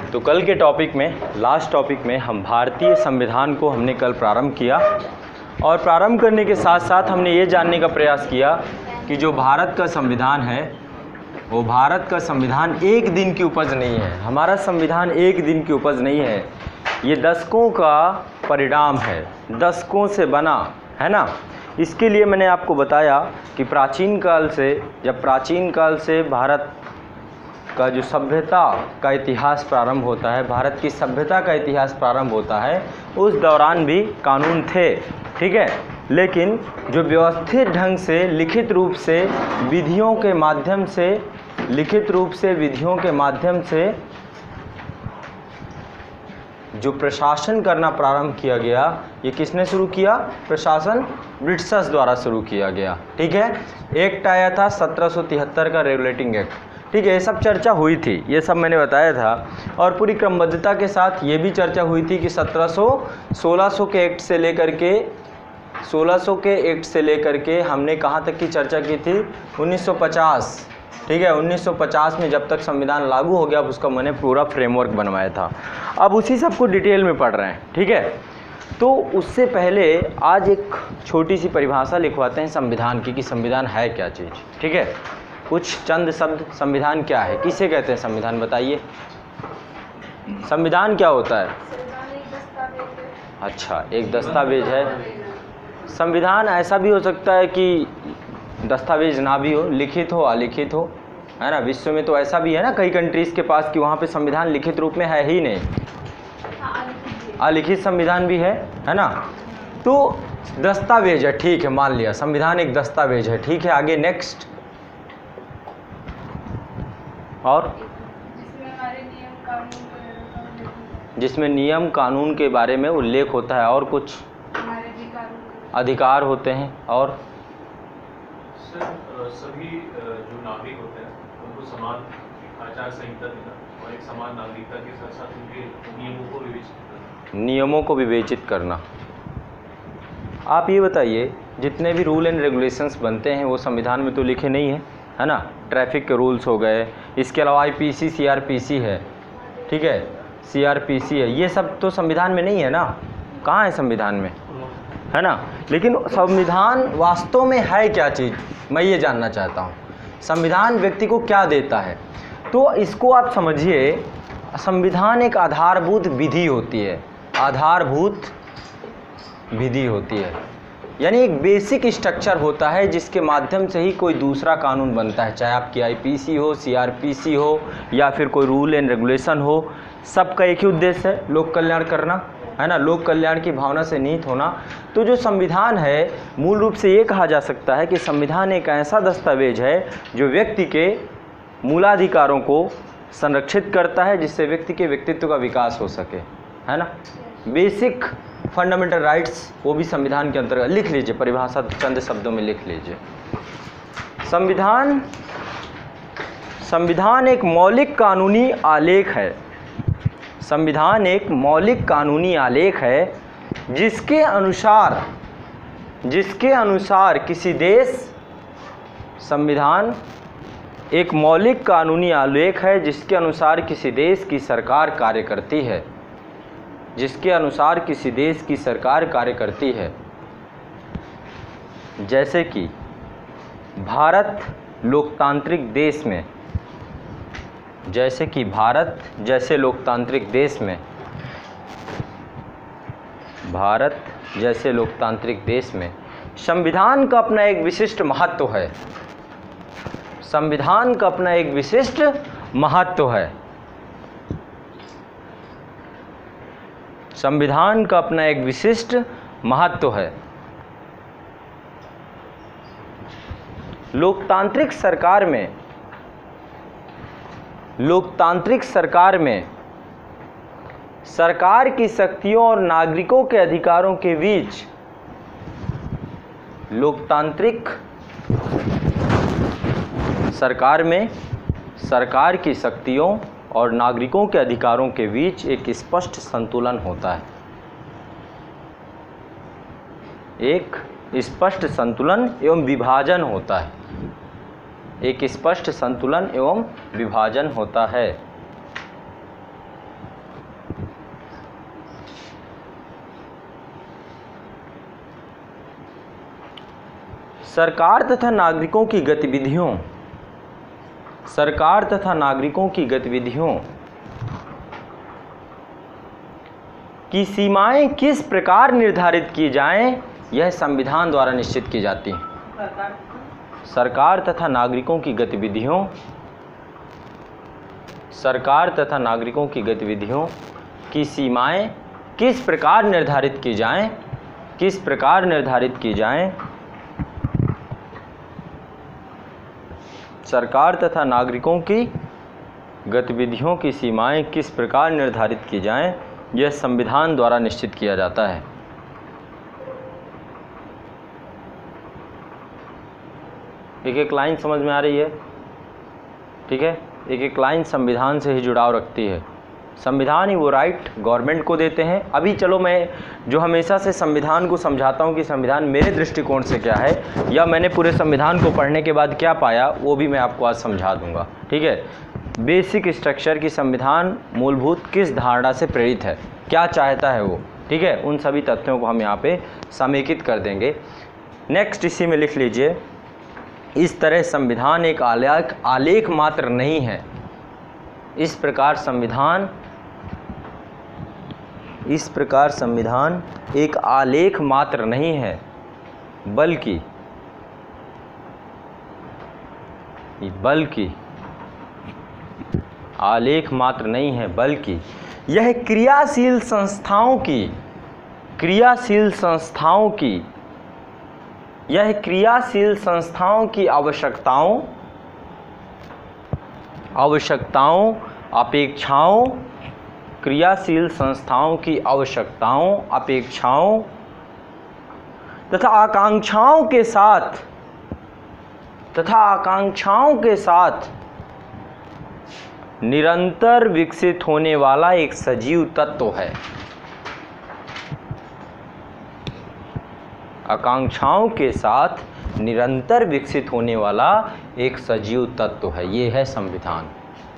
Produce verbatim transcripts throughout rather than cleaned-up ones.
तो कल के टॉपिक में, लास्ट टॉपिक में, हम भारतीय संविधान को हमने कल प्रारंभ किया और प्रारंभ करने के साथ साथ हमने ये जानने का प्रयास किया कि जो भारत का संविधान है वो भारत का संविधान एक दिन की उपज नहीं है। हमारा संविधान एक दिन की उपज नहीं है, ये दशकों का परिणाम है, दशकों से बना है ना। इसके लिए मैंने आपको बताया कि प्राचीन काल से, जब प्राचीन काल से भारत का जो सभ्यता का इतिहास प्रारंभ होता है, भारत की सभ्यता का इतिहास प्रारंभ होता है, उस दौरान भी कानून थे, ठीक है। लेकिन जो व्यवस्थित ढंग से लिखित रूप से विधियों के माध्यम से लिखित रूप से विधियों के माध्यम से जो प्रशासन करना प्रारंभ किया गया, ये किसने शुरू किया? प्रशासन ब्रिटिशर्स द्वारा शुरू किया गया, ठीक है। एक्ट आया था सत्रह सौ तिहत्तर का रेगुलेटिंग एक्ट, ठीक है। ये सब चर्चा हुई थी, ये सब मैंने बताया था और पूरी क्रमबद्धता के साथ ये भी चर्चा हुई थी कि सत्रह सौ सोलह सौ के एक्ट से लेकर के सोलह सौ के एक्ट से लेकर के हमने कहाँ तक की चर्चा की थी? उन्नीस सौ पचास, ठीक है। उन्नीस सौ पचास में जब तक संविधान लागू हो गया, अब उसका मैंने पूरा फ्रेमवर्क बनवाया था। अब उसी सब को डिटेल में पढ़ रहे हैं, ठीक है। तो उससे पहले आज एक छोटी सी परिभाषा लिखवाते हैं संविधान की, कि संविधान है क्या चीज़, ठीक है। कुछ चंद शब्द, संविधान क्या है, किसे कहते हैं संविधान, बताइए। संविधान क्या होता है? अच्छा, एक दस्तावेज है। संविधान ऐसा भी हो सकता है कि दस्तावेज ना भी हो, लिखित हो, अलिखित हो, है ना। विश्व में तो ऐसा भी है ना, कई कंट्रीज़ के पास कि वहाँ पे संविधान लिखित रूप में है ही नहीं, अलिखित संविधान भी है, है ना। तो दस्तावेज है, ठीक है, मान लिया संविधान एक दस्तावेज है, ठीक है। आगे नेक्स्ट। और जिसमें नियम कानून के बारे में उल्लेख होता है, और कुछ अधिकार होते हैं। और सर, सभी जो नागरिक होते हैं उनको समान आचार संहिता देना और एक समान नागरिकता के साथ साथ उनके नियमों को विवेचित करना नियमों को विवेचित करना आप ये बताइए, जितने भी रूल एंड रेगुलेशंस बनते हैं वो संविधान में तो लिखे नहीं है, है ना। ट्रैफिक के रूल्स हो गए, इसके अलावा आईपीसी, सीआरपीसी है, ठीक है, सीआरपीसी है, ये सब तो संविधान में नहीं है ना। कहाँ है संविधान में, है ना। लेकिन संविधान वास्तव में है क्या चीज़, मैं ये जानना चाहता हूँ। संविधान व्यक्ति को क्या देता है? तो इसको आप समझिए, संविधान एक आधारभूत विधि होती है, आधारभूत विधि होती है, यानी एक बेसिक स्ट्रक्चर होता है जिसके माध्यम से ही कोई दूसरा कानून बनता है, चाहे आपकी आईपीसी हो, सीआरपीसी हो, या फिर कोई रूल एंड रेगुलेशन हो। सबका एक ही उद्देश्य है, लोक कल्याण करना, है ना, लोक कल्याण की भावना से निहित होना। तो जो संविधान है, मूल रूप से ये कहा जा सकता है कि संविधान एक ऐसा दस्तावेज है जो व्यक्ति के मूलाधिकारों को संरक्षित करता है, जिससे व्यक्ति के व्यक्तित्व का विकास हो सके, है ना। बेसिक फंडामेंटल राइट्स वो भी संविधान के अंतर्गत। लिख लीजिए परिभाषा, चंद शब्दों में लिख लीजिए। संविधान संविधान एक मौलिक कानूनी आलेख है। संविधान एक मौलिक कानूनी आलेख है जिसके अनुसार जिसके अनुसार किसी देश संविधान एक मौलिक कानूनी आलेख है जिसके अनुसार किसी देश की सरकार कार्य करती है जिसके अनुसार किसी देश की सरकार कार्य करती है जैसे कि भारत लोकतांत्रिक देश में जैसे कि भारत जैसे लोकतांत्रिक देश में भारत जैसे लोकतांत्रिक देश में संविधान का अपना एक विशिष्ट महत्व है संविधान का अपना एक विशिष्ट महत्व है संविधान का अपना एक विशिष्ट महत्व है लोकतांत्रिक सरकार में लोकतांत्रिक सरकार में सरकार की शक्तियों और नागरिकों के अधिकारों के बीच लोकतांत्रिक सरकार में सरकार की शक्तियों और नागरिकों के अधिकारों के बीच एक स्पष्ट संतुलन होता है एक स्पष्ट संतुलन एवं विभाजन होता है एक स्पष्ट संतुलन एवं विभाजन होता है सरकार तथा नागरिकों की गतिविधियों सरकार तथा नागरिकों की गतिविधियों की सीमाएं किस प्रकार निर्धारित की जाएं, यह संविधान द्वारा निश्चित की जाती हैं। सरकार तथा नागरिकों की गतिविधियों सरकार तथा नागरिकों की गतिविधियों की सीमाएं किस प्रकार निर्धारित की जाएं किस प्रकार निर्धारित की जाएं सरकार तथा नागरिकों की गतिविधियों की सीमाएं किस प्रकार निर्धारित की जाएं, यह संविधान द्वारा निश्चित किया जाता है। एक एक लाइन समझ में आ रही है? ठीक है, एक एक लाइन संविधान से ही जुड़ाव रखती है। संविधान ही वो राइट गवर्नमेंट को देते हैं। अभी चलो मैं जो हमेशा से संविधान को समझाता हूँ कि संविधान मेरे दृष्टिकोण से क्या है, या मैंने पूरे संविधान को पढ़ने के बाद क्या पाया, वो भी मैं आपको आज समझा दूंगा। ठीक है, बेसिक स्ट्रक्चर की संविधान मूलभूत किस धारणा से प्रेरित है, क्या चाहता है वो। ठीक है, उन सभी तथ्यों को हम यहाँ पे समेकित कर देंगे। नेक्स्ट इसी में लिख लीजिए, इस तरह संविधान एक आलेख आलेख मात्र नहीं है। इस प्रकार संविधान इस प्रकार संविधान एक आलेख मात्र नहीं है, बल्कि बल्कि आलेख मात्र नहीं है बल्कि यह क्रियाशील संस्थाओं की क्रियाशील संस्थाओं की यह क्रियाशील संस्थाओं की आवश्यकताओं आवश्यकताओं अपेक्षाओं क्रियाशील संस्थाओं की आवश्यकताओं अपेक्षाओं तथा आकांक्षाओं के साथ तथा आकांक्षाओं के साथ निरंतर विकसित होने वाला एक सजीव तत्व है। आकांक्षाओं के साथ निरंतर विकसित होने वाला एक सजीव तत्व है, ये है संविधान,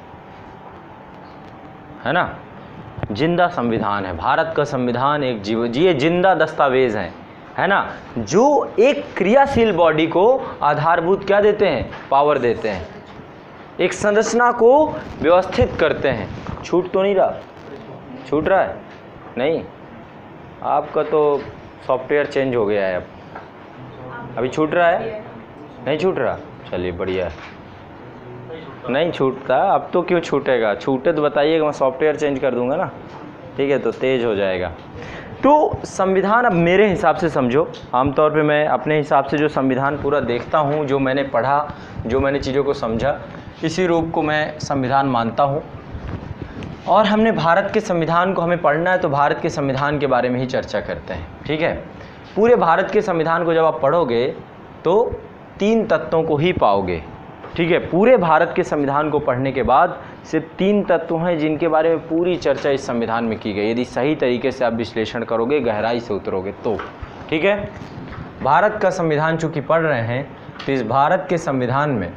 है ना। जिंदा संविधान है भारत का संविधान, एक जीव ये जिंदा दस्तावेज है, है ना, जो एक क्रियाशील बॉडी को आधारभूत क्या देते हैं, पावर देते हैं, एक संरचना को व्यवस्थित करते हैं। छूट तो नहीं रहा, छूट रहा है नहीं, आपका तो सॉफ्टवेयर चेंज हो गया है, अब अभी छूट रहा है, नहीं छूट रहा, चलिए बढ़िया है, नहीं छूटता, अब तो क्यों छूटेगा, छूटे तो बताइएगा, मैं सॉफ्टवेयर चेंज कर दूंगा ना, ठीक है, तो तेज़ हो जाएगा। तो संविधान अब मेरे हिसाब से समझो, आमतौर पे मैं अपने हिसाब से जो संविधान पूरा देखता हूँ, जो मैंने पढ़ा, जो मैंने चीज़ों को समझा, इसी रूप को मैं संविधान मानता हूँ। और हमने भारत के संविधान को हमें पढ़ना है तो भारत के संविधान के बारे में ही चर्चा करते हैं। ठीक है, पूरे भारत के संविधान को जब आप पढ़ोगे तो तीन तत्वों को ही पाओगे। ठीक है, पूरे भारत के संविधान को पढ़ने के बाद सिर्फ तीन तत्व हैं जिनके बारे में पूरी चर्चा इस संविधान में की गई, यदि सही तरीके से आप विश्लेषण करोगे, गहराई से उतरोगे तो। ठीक है, भारत का संविधान चूँकि पढ़ रहे हैं तो इस भारत के संविधान में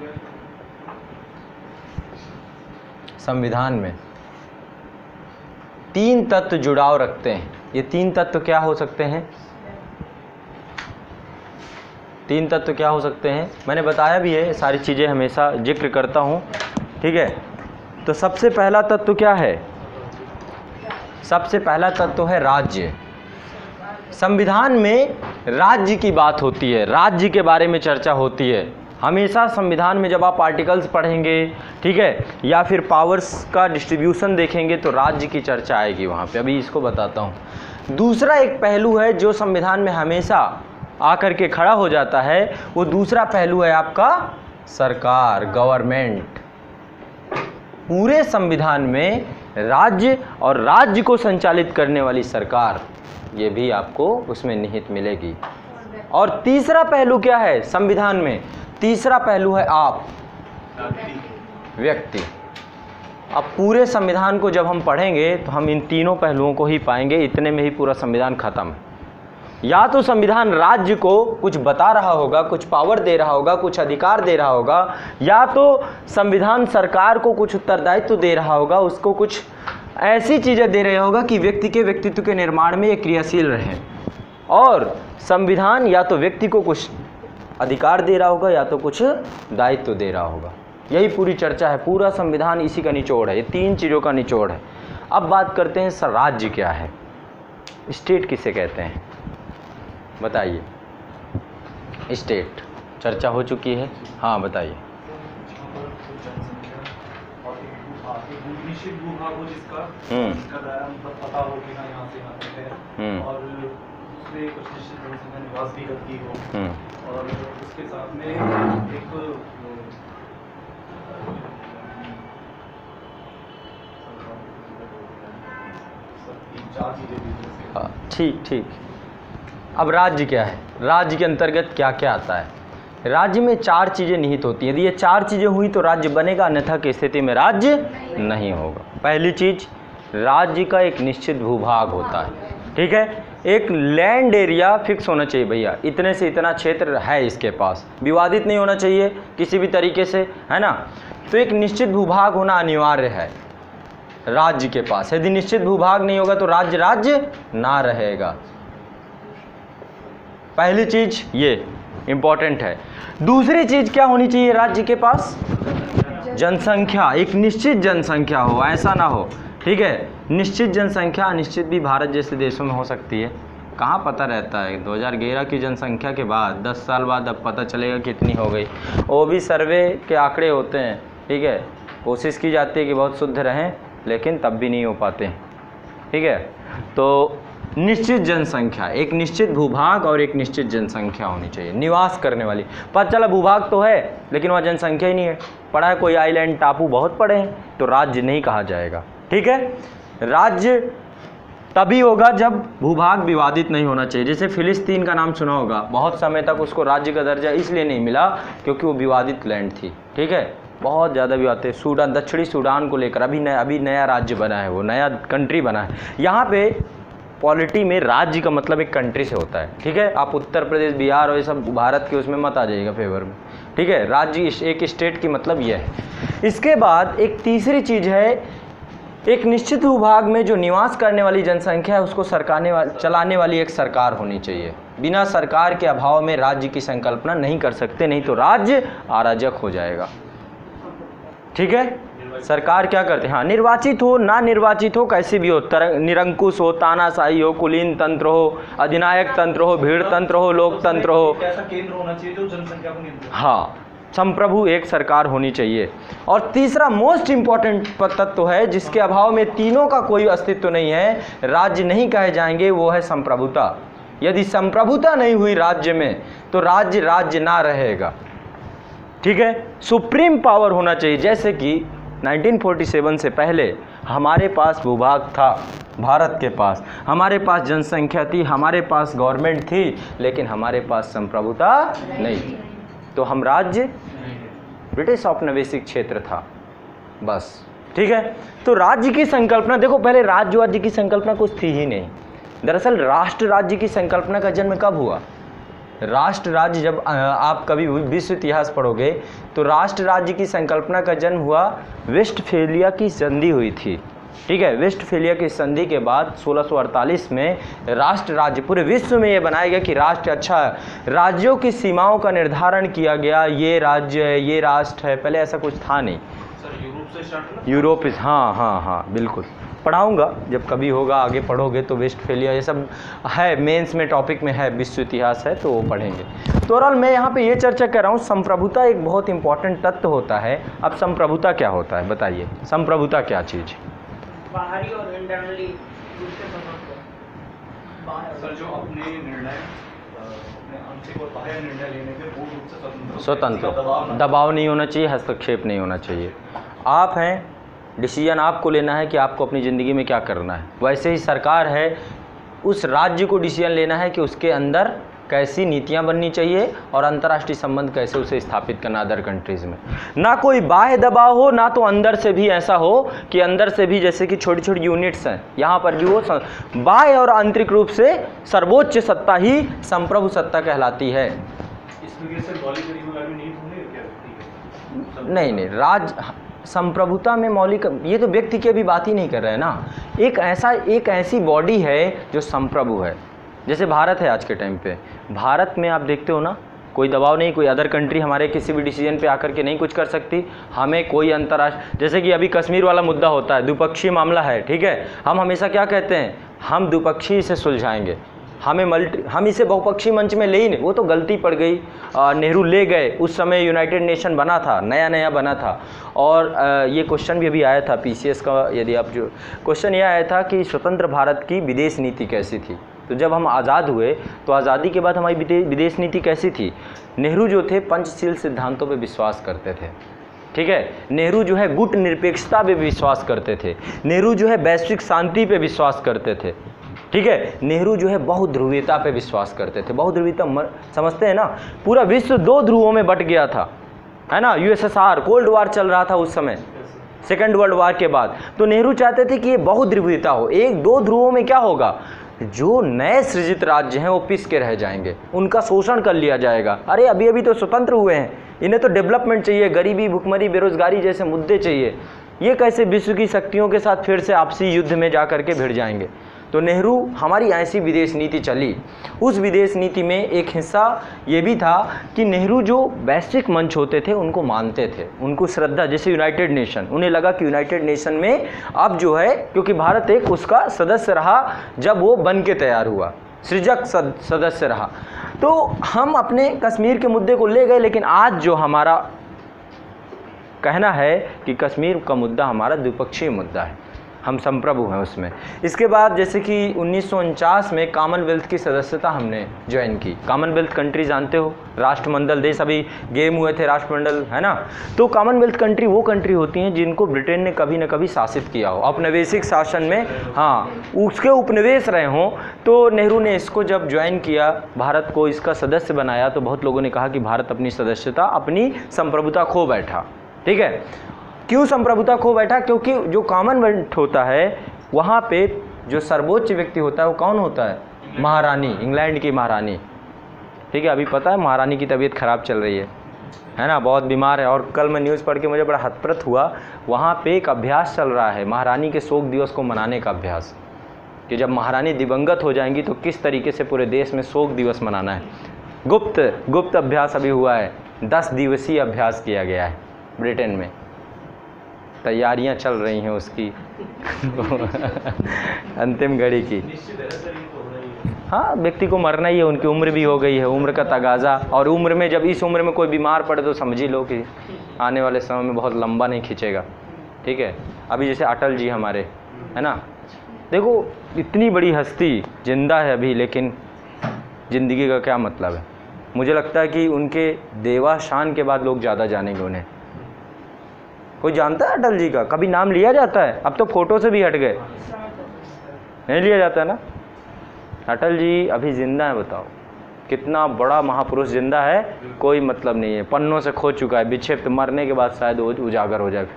संविधान में तीन तत्व जुड़ाव रखते हैं। ये तीन तत्व क्या हो सकते हैं, तीन तत्व क्या हो सकते हैं, मैंने बताया भी है, सारी चीज़ें हमेशा जिक्र करता हूँ। ठीक है, तो सबसे पहला तत्व क्या है, सबसे पहला तत्व है राज्य। संविधान में राज्य की बात होती है, राज्य के बारे में चर्चा होती है हमेशा संविधान में। जब आप आर्टिकल्स पढ़ेंगे, ठीक है, या फिर पावर्स का डिस्ट्रीब्यूशन देखेंगे तो राज्य की चर्चा आएगी वहाँ पे। अभी इसको बताता हूँ। दूसरा एक पहलू है जो संविधान में हमेशा आकर के खड़ा हो जाता है, वो दूसरा पहलू है आपका सरकार, गवर्नमेंट। पूरे संविधान में राज्य और राज्य को संचालित करने वाली सरकार, ये भी आपको उसमें निहित मिलेगी। और तीसरा पहलू क्या है संविधान में, तीसरा पहलू है आप, व्यक्ति। अब पूरे संविधान को जब हम पढ़ेंगे तो हम इन तीनों पहलुओं को ही पाएंगे, इतने में ही पूरा संविधान खत्म। या तो संविधान राज्य को कुछ बता रहा होगा, कुछ पावर दे रहा होगा, कुछ अधिकार दे रहा होगा, या तो संविधान सरकार को कुछ उत्तरदायित्व दे रहा होगा, उसको कुछ ऐसी चीज़ें दे रहा होगा कि व्यक्ति के व्यक्तित्व के निर्माण में ये क्रियाशील रहे। और संविधान या तो व्यक्ति को कुछ अधिकार दे रहा होगा या तो कुछ दायित्व तो दे रहा होगा। यही पूरी चर्चा है, पूरा संविधान इसी का निचोड़ है, ये तीन चीज़ों का निचोड़ है। अब बात करते हैं सर राज्य क्या है, स्टेट किसे कहते हैं बताइए। स्टेट चर्चा हो चुकी है, हाँ बताइए। निश्चित भूभाग हो जिसका हम्म जिसका दायरा मतलब पता हो कि ना यहाँ से यहाँ तक है, हम्म और उसमें कुछ निश्चित जनसंख्या निवास भी करती हो, हम्म और उसके साथ में एक चार चीजें भी जैसे हाँ, ठीक ठीक। अब राज्य क्या है, राज्य के अंतर्गत क्या क्या आता है। राज्य में चार चीज़ें निहित होती हैं, यदि ये चार चीज़ें हुई तो राज्य बनेगा, अन्यथा की स्थिति में राज्य नहीं होगा। पहली चीज़, राज्य का एक निश्चित भूभाग होता है, ठीक है। एक लैंड एरिया फिक्स होना चाहिए, भैया इतने से इतना क्षेत्र है इसके पास, विवादित नहीं होना चाहिए किसी भी तरीके से, है ना। तो एक निश्चित भूभाग होना अनिवार्य है राज्य के पास। यदि निश्चित भूभाग नहीं होगा तो राज्य राज्य ना रहेगा। पहली चीज ये इंपॉर्टेंट है। दूसरी चीज क्या होनी चाहिए राज्य के पास, जनसंख्या, एक निश्चित जनसंख्या हो, ऐसा ना हो, ठीक है। निश्चित जनसंख्या, अनिश्चित भी भारत जैसे देशों में हो सकती है, कहाँ पता रहता है। दो हज़ार ग्यारह की जनसंख्या के बाद दस साल बाद अब पता चलेगा कितनी हो गई, वो भी सर्वे के आंकड़े होते हैं, ठीक है। कोशिश की जाती है कि बहुत शुद्ध रहें, लेकिन तब भी नहीं हो पाते, ठीक है। तो निश्चित जनसंख्या, एक निश्चित भूभाग और एक निश्चित जनसंख्या होनी चाहिए निवास करने वाली। पता चला भूभाग तो है लेकिन वहाँ जनसंख्या ही नहीं है, पड़ा है कोई आइलैंड टापू बहुत पड़े हैं, तो राज्य नहीं कहा जाएगा, ठीक है। राज्य तभी होगा जब भूभाग विवादित नहीं होना चाहिए। जैसे फिलिस्तीन का नाम सुना होगा, बहुत समय तक उसको राज्य का दर्जा इसलिए नहीं मिला क्योंकि वो विवादित लैंड थी, ठीक है। बहुत ज़्यादा विवाद थे। सूडान, दक्षिणी सूडान को लेकर अभी नया अभी नया राज्य बना है, वो नया कंट्री बना है। यहाँ पे पॉलिटी में राज्य का मतलब एक कंट्री से होता है, ठीक है। आप उत्तर प्रदेश, बिहार और ये सब भारत के उसमें मत आ जाइएगा फेवर में, ठीक है। राज्य एक स्टेट की मतलब यह है। इसके बाद एक तीसरी चीज़ है, एक निश्चित भूभाग में जो निवास करने वाली जनसंख्या है उसको सरकाने वाली चलाने वाली एक सरकार होनी चाहिए। बिना सरकार के अभाव में राज्य की संकल्पना नहीं कर सकते, नहीं तो राज्य अराजक हो जाएगा, ठीक है। सरकार क्या करते हैं, हाँ, निर्वाचित हो ना निर्वाचित हो, कैसे भी हो, निरंकुश हो, तानाशाही हो, कुलीन तंत्र हो, अधिनायक तंत्र हो, भीड़ तंत्र हो, लोकतंत्र हो, ऐसा केंद्र होना चाहिए जो जनसंख्या को नियंत्रित, हाँ, संप्रभु एक सरकार होनी चाहिए। और तीसरा मोस्ट इम्पॉर्टेंट तत्व है जिसके अभाव में तीनों का कोई अस्तित्व नहीं है, राज्य नहीं कहे जाएंगे, वो है संप्रभुता। यदि संप्रभुता नहीं हुई राज्य में तो राज्य राज्य ना रहेगा, ठीक है। सुप्रीम पावर होना चाहिए। जैसे कि उन्नीस सौ सैंतालीस से पहले हमारे पास भूभाग था, भारत के पास हमारे पास जनसंख्या थी, हमारे पास गवर्नमेंट थी, लेकिन हमारे पास संप्रभुता नहीं थी। तो हम राज्य ब्रिटिश औपनिवेशिक क्षेत्र था, बस, ठीक है। तो राज्य की संकल्पना देखो, पहले राज्य राज्य की संकल्पना कुछ थी ही नहीं। दरअसल राष्ट्र राज्य की संकल्पना का जन्म कब हुआ? राष्ट्र राज्य, जब आप कभी विश्व इतिहास पढ़ोगे तो राष्ट्र राज्य की संकल्पना का जन्म हुआ, वेस्टफेलिया की संधि हुई थी, ठीक है। वेस्टफेलिया की संधि के बाद सोलह सौ अड़तालीस में राष्ट्र राज्य पूरे विश्व में ये बनाया गया कि राष्ट्र अच्छा है, राज्यों की सीमाओं का निर्धारण किया गया, ये राज्य है, ये राष्ट्र है। पहले ऐसा कुछ था नहीं। सर यूरोप से स्टार्ट हुआ, यूरोप, हाँ हाँ हाँ बिल्कुल, पढ़ाऊंगा जब कभी होगा, आगे पढ़ोगे तो वेस्टफेलिया ये सब है, मेंस में टॉपिक में है, विश्व इतिहास है तो वो पढ़ेंगे। तो ओवरऑल मैं यहाँ पे ये चर्चा कर रहा हूँ, संप्रभुता एक बहुत इंपॉर्टेंट तत्व होता है। अब संप्रभुता क्या होता है बताइए, संप्रभुता क्या चीज़? बाहरी और इंटरनली दूसरे संबंध, सर जो अपने निर्णय अपने आंशिक और बाह्य निर्णय लेने के पूर्ण रूप से स्वतंत्र स्वतंत्र, दबाव नहीं होना चाहिए, हस्तक्षेप नहीं होना चाहिए। आप हैं, डिसीजन आपको लेना है कि आपको अपनी ज़िंदगी में क्या करना है। वैसे ही सरकार है, उस राज्य को डिसीजन लेना है कि उसके अंदर कैसी नीतियां बननी चाहिए और अंतर्राष्ट्रीय संबंध कैसे उसे स्थापित करना अदर कंट्रीज़ में। ना कोई बाह्य दबाव हो, ना तो अंदर से भी ऐसा हो कि अंदर से भी, जैसे कि छोटी छोटी यूनिट्स हैं, यहाँ पर भी वो बाह्य और आंतरिक रूप से सर्वोच्च सत्ता ही संप्रभु सत्ता कहलाती है। इसमें से मौलिक अधिकार भी नहीं होंगे क्या? नहीं नहीं, राज संप्रभुता में मौलिक, ये तो व्यक्ति की अभी बात ही नहीं कर रहे हैं ना। एक ऐसा एक ऐसी बॉडी है जो संप्रभु है। जैसे भारत है आज के टाइम पे, भारत में आप देखते हो ना कोई दबाव नहीं, कोई अदर कंट्री हमारे किसी भी डिसीजन पे आकर के नहीं कुछ कर सकती। हमें कोई अंतर्राष्ट्रीय, जैसे कि अभी कश्मीर वाला मुद्दा होता है, द्विपक्षीय मामला है, ठीक है, हम हमेशा क्या कहते हैं, हम द्विपक्षीय इसे सुलझाएंगे, हमें मल्टी हम इसे बहुपक्षीय मंच में ले ही नहीं। वो तो गलती पड़ गई, नेहरू ले गए, उस समय यूनाइटेड नेशन बना था, नया नया बना था। और आ, ये क्वेश्चन भी अभी आया था पीसीएस का, यदि आप जो क्वेश्चन ये आया था कि स्वतंत्र भारत की विदेश नीति कैसी थी। तो जब हम आज़ाद हुए तो आज़ादी के बाद हमारी विदेश नीति कैसी थी। नेहरू जो थे पंचशील सिद्धांतों पर विश्वास करते थे, ठीक है। नेहरू जो है गुट निरपेक्षता पे विश्वास करते थे। नेहरू जो है वैश्विक शांति पे विश्वास करते थे, ठीक है। नेहरू जो है बहुध्रुवीयता पे विश्वास करते थे। बहुध्रुवीयता समझते हैं ना, पूरा विश्व दो ध्रुवों में बट गया था, है ना। यूएसएसआर कोल्ड वार चल रहा था उस समय, सेकेंड वर्ल्ड वार के बाद। तो नेहरू चाहते थे कि ये बहुध्रुवीयता हो, एक दो ध्रुवों में क्या होगा, जो नए सृजित राज्य हैं वो पिस के रह जाएंगे, उनका शोषण कर लिया जाएगा। अरे अभी अभी तो स्वतंत्र हुए हैं, इन्हें तो डेवलपमेंट चाहिए, गरीबी, भुखमरी, बेरोजगारी जैसे मुद्दे चाहिए। ये कैसे विश्व की शक्तियों के साथ फिर से आपसी युद्ध में जा करके भिड़ जाएंगे। तो नेहरू हमारी ऐसी विदेश नीति चली। उस विदेश नीति में एक हिस्सा ये भी था कि नेहरू जो वैश्विक मंच होते थे उनको मानते थे, उनको श्रद्धा, जैसे यूनाइटेड नेशन, उन्हें लगा कि यूनाइटेड नेशन में अब जो है, क्योंकि भारत एक उसका सदस्य रहा जब वो बन के तैयार हुआ, सृजक सदस्य रहा, तो हम अपने कश्मीर के मुद्दे को ले गए। लेकिन आज जो हमारा कहना है कि कश्मीर का मुद्दा हमारा द्विपक्षीय मुद्दा है, हम संप्रभु हैं उसमें। इसके बाद जैसे कि उन्नीस सौ उनचास में कॉमनवेल्थ की सदस्यता हमने ज्वाइन की। कॉमनवेल्थ कंट्री जानते हो, राष्ट्रमंडल देश, अभी गेम हुए थे राष्ट्रमंडल, है ना। तो कॉमनवेल्थ कंट्री वो कंट्री होती हैं जिनको ब्रिटेन ने कभी न कभी शासित किया हो, औपनिवेशिक शासन में, हाँ, उसके उपनिवेश रहे हों। तो नेहरू ने इसको जब ज्वाइन किया, भारत को इसका सदस्य बनाया, तो बहुत लोगों ने कहा कि भारत अपनी सदस्यता, अपनी संप्रभुता खो बैठा, ठीक है। क्यों संप्रभुता खो बैठा? क्योंकि जो कॉमनवेल्थ होता है वहाँ पे जो सर्वोच्च व्यक्ति होता है वो कौन होता है? महारानी, इंग्लैंड की महारानी, ठीक है। अभी पता है महारानी की तबीयत ख़राब चल रही है, है ना, बहुत बीमार है। और कल मैं न्यूज़ पढ़ के मुझे बड़ा हतप्रत हुआ, वहाँ पे एक अभ्यास चल रहा है महारानी के शोक दिवस को मनाने का अभ्यास, कि जब महारानी दिवंगत हो जाएंगी तो किस तरीके से पूरे देश में शोक दिवस मनाना है। गुप्त गुप्त अभ्यास अभी हुआ है, दस दिवसीय अभ्यास किया गया है ब्रिटेन में, तैयारियां चल रही हैं उसकी अंतिम घड़ी की। हाँ, व्यक्ति को मरना ही है, उनकी उम्र भी हो गई है, उम्र का तगाज़ा। और उम्र में जब इस उम्र में कोई बीमार पड़े तो समझ ही लो कि आने वाले समय में बहुत लंबा नहीं खींचेगा, ठीक है। अभी जैसे अटल जी हमारे, है ना, देखो इतनी बड़ी हस्ती जिंदा है अभी, लेकिन ज़िंदगी का क्या मतलब है। मुझे लगता है कि उनके देवाशान के बाद लोग ज़्यादा जानेंगे उन्हें। कोई जानता है अटल जी का? कभी नाम लिया जाता है? अब तो फोटो से भी हट गए, नहीं लिया जाता है ना। अटल जी अभी जिंदा है, बताओ कितना बड़ा महापुरुष जिंदा है, कोई मतलब नहीं है, पन्नों से खो चुका है, विक्षिप्त, मरने के बाद शायद वो उजागर हो जाए।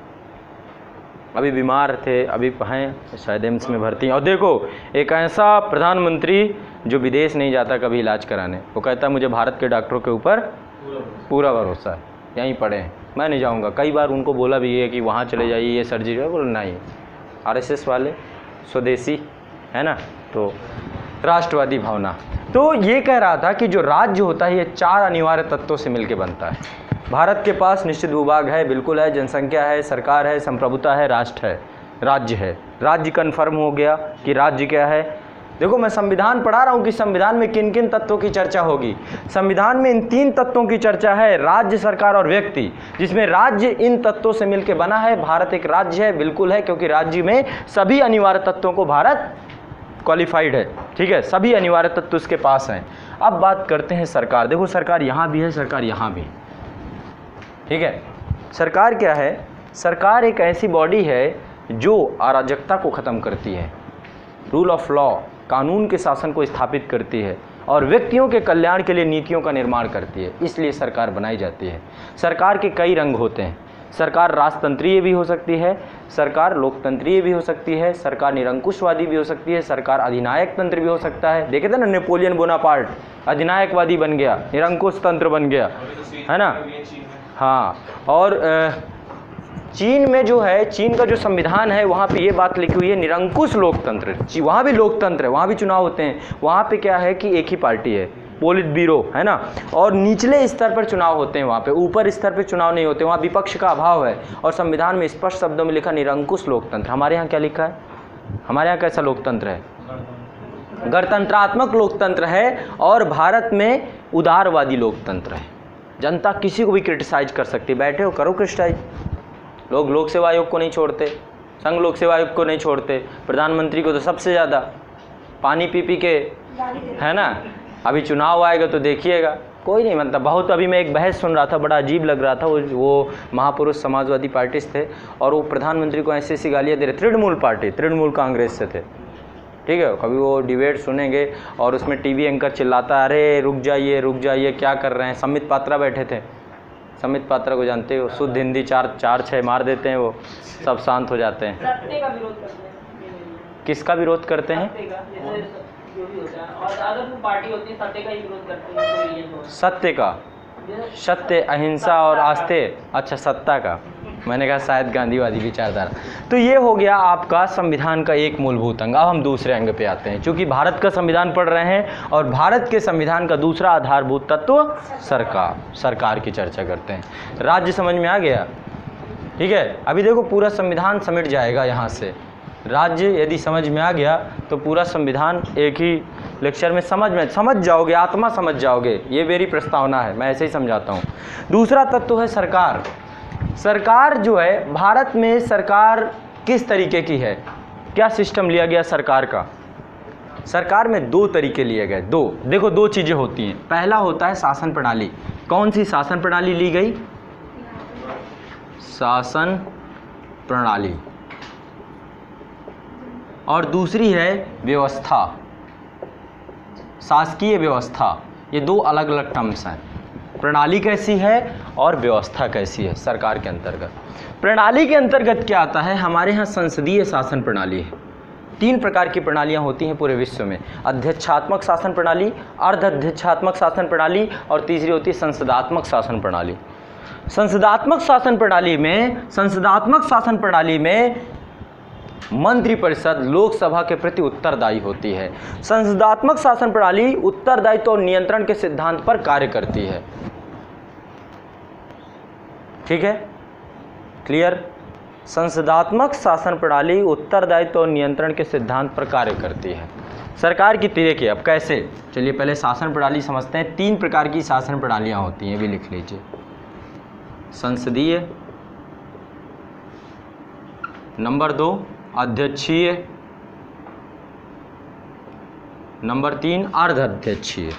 अभी बीमार थे, अभी हैं शायद एम्स में भर्ती। और देखो एक ऐसा प्रधानमंत्री जो विदेश नहीं जाता कभी इलाज कराने, वो कहता है मुझे भारत के डॉक्टरों के ऊपर पूरा भरोसा है, यहीं पड़े हैं, मैं नहीं जाऊंगा। कई बार उनको बोला भी है कि वहाँ चले जाइए, ये सर्जरी है, बोला नहीं। आरएसएस वाले स्वदेशी, है ना, तो राष्ट्रवादी भावना। तो ये कह रहा था कि जो राज्य होता है ये चार अनिवार्य तत्वों से मिलकर बनता है। भारत के पास निश्चित भूभाग है, बिल्कुल है, जनसंख्या है, सरकार है, संप्रभुता है, राष्ट्र है, राज्य है। राज्य कन्फर्म हो गया कि राज्य क्या है। देखो मैं संविधान पढ़ा रहा हूँ कि संविधान में किन किन तत्वों की चर्चा होगी। संविधान में इन तीन तत्वों की चर्चा है, राज्य, सरकार और व्यक्ति, जिसमें राज्य इन तत्वों से मिलकर बना है। भारत एक राज्य है, बिल्कुल है, क्योंकि राज्य में सभी अनिवार्य तत्वों को भारत क्वालिफाइड है, ठीक है, सभी अनिवार्य तत्व उसके पास हैं। अब बात करते हैं सरकार। देखो सरकार यहाँ भी है, सरकार यहाँ भी, ठीक है। सरकार क्या है? सरकार एक ऐसी बॉडी है जो अराजकता को ख़त्म करती है, रूल ऑफ लॉ, कानून के शासन को स्थापित करती है और व्यक्तियों के कल्याण के लिए नीतियों का निर्माण करती है। इसलिए सरकार बनाई जाती है। सरकार के कई रंग होते हैं। सरकार राजतंत्रीय भी हो सकती है, सरकार लोकतंत्रीय भी हो सकती है, सरकार निरंकुशवादी भी हो सकती है, सरकार अधिनायक तंत्र भी हो सकता है। देखे थे ना नेपोलियन बोनापार्ट, अधिनायकवादी बन गया, निरंकुश तंत्र बन गया, है ना। हाँ, और चीन में जो है, चीन का जो संविधान है वहाँ पे ये बात लिखी हुई है निरंकुश लोकतंत्र। वहाँ भी लोकतंत्र है, वहाँ भी चुनाव होते हैं। वहाँ पे क्या है कि एक ही पार्टी है, पोलित ब्यूरो, है ना। और निचले स्तर पर चुनाव होते हैं वहाँ पे, ऊपर स्तर पे चुनाव नहीं होते, वहाँ विपक्ष का अभाव है। और संविधान में स्पष्ट शब्दों में लिखा निरंकुश लोकतंत्र। हमारे यहाँ क्या लिखा है? हमारे यहाँ कैसा लोकतंत्र है? गणतंत्रात्मक लोकतंत्र है। और भारत में उदारवादी लोकतंत्र है। जनता किसी को भी क्रिटिसाइज कर सकती है, बैठे हो करो क्रिटिसाइज। लोग लोक सेवा आयोग को नहीं छोड़ते, संघ लोक सेवा आयोग को नहीं छोड़ते, प्रधानमंत्री को तो सबसे ज़्यादा पानी पी पी के, है ना। अभी चुनाव आएगा तो देखिएगा, कोई नहीं मानता। बहुत अभी मैं एक बहस सुन रहा था, बड़ा अजीब लग रहा था। वो वो महापुरुष समाजवादी पार्टी से थे और वो प्रधानमंत्री को ऐसी ऐसी गालियाँ दे रहे, तृणमूल पार्टी, तृणमूल कांग्रेस से थे, ठीक है। कभी वो डिबेट सुनेंगे और उसमें टीवी एंकर चिल्लाता, अरे रुक जाइए रुक जाइए क्या कर रहे हैं। संबित पात्रा बैठे थे, संबित पात्रा को जानते हो, शुद्ध हिंदी चार चार छः मार देते हैं, वो सब शांत हो जाते हैं। सत्य का विरोध करते हैं। किसका विरोध करते हैं? सत्य का, जैसे जो भी होता है। और अगर वो पार्टी होती है सत्य का ही विरोध करते हैं, तो ये तो सत्य का, सत्य, अहिंसा और आस्थे, अच्छा सत्ता का, मैंने कहा शायद गांधीवादी विचारधारा। तो ये हो गया आपका संविधान का एक मूलभूत अंग। अब हम दूसरे अंग पे आते हैं, क्योंकि भारत का संविधान पढ़ रहे हैं और भारत के संविधान का दूसरा आधारभूत तत्व सरकार, सरकार की चर्चा करते हैं। राज्य समझ में आ गया, ठीक है। अभी देखो पूरा संविधान समेट जाएगा यहाँ से। राज्य यदि समझ में आ गया तो पूरा संविधान एक ही लेक्चर में समझ में समझ जाओगे, आत्मा समझ जाओगे। ये मेरी प्रस्तावना है, मैं ऐसे ही समझाता हूँ। दूसरा तत्व है सरकार। सरकार जो है, भारत में सरकार किस तरीके की है, क्या सिस्टम लिया गया सरकार का? सरकार में दो तरीके लिए गए, दो। देखो दो चीज़ें होती हैं। पहला होता है शासन प्रणाली। कौन सी शासन प्रणाली ली गई? शासन प्रणाली। और दूसरी है व्यवस्था, शासकीय व्यवस्था। ये दो अलग अलग टर्म्स हैं। प्रणाली कैसी है और व्यवस्था कैसी है सरकार के अंतर्गत। प्रणाली के अंतर्गत क्या आता है? हमारे यहाँ संसदीय शासन प्रणाली है। तीन प्रकार की प्रणालियाँ होती हैं पूरे विश्व में, अध्यक्षात्मक शासन प्रणाली, अर्ध अध्यक्षात्मक शासन प्रणाली और तीसरी होती है संसदात्मक शासन प्रणाली। संसदात्मक शासन प्रणाली में संसदात्मक शासन प्रणाली में मंत्रिपरिषद लोकसभा के प्रति उत्तरदायी होती है। संसदात्मक शासन प्रणाली उत्तरदायित्व और नियंत्रण के सिद्धांत पर कार्य करती है। ठीक है, क्लियर? संसदात्मक शासन प्रणाली उत्तरदायित्व और नियंत्रण के सिद्धांत पर कार्य करती है। सरकार की देखिए अब कैसे, चलिए पहले शासन प्रणाली समझते हैं। तीन प्रकार की शासन प्रणालियां होती हैं, भी लिख लीजिए। संसदीय, नंबर दो अध्यक्षीय, नंबर तीन अर्धाध्यक्षीय।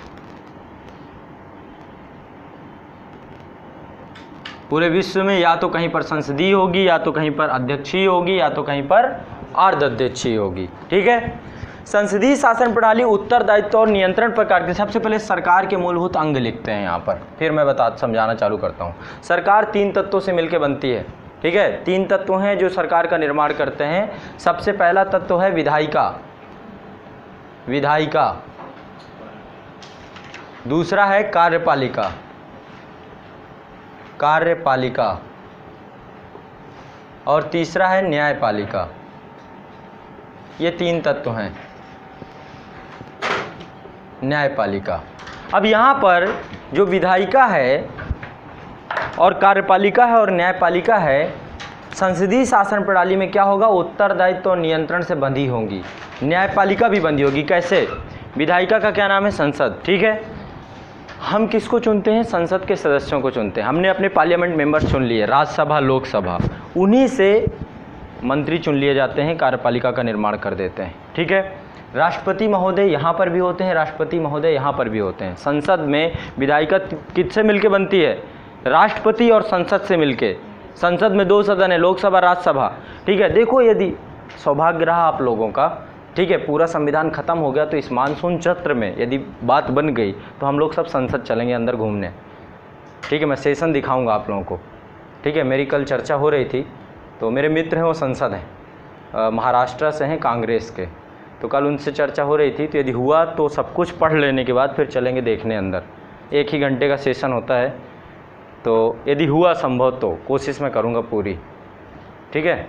पूरे विश्व में या तो कहीं पर संसदीय होगी, या तो कहीं पर अध्यक्षीय होगी, या तो कहीं पर अर्धाध्यक्षीय होगी। ठीक है, संसदीय शासन प्रणाली उत्तरदायित्व और नियंत्रण पर कार्य। सबसे पहले सरकार के मूलभूत अंग लिखते हैं यहाँ पर, फिर मैं बता समझाना चालू करता हूँ। सरकार तीन तत्वों से मिलकर बनती है। ठीक है, तीन तत्व हैं जो सरकार का निर्माण करते हैं। सबसे पहला तत्व है विधायिका, विधायिका। दूसरा है कार्यपालिका, कार्यपालिका। और तीसरा है न्यायपालिका। ये तीन तत्व हैं, न्यायपालिका। अब यहाँ पर जो विधायिका है और कार्यपालिका है और न्यायपालिका है, संसदीय शासन प्रणाली में क्या होगा? उत्तरदायित्व और नियंत्रण से बंधी होंगी। न्यायपालिका भी बंधी होगी। कैसे? विधायिका का क्या नाम है? संसद। ठीक है, हम किसको चुनते हैं? संसद के सदस्यों को चुनते हैं। हमने अपने पार्लियामेंट मेंबर चुन लिए, राज्यसभा लोकसभा, उन्हीं से मंत्री चुन लिए जाते हैं, कार्यपालिका का निर्माण कर देते हैं। ठीक है, राष्ट्रपति महोदय यहाँ पर भी होते हैं, राष्ट्रपति महोदय यहाँ पर भी होते हैं। संसद में विधायिका किससे मिलके बनती है? राष्ट्रपति और संसद से मिलके। संसद में दो सदन है, लोकसभा राज्यसभा। ठीक है, देखो यदि सौभाग्य रहा आप लोगों का, ठीक है, पूरा संविधान खत्म हो गया तो इस मानसून चक्र में यदि बात बन गई तो हम लोग सब संसद चलेंगे अंदर घूमने। ठीक है, मैं सेशन दिखाऊंगा आप लोगों को। ठीक है, मेरी कल चर्चा हो रही थी, तो मेरे मित्र हैं वो संसद हैं, महाराष्ट्र से हैं, कांग्रेस के। तो कल उनसे चर्चा हो रही थी, तो यदि हुआ तो सब कुछ पढ़ लेने के बाद फिर चलेंगे देखने अंदर। एक ही घंटे का सेशन होता है, तो यदि हुआ संभव तो कोशिश मैं करूँगा पूरी। ठीक है,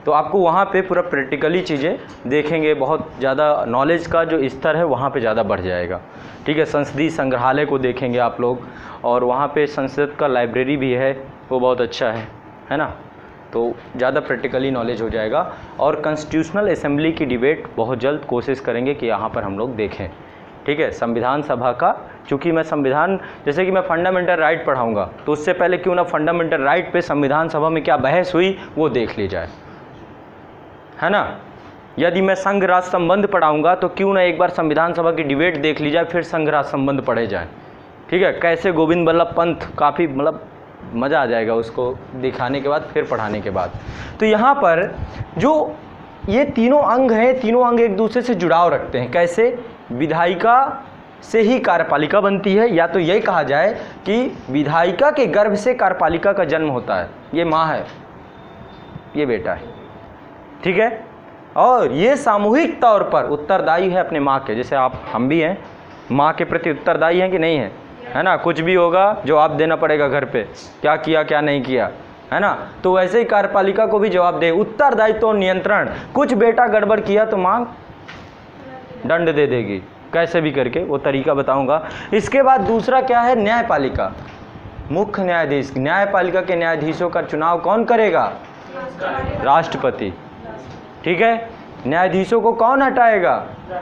तो आपको वहाँ पे पूरा प्रैक्टिकली चीज़ें देखेंगे, बहुत ज़्यादा नॉलेज का जो स्तर है वहाँ पे ज़्यादा बढ़ जाएगा। ठीक है, संसदीय संग्रहालय को देखेंगे आप लोग, और वहाँ पे संसद का लाइब्रेरी भी है, वो बहुत अच्छा है है ना, तो ज़्यादा प्रैक्टिकली नॉलेज हो जाएगा। और कॉन्स्टिट्यूशनल असेंबली की डिबेट बहुत जल्द कोशिश करेंगे कि यहाँ पर हम लोग देखें। ठीक है, संविधान सभा का, चूँकि मैं संविधान, जैसे कि मैं फंडामेंटल राइट पढ़ाऊँगा तो उससे पहले क्यों ना फंडामेंटल राइट पे संविधान सभा में क्या बहस हुई वो देख ली जाए, है ना। यदि मैं संघ राज्य संबंध पढ़ाऊँगा तो क्यों ना एक बार संविधान सभा की डिबेट देख ली जाए, फिर संघ राज्य संबंध पढ़े जाए। ठीक है, कैसे गोविंद बल्लभ पंत, काफ़ी मतलब मज़ा आ जाएगा उसको दिखाने के बाद, फिर पढ़ाने के बाद। तो यहाँ पर जो ये तीनों अंग हैं, तीनों अंग एक दूसरे से जुड़ाव रखते हैं। कैसे? विधायिका से ही कार्यपालिका बनती है, या तो यही कहा जाए कि विधायिका के गर्भ से कार्यपालिका का जन्म होता है। ये माँ है, ये बेटा है। ठीक है, और ये सामूहिक तौर पर उत्तरदायी है अपने माँ के, जैसे आप हम भी हैं, माँ के प्रति उत्तरदायी हैं कि नहीं है, है ना। कुछ भी होगा जवाब देना पड़ेगा घर पे, क्या किया क्या नहीं किया, है ना। तो वैसे ही कार्यपालिका को भी जवाब दे, उत्तरदायित्व और नियंत्रण। कुछ बेटा गड़बड़ किया तो माँ दंड दे देगी, कैसे भी करके, वो तरीका बताऊंगा। इसके बाद दूसरा क्या है? न्यायपालिका, मुख्य न्यायाधीश। न्यायपालिका के न्यायाधीशों का चुनाव कौन करेगा? राष्ट्रपति। ठीक है, न्यायाधीशों को कौन हटाएगा?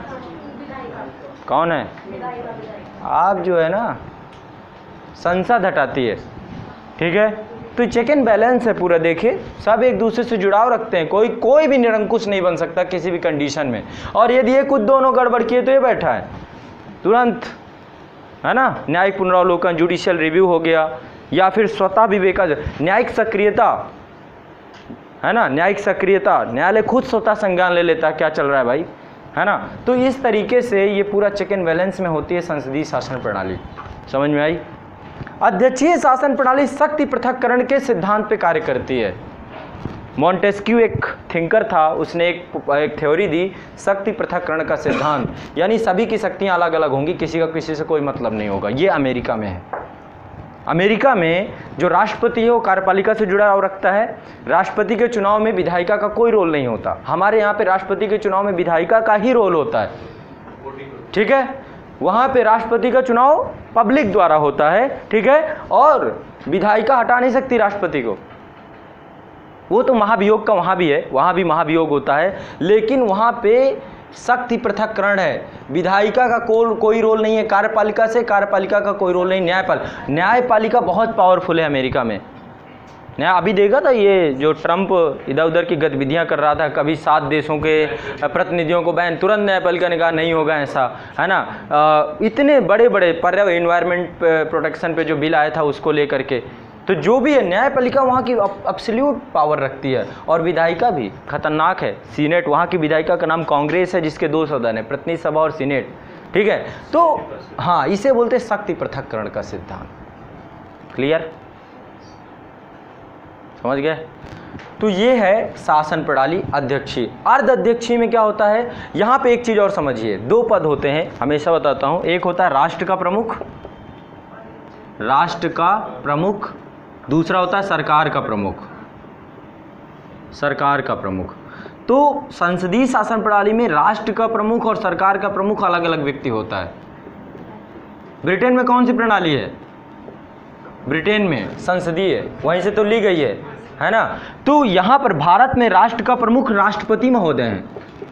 कौन है? आप जो है ना, संसद हटाती है। ठीक है, तो चेक एंड बैलेंस है पूरा। देखिए, सब एक दूसरे से जुड़ाव रखते हैं, कोई कोई भी निरंकुश नहीं बन सकता किसी भी कंडीशन में। और यदि ये कुछ दोनों गड़बड़ किए तो ये बैठा है तुरंत, है ना। न्यायिक पुनरावलोकन, जुडिशियल रिव्यू हो गया, या फिर स्वतः विवेका, न्यायिक सक्रियता, है ना। न्यायिक सक्रियता, न्यायालय खुद स्वतः संज्ञान ले लेता है क्या चल रहा है भाई, है ना। तो इस तरीके से ये पूरा चेक एंड बैलेंस में होती है संसदीय शासन प्रणाली। समझ में आई? अध्यक्षीय शासन प्रणाली शक्ति पृथक्करण के सिद्धांत पे कार्य करती है। मॉन्टेस्क्यू एक थिंकर था, उसने एक एक थ्योरी दी, शक्ति पृथक्करण का सिद्धांत, यानी सभी की शक्तियां अलग अलग होंगी, किसी का किसी से कोई मतलब नहीं होगा। ये अमेरिका में है। अमेरिका में जो राष्ट्रपति है वो कार्यपालिका से जुड़ा रखता है। राष्ट्रपति के चुनाव में विधायिका का कोई रोल नहीं होता। हमारे यहाँ पे राष्ट्रपति के चुनाव में विधायिका का ही रोल होता है। ठीक है, वहाँ पे राष्ट्रपति का चुनाव पब्लिक द्वारा होता है। ठीक है, और विधायिका हटा नहीं सकती राष्ट्रपति को। वो तो महाभियोग का वहाँ भी है, वहाँ भी महाभियोग होता है, लेकिन वहाँ पे शक्ति पृथक्करण है। विधायिका का कोई कोई रोल नहीं है कार्यपालिका से, कार्यपालिका का कोई रोल नहीं न्यायपालिका। न्यायपालिका बहुत पावरफुल है अमेरिका में। न्याय अभी देखा था ये जो ट्रंप इधर उधर की गतिविधियां कर रहा था, कभी सात देशों के प्रतिनिधियों को बैन, तुरंत न्यायपालिका ने कहा नहीं होगा ऐसा, है ना। आ, इतने बड़े बड़े पर्यावरण इन्वायरमेंट प्रोटेक्शन पे जो बिल आया था उसको लेकर के, तो जो भी है न्यायपालिका वहाँ की अब्सोल्यूट पावर रखती है। और विधायिका भी खतरनाक है। सीनेट, वहाँ की विधायिका का नाम कांग्रेस है, जिसके दो सदन है, प्रतिनिधि सभा और सीनेट। ठीक है, तो हाँ, इसे बोलते हैं शक्ति पृथक्करण का सिद्धांत। क्लियर? समझ गए? तो ये है शासन प्रणाली अध्यक्षीय। अर्ध अध्यक्षीय में क्या होता है? यहाँ पे एक चीज़ और समझिए, दो पद होते हैं, हमेशा बताता हूँ। एक होता है राष्ट्र का प्रमुख, राष्ट्र का प्रमुख, दूसरा होता है सरकार का प्रमुख, सरकार का प्रमुख। तो संसदीय शासन प्रणाली में राष्ट्र का प्रमुख और सरकार का प्रमुख अलग अलग व्यक्ति होता है। ब्रिटेन में कौन सी प्रणाली है? ब्रिटेन में संसदीय, वहीं से तो ली गई है, है ना। तो यहाँ पर भारत में राष्ट्र का प्रमुख राष्ट्रपति महोदय हैं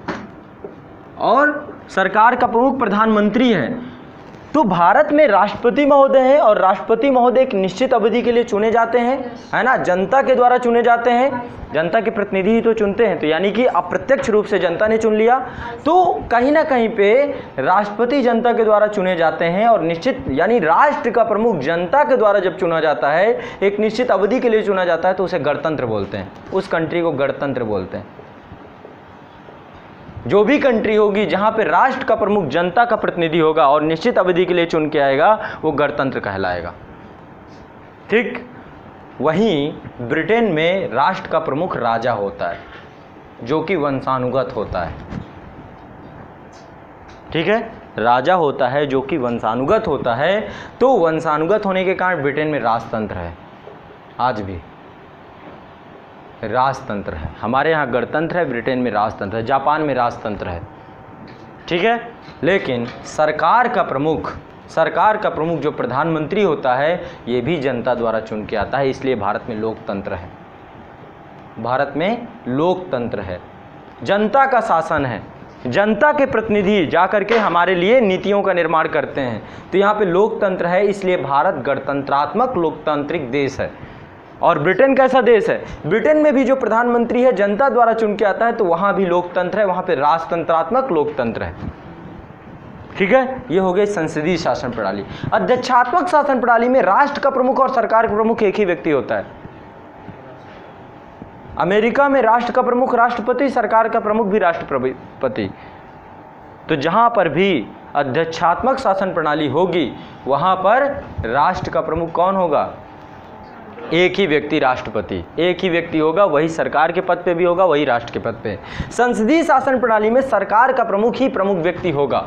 और सरकार का प्रमुख प्रधानमंत्री है। तो भारत में राष्ट्रपति महोदय हैं और राष्ट्रपति महोदय एक निश्चित अवधि के लिए चुने जाते हैं, है ना, जनता के द्वारा चुने जाते हैं। जनता के प्रतिनिधि ही तो चुनते हैं, तो यानी कि अप्रत्यक्ष रूप से जनता ने चुन लिया। तो कहीं ना कहीं पे राष्ट्रपति जनता के द्वारा चुने जाते हैं और निश्चित, यानी राष्ट्र का प्रमुख जनता के द्वारा जब चुना जाता है, एक निश्चित अवधि के लिए चुना जाता है, तो उसे गणतंत्र बोलते हैं। उस कंट्री को गणतंत्र बोलते हैं। जो भी कंट्री होगी जहां पे राष्ट्र का प्रमुख जनता का प्रतिनिधि होगा और निश्चित अवधि के लिए चुन के आएगा, वो गणतंत्र कहलाएगा। ठीक, वहीं ब्रिटेन में राष्ट्र का प्रमुख राजा होता है, जो कि वंशानुगत होता है। ठीक है, राजा होता है जो कि वंशानुगत होता है। तो वंशानुगत होने के कारण ब्रिटेन में राजतंत्र है आज भी। राजतंत्र है। हमारे यहाँ गणतंत्र है, ब्रिटेन में राजतंत्र है, जापान में राजतंत्र है, ठीक है। लेकिन सरकार का प्रमुख सरकार का प्रमुख जो प्रधानमंत्री होता है ये भी जनता द्वारा चुन के आता है, इसलिए भारत में लोकतंत्र है। भारत में लोकतंत्र है, जनता का शासन है, जनता के प्रतिनिधि जाकर के हमारे लिए नीतियों का निर्माण करते हैं। तो यहाँ पे लोकतंत्र है, इसलिए भारत गणतंत्रात्मक लोकतांत्रिक देश है। और ब्रिटेन कैसा देश है? ब्रिटेन में भी जो प्रधानमंत्री है जनता द्वारा चुन के आता है, तो वहाँ भी लोकतंत्र है, वहाँ पे राजतंत्रात्मक लोकतंत्र है, ठीक है। ये हो गई संसदीय शासन प्रणाली। अध्यक्षात्मक शासन प्रणाली में राष्ट्र का प्रमुख और सरकार का प्रमुख एक ही व्यक्ति होता है। अमेरिका में राष्ट्र का प्रमुख राष्ट्रपति, सरकार का प्रमुख भी राष्ट्रपति। तो जहां पर भी अध्यक्षात्मक शासन प्रणाली होगी वहां पर राष्ट्र का प्रमुख कौन होगा? एक ही व्यक्ति, राष्ट्रपति। एक ही व्यक्ति होगा, वही सरकार के पद पे भी होगा, वही राष्ट्र के पद पे। संसदीय शासन प्रणाली में सरकार का प्रमुख ही प्रमुख व्यक्ति होगा,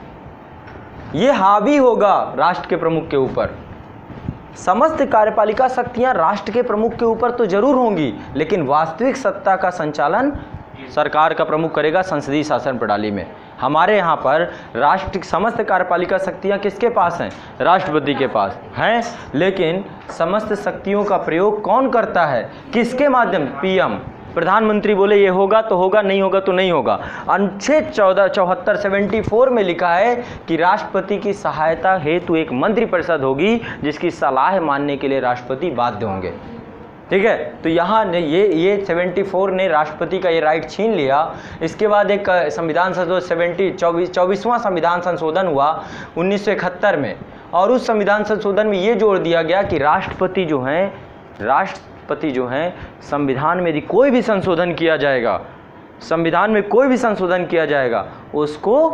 ये हावी होगा राष्ट्र के प्रमुख के ऊपर। समस्त कार्यपालिका शक्तियां राष्ट्र के प्रमुख के ऊपर तो जरूर होंगी, लेकिन वास्तविक सत्ता का संचालन सरकार का प्रमुख करेगा संसदीय शासन प्रणाली में। हमारे यहाँ पर राष्ट्र समस्त कार्यपालिका शक्तियाँ किसके पास हैं? राष्ट्रपति के पास हैं, लेकिन समस्त शक्तियों का प्रयोग कौन करता है? किसके माध्यम? पीएम, प्रधानमंत्री बोले ये होगा तो होगा, नहीं होगा तो नहीं होगा। अनुच्छेद चौदह चौहत्तर सेवेंटी फोर में लिखा है कि राष्ट्रपति की सहायता हेतु एक मंत्रिपरिषद होगी जिसकी सलाह मानने के लिए राष्ट्रपति बाध्य होंगे, ठीक है। तो यहाँ ने ये ये चौहत्तर ने राष्ट्रपति का ये राइट छीन लिया। इसके बाद एक संविधान संशोधन सेवेंटी चौबीस चौबीसवां संविधान संशोधन हुआ उन्नीस सौ इकहत्तर में, और उस संविधान संशोधन में ये जोड़ दिया गया कि राष्ट्रपति जो हैं राष्ट्रपति जो हैं संविधान में यदि कोई भी संशोधन किया जाएगा संविधान में कोई भी संशोधन किया जाएगा उसको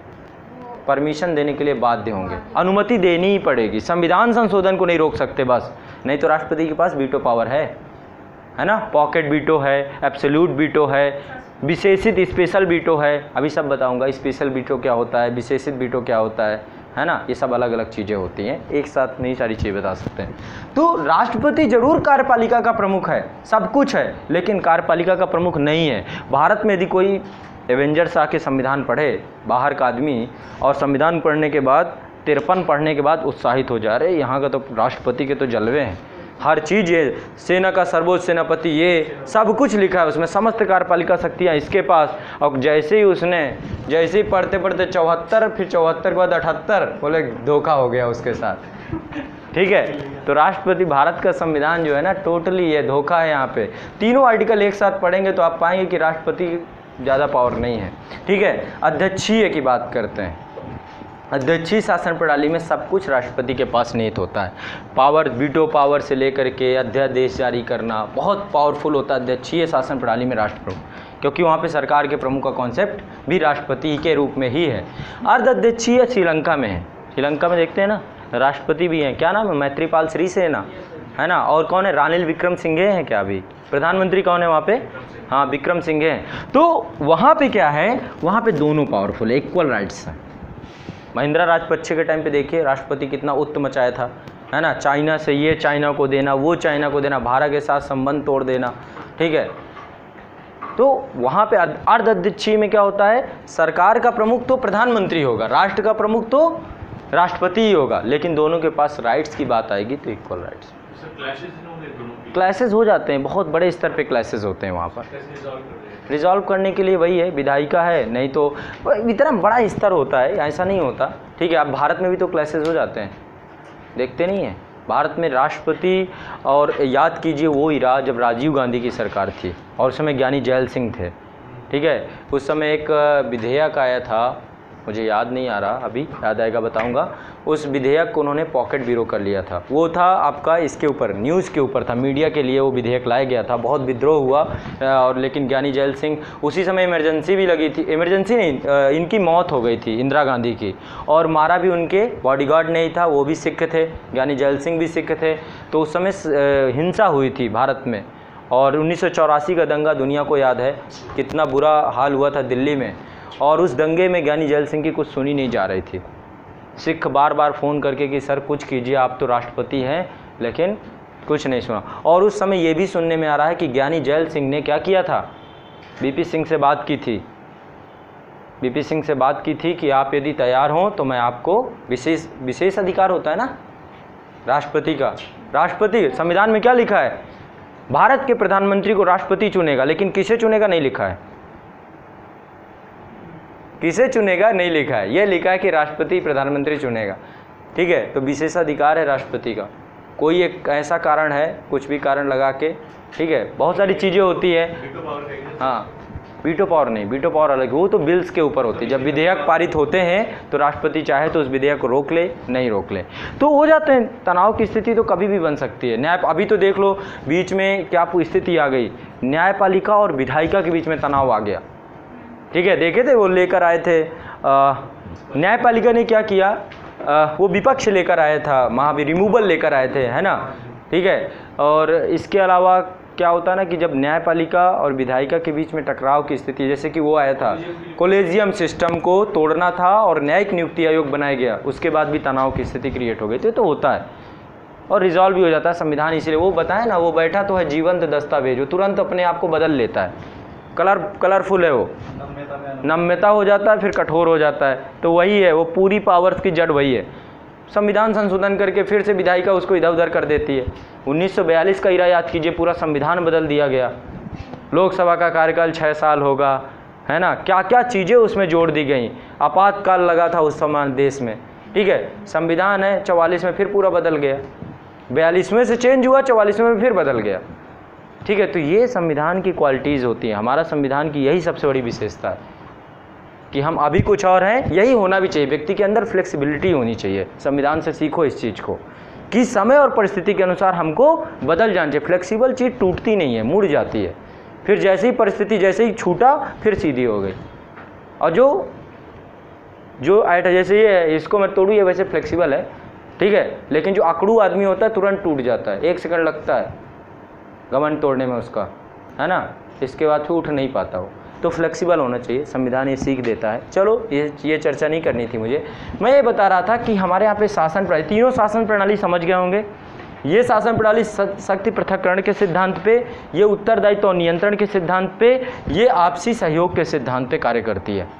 परमिशन देने के लिए बाध्य होंगे, अनुमति देनी ही पड़ेगी। संविधान संशोधन को नहीं रोक सकते बस, नहीं तो राष्ट्रपति के पास वीटो पावर है, है ना। पॉकेट वीटो है, एब्सोल्यूट वीटो है, विशेषित स्पेशल वीटो है। अभी सब बताऊंगा स्पेशल वीटो क्या होता है, विशेषित वीटो क्या होता है, है ना। ये सब अलग अलग चीज़ें होती हैं, एक साथ नहीं सारी चीज़ें बता सकते हैं। तो राष्ट्रपति जरूर कार्यपालिका का प्रमुख है, सब कुछ है, लेकिन कार्यपालिका का प्रमुख नहीं है। भारत में यदि कोई एवेंजर्स आके संविधान पढ़े, बाहर का आदमी, और संविधान पढ़ने के बाद तिरपन पढ़ने के बाद उत्साहित हो जा रहे, यहाँ का तो राष्ट्रपति के तो जलवे हैं, हर चीज़ ये सेना का सर्वोच्च सेनापति, ये सब कुछ लिखा है उसमें, समस्त कार्यपालिका शक्तियाँ इसके पास। और जैसे ही उसने जैसे ही पढ़ते पढ़ते चौहत्तर, फिर चौहत्तर के बाद अठहत्तर, बोले धोखा हो गया उसके साथ, ठीक है। तो राष्ट्रपति भारत का संविधान जो है ना टोटली ये धोखा है। यहाँ पे तीनों आर्टिकल एक साथ पढ़ेंगे तो आप पाएंगे कि राष्ट्रपति ज़्यादा पावर नहीं है, ठीक है। अध्यक्षीय की बात करते हैं। अध्यक्षीय शासन प्रणाली में सब कुछ राष्ट्रपति के पास निहित होता है। पावर, वीटो पावर से लेकर के अध्यादेश जारी करना बहुत पावरफुल होता है अध्यक्षीय शासन प्रणाली में राष्ट्र प्रमुख, क्योंकि वहाँ पे सरकार के प्रमुख का कॉन्सेप्ट भी राष्ट्रपति के रूप में ही है। अर्ध अध्यक्षीय श्रीलंका में है। श्रीलंका में देखते हैं ना राष्ट्रपति भी हैं, क्या नाम है? मैत्रीपाल सिरिसेना, है ना। और कौन है? रानिल विक्रमसिंघे हैं क्या? अभी प्रधानमंत्री कौन है वहाँ पे? हाँ, विक्रमसिंघे हैं। तो वहाँ पे क्या है? वहाँ पे दोनों पावरफुल है, इक्वल राइट्स हैं। महिंद्रा राजपक्षे के टाइम पे देखिए राष्ट्रपति कितना उत्त मचाया था, है ना। चाइना से ये चाइना को देना, वो चाइना को देना, भारत के साथ संबंध तोड़ देना, ठीक है। तो वहाँ पे अर्ध अध्यक्षीय में क्या होता है? सरकार का प्रमुख तो प्रधानमंत्री होगा, राष्ट्र का प्रमुख तो राष्ट्रपति ही होगा, लेकिन दोनों के पास राइट्स की बात आएगी तो इक्वल राइट्स। क्लैशेस हो जाते हैं, बहुत बड़े स्तर पे क्लैशेस होते हैं वहाँ पर। रिजॉल्व करने के लिए वही है, विधायिका है, नहीं तो इतना बड़ा स्तर होता है, ऐसा नहीं होता, ठीक है। अब भारत में भी तो क्लैशेस हो जाते हैं, देखते नहीं हैं। भारत में राष्ट्रपति, और याद कीजिए वो इरा जब राजीव गांधी की सरकार थी और उस समय ज्ञानी जैल सिंह थे, ठीक है। उस समय एक विधेयक आया था, मुझे याद नहीं आ रहा, अभी याद आएगा बताऊंगा। उस विधेयक को उन्होंने पॉकेट ब्यूरो कर लिया था। वो था आपका इसके ऊपर, न्यूज़ के ऊपर था, मीडिया के लिए वो विधेयक लाया गया था। बहुत विद्रोह हुआ, और लेकिन ज्ञानी जैल सिंह, उसी समय इमरजेंसी भी लगी थी, इमरजेंसी नहीं, इनकी मौत हो गई थी इंदिरा गांधी की, और मारा भी उनके बॉडीगार्ड नहीं था, वो भी सिख थे, ज्ञानी जैल सिंह भी सिख थे। तो उस समय हिंसा हुई थी भारत में, और उन्नीस सौ चौरासी का दंगा दुनिया को याद है, कितना बुरा हाल हुआ था दिल्ली में। और उस दंगे में ज्ञानी जैल सिंह की कुछ सुनी नहीं जा रही थी। सिख बार बार फ़ोन करके कि सर कुछ कीजिए, आप तो राष्ट्रपति हैं, लेकिन कुछ नहीं सुना। और उस समय ये भी सुनने में आ रहा है कि ज्ञानी जैल सिंह ने क्या किया था, बीपी सिंह से बात की थी, बीपी सिंह से बात की थी कि आप यदि तैयार हों तो मैं आपको विशेष विशेष अधिकार होता है ना राष्ट्रपति का, राष्ट्रपति संविधान में क्या लिखा है, भारत के प्रधानमंत्री को राष्ट्रपति चुनेगा, लेकिन किसे चुनेगा नहीं लिखा है, किसे चुनेगा नहीं लिखा है, यह लिखा है कि राष्ट्रपति प्रधानमंत्री चुनेगा। ठीक है, तो विशेषाधिकार है राष्ट्रपति का। कोई एक ऐसा कारण है, कुछ भी कारण लगा के, ठीक है, बहुत सारी चीज़ें होती है। हाँ, वीटो पावर नहीं, वीटो पावर अलग, वो तो बिल्स के ऊपर होती है। जब विधेयक पारित होते हैं तो राष्ट्रपति चाहे तो उस विधेयक को रोक ले, नहीं रोक ले, तो हो जाते हैं। तनाव की स्थिति तो कभी भी बन सकती है। न्याय, अभी तो देख लो बीच में क्या स्थिति आ गई, न्यायपालिका और विधायिका के बीच में तनाव आ गया। ठीक है, देखे थे वो लेकर आए थे, न्यायपालिका ने क्या किया, आ, वो विपक्ष लेकर आया था, महावीर रिमूवल लेकर आए थे, है ना। ठीक है, और इसके अलावा क्या होता है ना कि जब न्यायपालिका और विधायिका के बीच में टकराव की स्थिति, जैसे कि वो आया था, कोलेजियम सिस्टम को तोड़ना था और न्यायिक नियुक्ति आयोग बनाया गया, उसके बाद भी तनाव की स्थिति क्रिएट हो गई। तो ये तो होता है और रिजॉल्व भी हो जाता है संविधान। इसलिए वो बताए ना, वो बैठा तो है जीवंत दस्तावेज, वो तुरंत अपने आप को बदल लेता है, कलर कलरफुल है, वो नम्यता हो जाता है, फिर कठोर हो जाता है। तो वही है, वो पूरी पावर्स की जड़ वही है। संविधान संशोधन करके फिर से विधायिका उसको इधर उधर कर देती है। उन्नीस सौ बयालीस का इरा याद कीजिए, पूरा संविधान बदल दिया गया, लोकसभा का कार्यकाल छः साल होगा, है ना, क्या क्या चीज़ें उसमें जोड़ दी गई। आपातकाल लगा था उस समय देश में। ठीक है, संविधान है चौवालीस में फिर पूरा बदल गया, बयालीस में से चेंज हुआ, चौवालीस में फिर बदल गया। ठीक है, तो ये संविधान की क्वालिटीज़ होती हैं। हमारा संविधान की यही सबसे बड़ी विशेषता है कि हम अभी कुछ और हैं, यही होना भी चाहिए। व्यक्ति के अंदर फ्लेक्सिबिलिटी होनी चाहिए। संविधान से सीखो इस चीज़ को कि समय और परिस्थिति के अनुसार हमको बदल जाना चाहिए। फ्लेक्सिबल चीज़ टूटती नहीं है, मुड़ जाती है, फिर जैसे ही परिस्थिति जैसे ही छूटा फिर सीधी हो गई। और जो जो आइट जैसे ये है, इसको मैं तोड़ूँ, ये वैसे फ्लेक्सिबल है, ठीक है, लेकिन जो अकड़ू आदमी होता है तुरंत टूट जाता है, एक सेकंड लगता है गमन तोड़ने में उसका, है ना, इसके बाद फिर उठ नहीं पाता वो। तो फ्लेक्सिबल होना चाहिए, संविधान ये सीख देता है। चलो ये ये चर्चा नहीं करनी थी मुझे, मैं ये बता रहा था कि हमारे यहाँ पे शासन प्रणाली, तीनों शासन प्रणाली समझ गए होंगे। ये शासन प्रणाली शक्ति पृथक्करण के सिद्धांत पे, ये उत्तरदायित्व और नियंत्रण के सिद्धांत पे, ये आपसी सहयोग के सिद्धांत पे कार्य करती है।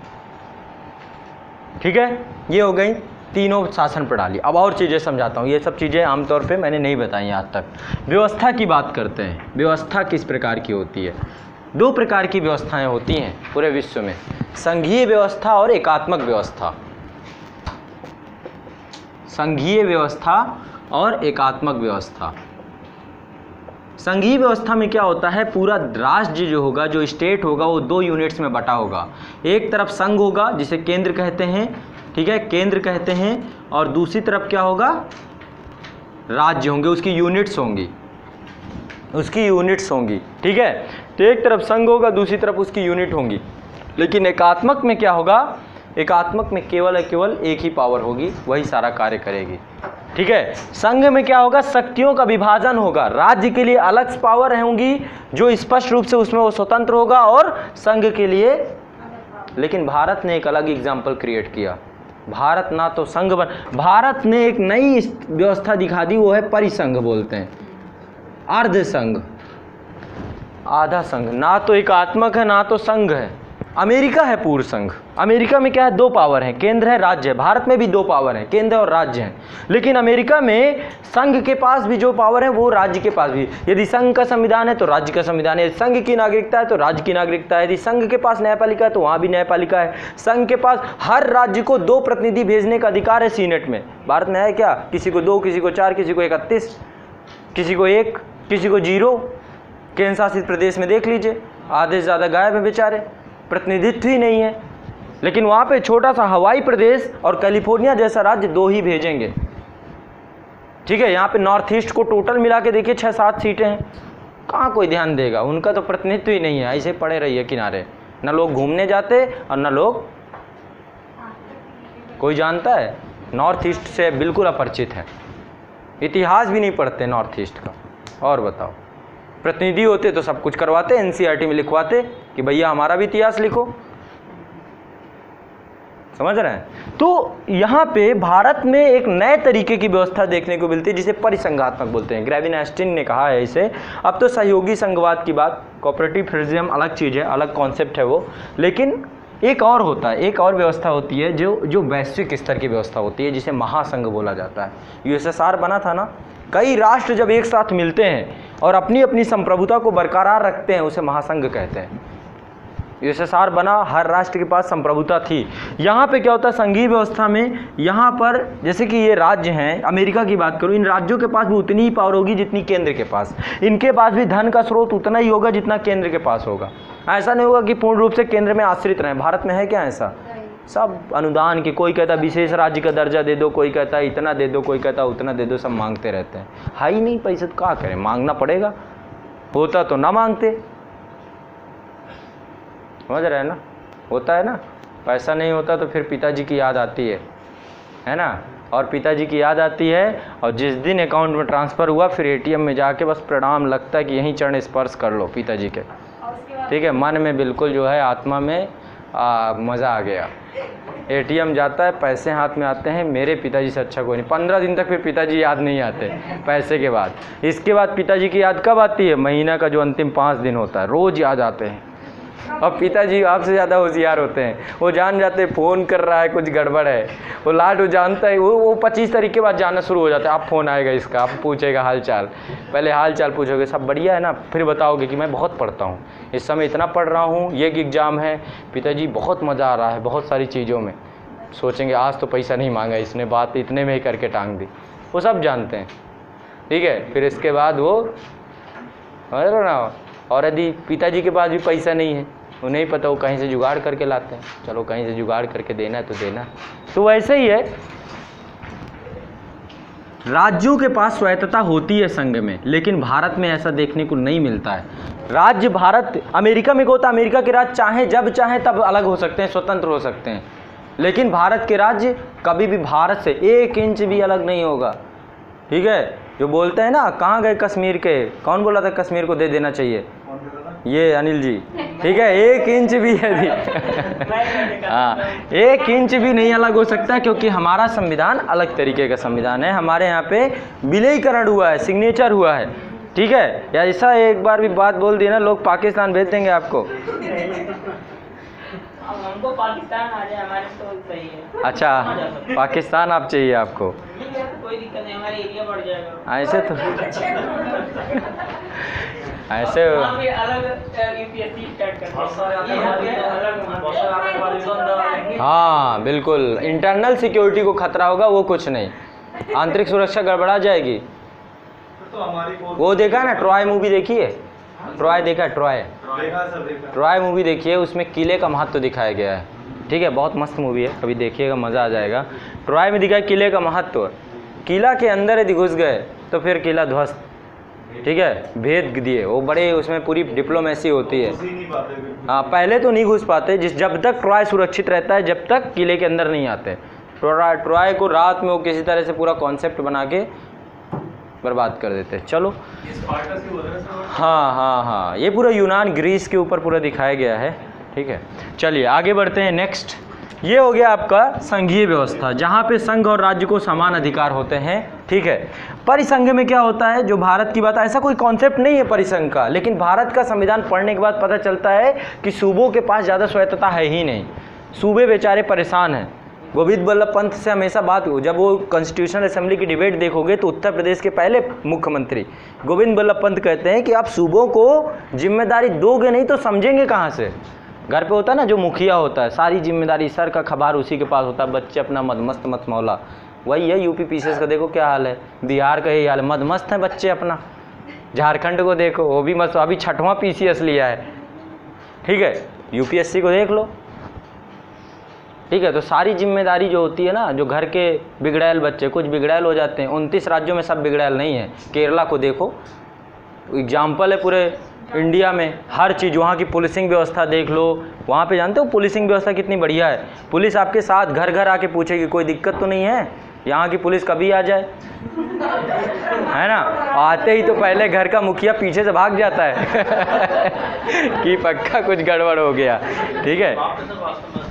ठीक है, ये हो गई तीनों शासन प्रणाली। अब और चीज़ें समझाता हूँ, ये सब चीज़ें आमतौर पे मैंने नहीं बताई आज तक। व्यवस्था की बात करते हैं, व्यवस्था किस प्रकार की होती है। दो प्रकार की व्यवस्थाएं होती हैं पूरे विश्व में, संघीय व्यवस्था और एकात्मक व्यवस्था। संघीय व्यवस्था और एकात्मक व्यवस्था। संघीय व्यवस्था में क्या होता है, पूरा राज्य जो होगा, जो स्टेट होगा, वो दो यूनिट्स में बटा होगा। एक तरफ संघ होगा जिसे केंद्र कहते हैं, ठीक है, केंद्र कहते हैं, और दूसरी तरफ क्या होगा, राज्य होंगे, उसकी यूनिट्स होंगी, उसकी यूनिट्स होंगी। ठीक है, तो एक तरफ संघ होगा, दूसरी तरफ उसकी यूनिट होंगी। लेकिन एकात्मक में क्या होगा, एकात्मक में केवल है केवल एक ही पावर होगी, वही सारा कार्य करेगी। ठीक है, संघ में क्या होगा, शक्तियों का विभाजन होगा, राज्य के लिए अलग पावर होंगी जो स्पष्ट रूप से उसमें वो स्वतंत्र होगा, और संघ के लिए। लेकिन भारत ने एक अलग एग्जाम्पल क्रिएट किया। भारत ना तो संघ बन, भारत ने एक नई व्यवस्था दिखा दी, वो है परिसंघ बोलते हैं, अर्ध संघ, आधा संघ। ना तो एकात्मक है ना तो संघ है। अमेरिका है पूर्ण संघ। अमेरिका में क्या है, दो पावर है, केंद्र है, राज्य है। भारत में भी दो पावर है, केंद्र और राज्य है। लेकिन अमेरिका में संघ के पास भी जो पावर है वो राज्य के पास भी। यदि संघ का संविधान है तो राज्य का संविधान है, यदि संघ की नागरिकता है तो राज्य की नागरिकता है, यदि संघ के पास न्यायपालिका है तो वहाँ भी न्यायपालिका है। संघ के पास हर राज्य को दो प्रतिनिधि भेजने का अधिकार है सीनेट में। भारत में है क्या, किसी को दो, किसी को चार, किसी को इकतीस, किसी को एक, किसी को जीरो। केंद्र शासित प्रदेश में देख लीजिए, आधे से ज़्यादा गायब है बेचारे, प्रतिनिधित्व ही नहीं है। लेकिन वहाँ पे छोटा सा हवाई प्रदेश और कैलिफोर्निया जैसा राज्य दो ही भेजेंगे। ठीक है, यहाँ पे नॉर्थ ईस्ट को टोटल मिला के देखिए छः सात सीटें हैं, कहाँ कोई ध्यान देगा, उनका तो प्रतिनिधित्व ही नहीं है, ऐसे पड़े रहिए किनारे, न लोग घूमने जाते और न लोग कोई जानता है। नॉर्थ ईस्ट से बिल्कुल अपरिचित है, इतिहास भी नहीं पढ़ते नॉर्थ ईस्ट का। और बताओ, प्रतिनिधि होते तो सब कुछ करवाते, एनसीईआरटी में लिखवाते कि भैया हमारा भी इतिहास लिखो। समझ रहे हैं। तो यहाँ पे भारत में एक नए तरीके की व्यवस्था देखने को मिलती है जिसे परिसंघात्मक बोलते हैं। ग्रेविन एस्टिन ने कहा है इसे। अब तो सहयोगी संघवाद की बात, कोऑपरेटिव फेडरलिज्म अलग चीज़ है, अलग कॉन्सेप्ट है वो, लेकिन एक और होता है, एक और व्यवस्था होती है जो जो वैश्विक स्तर की व्यवस्था होती है जिसे महासंघ बोला जाता है। यूएसएसआर बना था ना, कई राष्ट्र जब एक साथ मिलते हैं और अपनी अपनी संप्रभुता को बरकरार रखते हैं उसे महासंघ कहते हैं। यूएसएसआर बना, हर राष्ट्र के पास संप्रभुता थी। यहाँ पे क्या होता है संघीय व्यवस्था में, यहाँ पर जैसे कि ये राज्य हैं, अमेरिका की बात करूँ, इन राज्यों के पास भी उतनी ही पावर होगी जितनी केंद्र के पास, इनके पास भी धन का स्रोत उतना ही होगा जितना केंद्र के पास होगा। ऐसा नहीं होगा कि पूर्ण रूप से केंद्र में आश्रित रहें। भारत में है क्या ऐसा? सब अनुदान के, कोई कहता विशेष राज्य का दर्जा दे दो, कोई कहता इतना दे दो, कोई कहता उतना दे दो, सब मांगते रहते हैं। है ही नहीं पैसे तो क्या करें, मांगना पड़ेगा, होता तो ना मांगते। समझ रहे हैं ना, होता है ना, पैसा नहीं होता तो फिर पिताजी की याद आती है, है ना, और पिताजी की याद आती है और जिस दिन अकाउंट में ट्रांसफ़र हुआ फिर एटीएम में जाके बस प्रणाम लगता है कि यहीं चरण स्पर्श कर लो पिताजी के, ठीक है, मन में बिल्कुल जो है आत्मा में मज़ा आ गया। एटीएम जाता है, पैसे हाथ में आते हैं, मेरे पिताजी से अच्छा कोई नहीं। पंद्रह दिन तक फिर पिताजी याद नहीं आते पैसे के बाद। इसके बाद पिताजी की याद कब आती है? महीना का जो अंतिम पाँच दिन होता है, रोज़ याद आते हैं। और पिताजी आपसे ज़्यादा होशियार होते हैं, वो जान जाते हैं फ़ोन कर रहा है, कुछ गड़बड़ है, वो लाड वो जानता है, वो वो पच्चीस तारीख के बाद जानना शुरू हो जाता है। आप फ़ोन आएगा इसका, आप पूछेगा हाल चाल, पहले हाल चाल पूछोगे सब बढ़िया है ना, फिर बताओगे कि मैं बहुत पढ़ता हूँ, इस समय इतना पढ़ रहा हूँ, ये एग्ज़ाम है, पिताजी बहुत मज़ा आ रहा है बहुत सारी चीज़ों में। सोचेंगे आज तो पैसा नहीं मांगा इसने, बात इतने में ही करके टांग दी, वो सब जानते हैं, ठीक है। फिर इसके बाद वो समझ लो ना, और यदि पिताजी के पास भी पैसा नहीं है, उन्हें पता, वो कहीं से जुगाड़ करके लाते हैं, चलो कहीं से जुगाड़ करके देना है तो देना। तो वैसे ही है, राज्यों के पास स्वायत्तता होती है संघ में, लेकिन भारत में ऐसा देखने को नहीं मिलता है। राज्य भारत, अमेरिका में क्या होता है, अमेरिका के राज्य चाहे जब चाहे तब अलग हो सकते हैं, स्वतंत्र हो सकते हैं, लेकिन भारत के राज्य कभी भी भारत से एक इंच भी अलग नहीं होगा, ठीक है। जो बोलते हैं ना, कहाँ गए कश्मीर के, कौन बोला था कश्मीर को दे देना चाहिए? ये अनिल जी, ठीक है, एक इंच भी यदि हाँ एक इंच भी नहीं अलग हो सकता, क्योंकि हमारा संविधान अलग तरीके का संविधान है। हमारे यहाँ पे विलयीकरण हुआ है, सिग्नेचर हुआ है, ठीक है। या ऐसा एक बार भी बात बोल दी ना, लोग पाकिस्तान भेज देंगे आपको। हमको पाकिस्तान आ जाए, हमारे तो सही है। अच्छा, पाकिस्तान आप चाहिए आपको? कोई दिक्कत नहीं, हमारा एरिया बढ़ जाएगा। ऐसे तो ऐसे अलग यूपीएससी स्टार्ट करते हैं। हाँ बिल्कुल, इंटरनल सिक्योरिटी को खतरा होगा, वो कुछ नहीं, आंतरिक सुरक्षा गड़बड़ा जाएगी। वो देखा ना, ट्रॉय मूवी देखी है? ट्रॉय देखा? ट्रॉय ट्रॉय मूवी देखिए, उसमें किले का महत्व दिखाया गया है, ठीक है, बहुत मस्त मूवी है, कभी देखिएगा, मज़ा आ जाएगा। ट्रॉय में दिखाया किले का महत्व, किला के अंदर यदि घुस गए तो फिर किला ध्वस्त, ठीक है, भेद दिए, वो बड़े उसमें पूरी डिप्लोमेसी होती है। हाँ, पहले तो नहीं घुस पाते, जिस जब तक ट्रॉय सुरक्षित रहता है, जब तक किले के अंदर नहीं आते। ट्रॉय ट्रॉय को रात में वो किसी तरह से पूरा कॉन्सेप्ट बना के बर्बाद कर देते हैं। चलो, हाँ हाँ हाँ, ये पूरा यूनान ग्रीस के ऊपर पूरा दिखाया गया है, ठीक है। चलिए आगे बढ़ते हैं। नेक्स्ट, ये हो गया आपका संघीय व्यवस्था, जहाँ पे संघ और राज्य को समान अधिकार होते हैं, ठीक है। परिसंघ में क्या होता है, जो भारत की बात, ऐसा कोई कॉन्सेप्ट नहीं है परिसंघ का, लेकिन भारत का संविधान पढ़ने के बाद पता चलता है कि सूबों के पास ज़्यादा स्वायत्तता है ही नहीं, सूबे बेचारे परेशान हैं। गोविंद बल्लभ पंत से हमेशा बात हो, जब वो कॉन्स्टिट्यूशनल असेंबली की डिबेट देखोगे तो उत्तर प्रदेश के पहले मुख्यमंत्री गोविंद बल्लभ पंत कहते हैं कि आप सूबों को जिम्मेदारी दोगे नहीं तो समझेंगे कहाँ से। घर पे होता है ना जो मुखिया होता है, सारी जिम्मेदारी सर का खबार उसी के पास होता है, बच्चे अपना मदमस्त मत मौला, वही है। यूपी पीसीएस का देखो क्या हाल है, बिहार का यही हाल है, मदमस्त हैं बच्चे अपना। झारखंड को देखो, वो भी मस्त, अभी छठवां पीसीएस लिया है, ठीक है। यूपीएससी को देख लो, ठीक है। तो सारी जिम्मेदारी जो होती है ना, जो घर के बिगड़ैल बच्चे, कुछ बिगड़ैल हो जाते हैं, उनतीस राज्यों में सब बिगड़ैल नहीं है। केरला को देखो, एग्जाम्पल है पूरे इंडिया में, हर चीज़, वहाँ की पुलिसिंग व्यवस्था देख लो, वहाँ पे जानते हो पुलिसिंग व्यवस्था कितनी बढ़िया है। पुलिस आपके साथ घर घर आके पूछेगी कोई दिक्कत तो नहीं है, यहाँ की पुलिस कभी आ जाए, है ना। आते ही तो पहले घर का मुखिया पीछे से भाग जाता है कि पक्का कुछ गड़बड़ हो गया, ठीक है।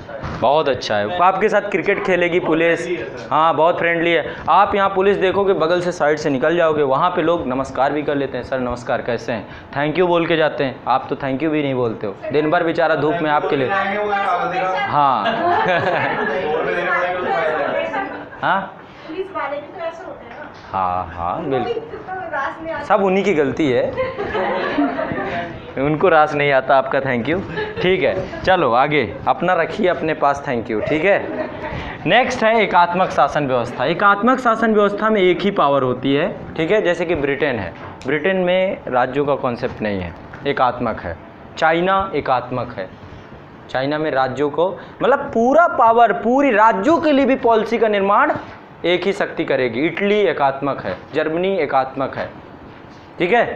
बहुत अच्छा है। आपके साथ क्रिकेट खेलेगी पुलिस, हाँ बहुत फ्रेंडली है। आप यहाँ पुलिस देखोगे बगल से साइड से निकल जाओगे, वहाँ पे लोग नमस्कार भी कर लेते हैं, सर नमस्कार कैसे हैं, थैंक यू बोल के जाते हैं। आप तो थैंक यू भी नहीं बोलते हो, दिन भर बेचारा धूप में आपके लिए। हाँ हाँ हाँ हाँ बिल्कुल, सब उन्हीं की गलती है, उनको रास नहीं आता आपका थैंक यू। ठीक है चलो आगे, अपना रखिए अपने पास थैंक यू। ठीक है, नेक्स्ट है एकात्मक शासन व्यवस्था। एकात्मक शासन व्यवस्था में एक ही पावर होती है, ठीक है, जैसे कि ब्रिटेन है, ब्रिटेन में राज्यों का कॉन्सेप्ट नहीं है, एकात्मक है। चाइना एकात्मक है, चाइना में राज्यों को मतलब पूरा पावर, पूरी राज्यों के लिए भी पॉलिसी का निर्माण एक ही शक्ति करेगी। इटली एकात्मक है, जर्मनी एकात्मक है, ठीक है।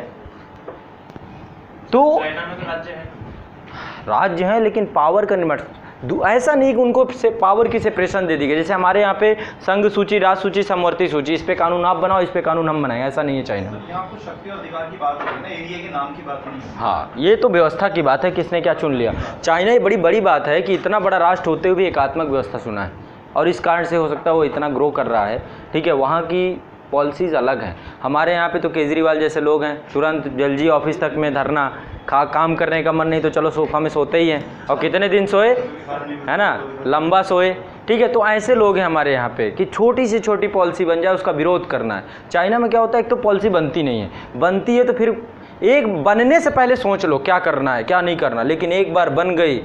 तो चाइना में तो राज्य है, राज्य है लेकिन पावर का निर्माण ऐसा नहीं कि उनको से पावर की सेपरेशन दे दी गई, जैसे हमारे यहाँ पे संघ सूची, राज सूची, समवर्ती सूची, इस पे कानून आप बनाओ, इस पे कानून हम बनाएंगे, ऐसा नहीं है चाइना में। यहाँ कुछ शक्ति और अधिकार की बात हो रही है ना, एरिया के नाम की बात नहीं है। हाँ ये तो व्यवस्था की बात है, किसने क्या चुन लिया। चाइना ये बड़ी बड़ी बात है कि इतना बड़ा राष्ट्र होते हुए भी एकात्मक व्यवस्था चुना है, और इस कारण से हो सकता है वो इतना ग्रो कर रहा है, ठीक है। वहाँ की पॉलिसीज़ अलग हैं। हमारे यहाँ पे तो केजरीवाल जैसे लोग हैं, तुरंत जल्दी ऑफिस तक में धरना, खा काम करने का मन नहीं तो चलो सोफा में सोते ही हैं, और कितने दिन सोए है ना, लंबा सोए, ठीक है। तो ऐसे लोग हैं हमारे यहाँ पे कि छोटी से छोटी पॉलिसी बन जाए उसका विरोध करना है। चाइना में क्या होता है, एक तो पॉलिसी बनती नहीं है, बनती है तो फिर एक बनने से पहले सोच लो क्या करना है क्या नहीं करना, लेकिन एक बार बन गई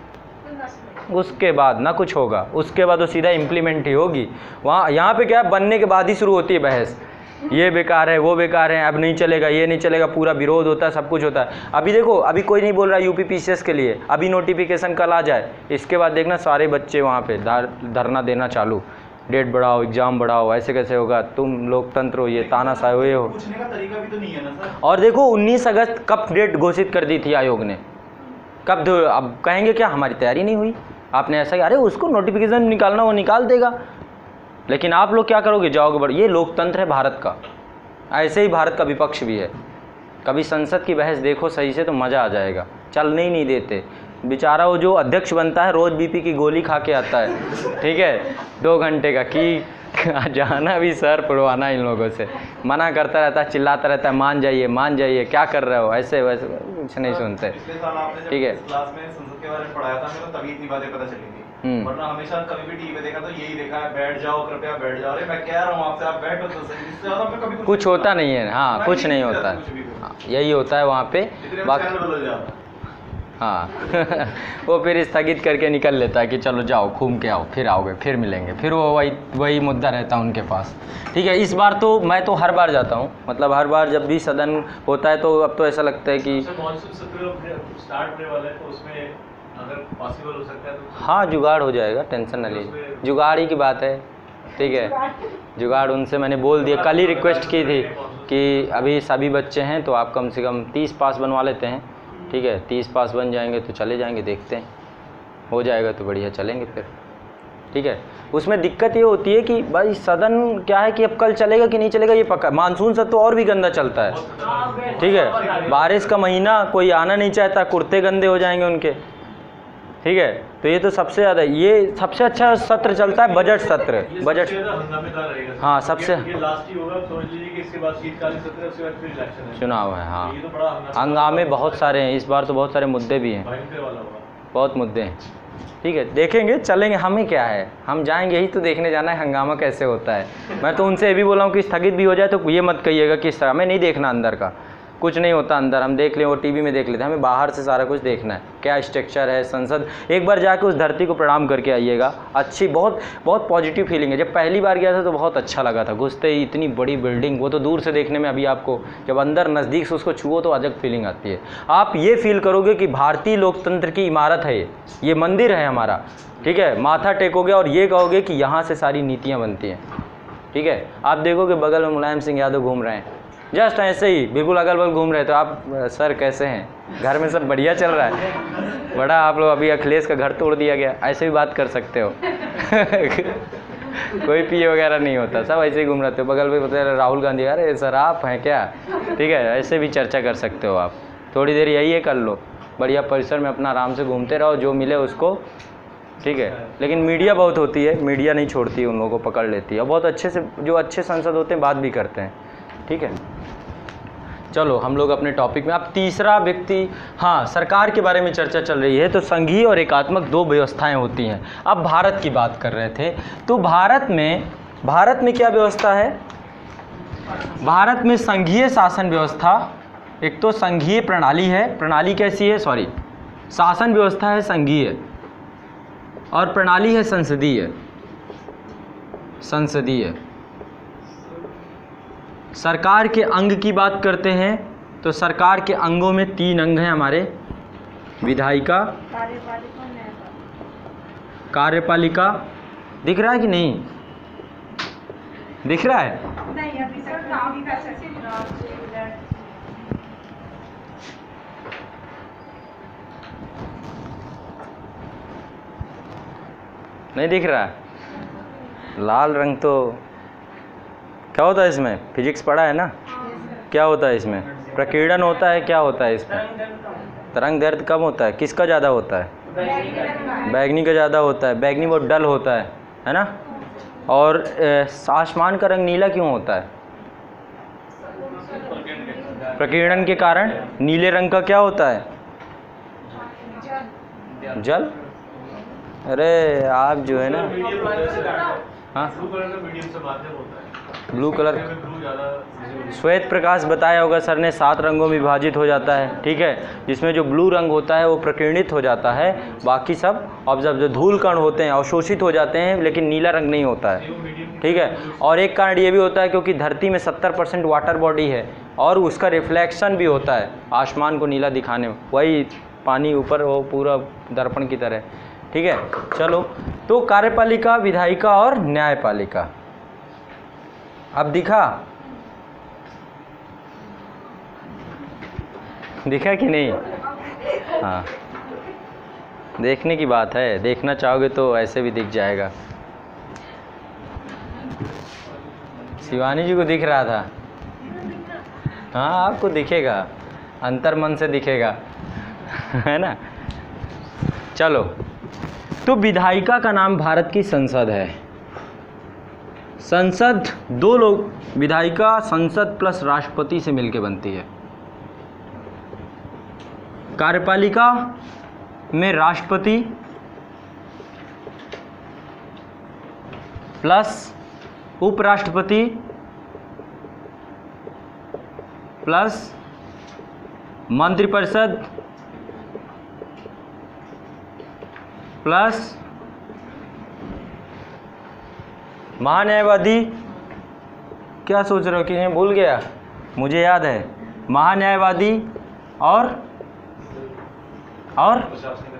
उसके बाद ना कुछ होगा, उसके बाद वो सीधा इम्प्लीमेंट ही होगी। वहाँ यहाँ पे क्या है, बनने के बाद ही शुरू होती है बहस, ये बेकार है वो बेकार है, अब नहीं चलेगा ये नहीं चलेगा, पूरा विरोध होता है, सब कुछ होता है। अभी देखो अभी कोई नहीं बोल रहा यूपी पीसीएस के लिए, अभी नोटिफिकेशन कल आ जाए, इसके बाद देखना सारे बच्चे वहाँ पे धरना देना चालू, डेट बढ़ाओ, एग्जाम बढ़ाओ, ऐसे कैसे होगा, तुम लोकतंत्र हो, ये तानाशाही हुए हो। पूछने का तरीका भी तो नहीं है ना सर। और देखो उन्नीस अगस्त कब डेट घोषित कर दी थी आयोग ने, कब, अब कहेंगे क्या हमारी तैयारी नहीं हुई, आपने ऐसा ही, अरे उसको नोटिफिकेशन निकालना वो निकाल देगा, लेकिन आप लोग क्या करोगे, जाओगे बड़। ये लोकतंत्र है भारत का, ऐसे ही भारत का विपक्ष भी है। कभी संसद की बहस देखो सही से तो मज़ा आ जाएगा, चलने ही नहीं देते। बेचारा वो जो अध्यक्ष बनता है रोज़ बीपी की गोली खा के आता है, ठीक है, दो घंटे का कि जाना भी सर पढ़वाना इन लोगों से, मना करता रहता है, चिल्लाता रहता है, मान जाइए मान जाइए, क्या कर रहे हो, ऐसे वैसे कुछ नहीं सुनते, ठीक है। क्लास में संसद के बारे में पढ़ाया था मेरे, तभी इतनी बातें पता चली थी, वरना हमेशा कभी भी टीवी पे देखा तो यही देखा है, बैठ जाओ कृपया बैठ जाओ। अरे मैं कह रहा हूँ आपसे, आप बैठो तो सही, इससे ज़्यादा मैं कभी कुछ होता नहीं है। हाँ कुछ नहीं होता है, हाँ यही होता है वहाँ पे, बाकी हाँ वो फिर स्थगित करके निकल लेता है कि चलो जाओ घूम के आओ, फिर आओगे फिर मिलेंगे, फिर वो वही वही मुद्दा रहता है उनके पास, ठीक है। इस बार तो मैं तो हर बार जाता हूँ, मतलब हर बार जब भी सदन होता है तो अब तो ऐसा लगता है कि मॉनसून सत्र स्टार्ट होने वाला है, तो उसमें अगर पॉसिबल हो सकता है तो हाँ जुगाड़ हो जाएगा, टेंशन न लीजिए, जुगाड़ ही की बात है, ठीक है। जुगाड़ उनसे मैंने बोल दिया, कल ही रिक्वेस्ट की थी कि अभी सभी बच्चे हैं तो आप कम से कम तीस पास बनवा लेते हैं, ठीक है, तीस पास बन जाएंगे तो चले जाएंगे, देखते हैं हो जाएगा तो बढ़िया चलेंगे फिर, ठीक है। उसमें दिक्कत ये होती है कि भाई सदन क्या है कि अब कल चलेगा कि नहीं चलेगा ये पक्का, मानसून से तो और भी गंदा चलता है, ठीक है, बारिश का महीना, कोई आना नहीं चाहता, कुर्ते गंदे हो जाएंगे उनके, ठीक है। तो ये तो सबसे ज़्यादा, ये सबसे अच्छा सत्र चलता है बजट सत्र, बजट, हाँ सबसे चुनाव है, हाँ हंगामे बहुत सारे हैं इस बार, तो बहुत सारे मुद्दे भी हैं, बहुत मुद्दे हैं, ठीक है। देखेंगे चलेंगे, हमें क्या है, हम जाएंगे यही तो देखने जाना है हंगामा कैसे होता है। मैं तो उनसे ये भी बोला हूँ कि स्थगित भी हो जाए तो ये मत कहिएगा कि इस तरह, हमें नहीं देखना अंदर का, कुछ नहीं होता अंदर, हम देख लें वो टीवी में देख लेते हैं, हमें बाहर से सारा कुछ देखना है, क्या स्ट्रक्चर है संसद। एक बार जाके उस धरती को प्रणाम करके आइएगा, अच्छी बहुत बहुत पॉजिटिव फीलिंग है। जब पहली बार गया था तो बहुत अच्छा लगा था, घुसते ही इतनी बड़ी बिल्डिंग, वो तो दूर से देखने में, अभी आपको जब अंदर नज़दीक से उसको छुओ तो अलग फीलिंग आती है। आप ये फील करोगे कि भारतीय लोकतंत्र की इमारत है, ये ये मंदिर है हमारा, ठीक है। माथा टेकोगे और ये कहोगे कि यहाँ से सारी नीतियाँ बनती हैं, ठीक है। आप देखोगे बगल में मुलायम सिंह यादव घूम रहे हैं, जस्ट ऐसे ही बिल्कुल अगल बगल घूम रहे, तो आप सर कैसे हैं, घर में सब बढ़िया चल रहा है, बड़ा आप लोग अभी अखिलेश का घर तोड़ दिया गया, ऐसे भी बात कर सकते हो कोई पीए वगैरह नहीं होता, सब ऐसे ही घूम रहे थे, बगल में बता रहे राहुल गांधी, अरे सर आप हैं क्या, ठीक है, ऐसे भी चर्चा कर सकते हो आप। थोड़ी देर यही है कर लो, बढ़िया परिसर में अपना आराम से घूमते रहो, जो मिले उसको ठीक है, लेकिन मीडिया बहुत होती है, मीडिया नहीं छोड़ती है, उन लोगों को पकड़ लेती है और बहुत अच्छे से जो अच्छे सांसद होते हैं बात भी करते हैं। ठीक है, चलो हम लोग अपने टॉपिक में। अब तीसरा व्यक्ति, हाँ, सरकार के बारे में चर्चा चल रही है तो संघीय और एकात्मक दो व्यवस्थाएं होती हैं। अब भारत की बात कर रहे थे तो भारत में भारत में क्या व्यवस्था है? भारत में संघीय शासन व्यवस्था, एक तो संघीय प्रणाली है, प्रणाली कैसी है, सॉरी शासन व्यवस्था है संघीय और प्रणाली है संसदीय। संसदीय सरकार के अंग की बात करते हैं तो सरकार के अंगों में तीन अंग हैं हमारे, विधायिका, कार्यपालिका, दिख रहा है कि नहीं? दिख रहा है? नहीं दिख रहा है? लाल रंग तो क्या होता है इसमें? फिजिक्स पढ़ा है ना? क्या होता है इसमें? प्रकीर्णन होता है, क्या होता है इसमें? तरंग दैर्ध्य कम होता है, किसका ज़्यादा होता है? बैगनी का ज़्यादा होता है। बैगनी बहुत डल होता है, है ना? और आसमान का रंग नीला क्यों होता है? प्रकीर्णन के कारण। नीले रंग का क्या होता है? जल। अरे आप जो है ना, हाँ, ब्लू कलर, श्वेत प्रकाश बताया होगा सर ने, सात रंगों में विभाजित हो जाता है। ठीक है, जिसमें जो ब्लू रंग होता है वो प्रकीर्णित हो जाता है, बाकी सब ऑब्जर्व जो धूल कण होते हैं अवशोषित हो जाते हैं, लेकिन नीला रंग नहीं होता है। ठीक है, और एक कारण ये भी होता है क्योंकि धरती में सत्तर परसेंट वाटर बॉडी है और उसका रिफ्लेक्शन भी होता है आसमान को नीला दिखाने में, वही पानी ऊपर वो पूरा दर्पण की तरह। ठीक है, चलो तो कार्यपालिका, विधायिका और न्यायपालिका। अब दिखा दिखा कि नहीं? हाँ, देखने की बात है, देखना चाहोगे तो ऐसे भी दिख जाएगा। शिवानी जी को दिख रहा था, हाँ आपको दिखेगा, अंतर्मन से दिखेगा है ना? चलो, तो विधायिका का नाम भारत की संसद है। संसद दो लोग, विधायिका संसद प्लस राष्ट्रपति से मिलकर बनती है। कार्यपालिका में राष्ट्रपति प्लस उपराष्ट्रपति प्लस मंत्रिपरिषद प्लस महान्यायवादी। क्या सोच रहे हो कि मैं भूल गया? मुझे याद है, महान्यायवादी और और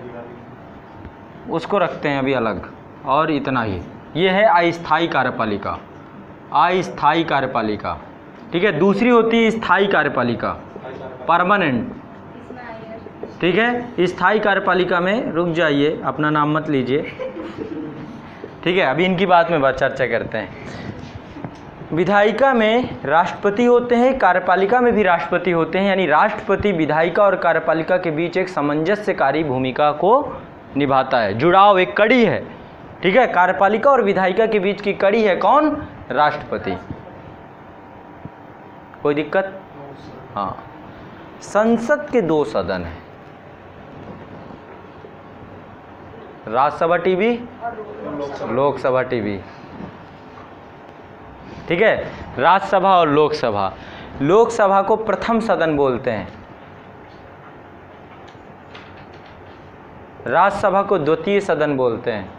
उसको रखते हैं अभी अलग, और इतना ही। ये है अस्थायी कार्यपालिका, अस्थायी कार्यपालिका। ठीक है, दूसरी होती है स्थायी कार्यपालिका, परमानेंट। ठीक है, स्थायी कार्यपालिका में रुक जाइए, अपना नाम मत लीजिए। ठीक है, अभी इनकी बात में बात चर्चा करते हैं। विधायिका में राष्ट्रपति होते हैं, कार्यपालिका में भी राष्ट्रपति होते हैं, यानी राष्ट्रपति विधायिका और कार्यपालिका के बीच एक सामंजस्यकारी भूमिका को निभाता है। जुड़ाव, एक कड़ी है। ठीक है, कार्यपालिका और विधायिका के बीच की कड़ी है कौन? राष्ट्रपति। कोई दिक्कत? हाँ, संसद के दो सदन हैं, राज्यसभा टीवी, लोकसभा टीवी। ठीक है, राज्यसभा और लोकसभा। लोकसभा को प्रथम सदन बोलते हैं, राज्यसभा को द्वितीय सदन बोलते हैं।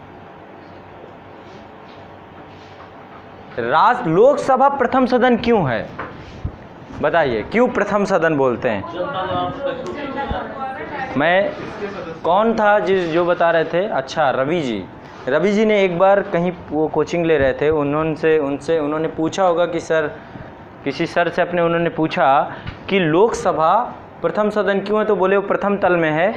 राज लोकसभा प्रथम सदन क्यों है बताइए, क्यों प्रथम सदन बोलते हैं? मैं कौन था जिस जो बता रहे थे? अच्छा, रवि जी। रवि जी ने एक बार कहीं वो कोचिंग ले रहे थे, उन्होंने से उनसे उन्होंने पूछा होगा कि सर, किसी सर से अपने उन्होंने पूछा कि लोकसभा प्रथम सदन क्यों है, तो बोले वो प्रथम तल में है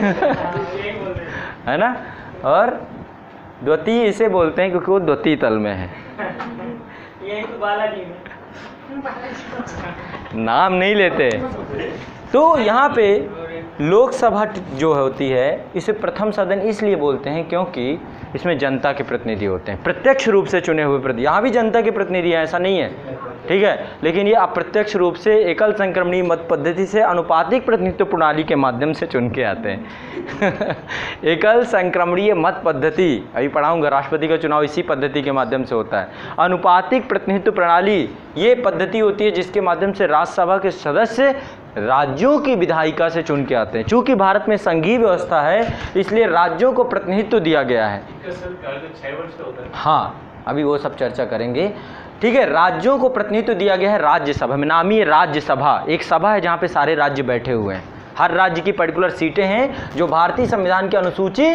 है ना, और द्वितीय इसे बोलते हैं क्योंकि वो द्वितीय तल में है। यही तो बालाजी में नाम नहीं लेते। तो यहाँ पे लोकसभा जो होती है इसे प्रथम सदन इसलिए बोलते हैं क्योंकि इसमें जनता के प्रतिनिधि होते हैं, प्रत्यक्ष रूप से चुने हुए प्रतिनिधि। यहाँ भी जनता के प्रतिनिधि हैं, ऐसा नहीं है, ठीक है, लेकिन ये अप्रत्यक्ष रूप से एकल संक्रमणीय मत पद्धति से अनुपातिक प्रतिनिधित्व प्रणाली के माध्यम से चुन के आते हैं। एकल संक्रमणीय मत पद्धति, अभी पढ़ाऊंगा, राष्ट्रपति का चुनाव इसी पद्धति के माध्यम से होता है। अनुपातिक प्रतिनिधित्व प्रणाली ये पद्धति होती है जिसके माध्यम से राज्यसभा के सदस्य राज्यों की विधायिका से चुन के आते हैं। चूंकि भारत में संघीय व्यवस्था है इसलिए राज्यों को प्रतिनिधित्व दिया गया है। हाँ, अभी वो सब चर्चा करेंगे, ठीक है। राज्यों को प्रतिनिधित्व दिया गया है राज्यसभा में, नाम ही राज्यसभा, एक सभा है जहाँ पे सारे राज्य बैठे हुए हैं। हर राज्य की पर्टिकुलर सीटें हैं जो भारतीय संविधान की अनुसूची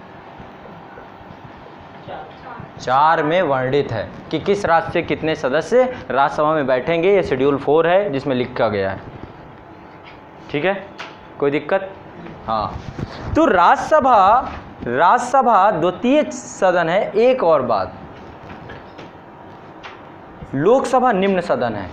चार में वर्णित है कि किस राज्य से कितने सदस्य राज्यसभा में बैठेंगे। ये शेड्यूल फोर है जिसमें लिखा गया है, ठीक है, कोई दिक्कत? हाँ, तो राज्यसभा राज्यसभा द्वितीय सदन है। एक और बात, लोकसभा निम्न सदन है,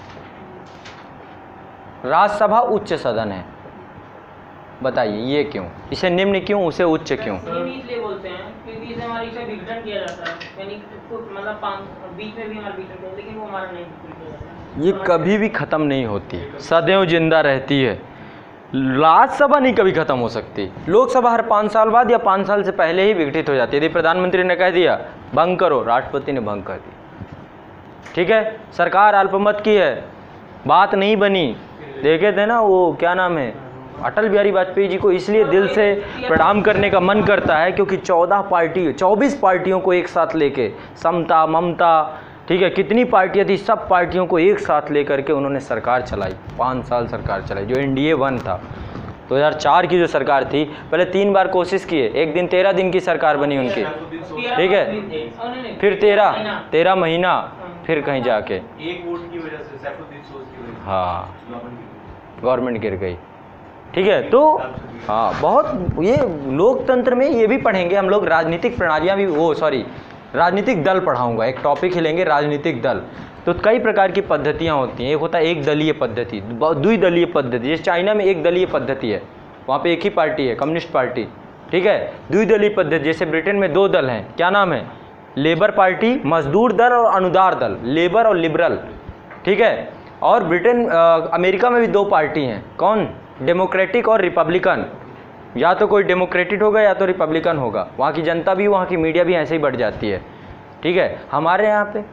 राज्यसभा उच्च सदन है। बताइए ये क्यों? इसे निम्न क्यों, उसे उच्च क्यों? ये भी इसलिए बोलते हैं क्योंकि इसे हमारी इसे विघटन किया जाता है, यानी मतलब पांच बीच में भी हमारा विघटन किया, लेकिन वो हमारा नहीं किया जाता। ये कभी भी खत्म नहीं होती, सदैव जिंदा रहती है। राज्यसभा नहीं कभी खत्म हो सकती। लोकसभा हर पाँच साल बाद या पाँच साल से पहले ही विघटित हो जाती है। यदि प्रधानमंत्री ने कह दिया भंग करो, राष्ट्रपति ने भंग कर दी, ठीक है। सरकार अल्पमत की है, बात नहीं बनी, देखे थे ना वो क्या नाम है, अटल बिहारी वाजपेयी जी को इसलिए दिल से प्रणाम करने का मन करता है क्योंकि चौदह पार्टी चौबीस पार्टियों को एक साथ लेके, समता ममता, ठीक है, कितनी पार्टियां थी, सब पार्टियों को एक साथ लेकर के उन्होंने सरकार चलाई, पाँच साल सरकार चलाई, जो एनडीए वन था। दो हज़ार चार की जो सरकार थी, पहले तीन बार कोशिश किए, एक दिन तेरह दिन की सरकार बनी उनकी, ठीक है, फिर तेरह तेरह महीना, फिर कहीं जाके एक वोट की वजह से, सैफुद्दीन सोज की वजह से, हाँ, गवर्नमेंट गिर गई, ठीक है। तो हाँ, बहुत ये लोकतंत्र में ये भी पढ़ेंगे हम लोग, राजनीतिक प्रणालियाँ भी, वो सॉरी राजनीतिक दल पढ़ाऊंगा, एक टॉपिक ही लेंगे राजनीतिक दल। तो कई प्रकार की पद्धतियाँ होती हैं, एक होता है एक दलीय पद्धति, द्विदलीय पद्धति, जैसे चाइना में एक दलीय पद्धति है, वहाँ पे एक ही पार्टी है, कम्युनिस्ट पार्टी, ठीक है। द्विदलीय पद्धति, जैसे ब्रिटेन में दो दल हैं, क्या नाम है, लेबर पार्टी, मजदूर दल और अनुदार दल, लेबर और लिबरल, ठीक है। और ब्रिटेन अमेरिका में भी दो पार्टी हैं, कौन, डेमोक्रेटिक और रिपब्लिकन, या तो कोई डेमोक्रेटिक होगा या तो रिपब्लिकन होगा। वहाँ की जनता भी, वहाँ की मीडिया भी ऐसे ही बढ़ जाती है, ठीक है। हमारे यहाँ पे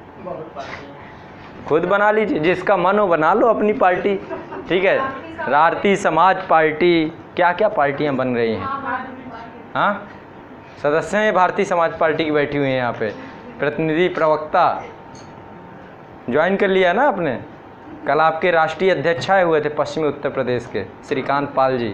खुद बना लीजिए, जिसका मन हो बना लो अपनी पार्टी, ठीक है। भारतीय समाज पार्टी, क्या क्या पार्टियाँ बन रही हैं, हाँ, सदस्य हैं भारतीय समाज पार्टी की बैठी हुई हैं यहाँ पे, प्रतिनिधि प्रवक्ता ज्वाइन कर लिया ना आपने। कल आपके राष्ट्रीय अध्यक्ष आए हुए थे पश्चिमी उत्तर प्रदेश के, श्रीकांत पाल जी।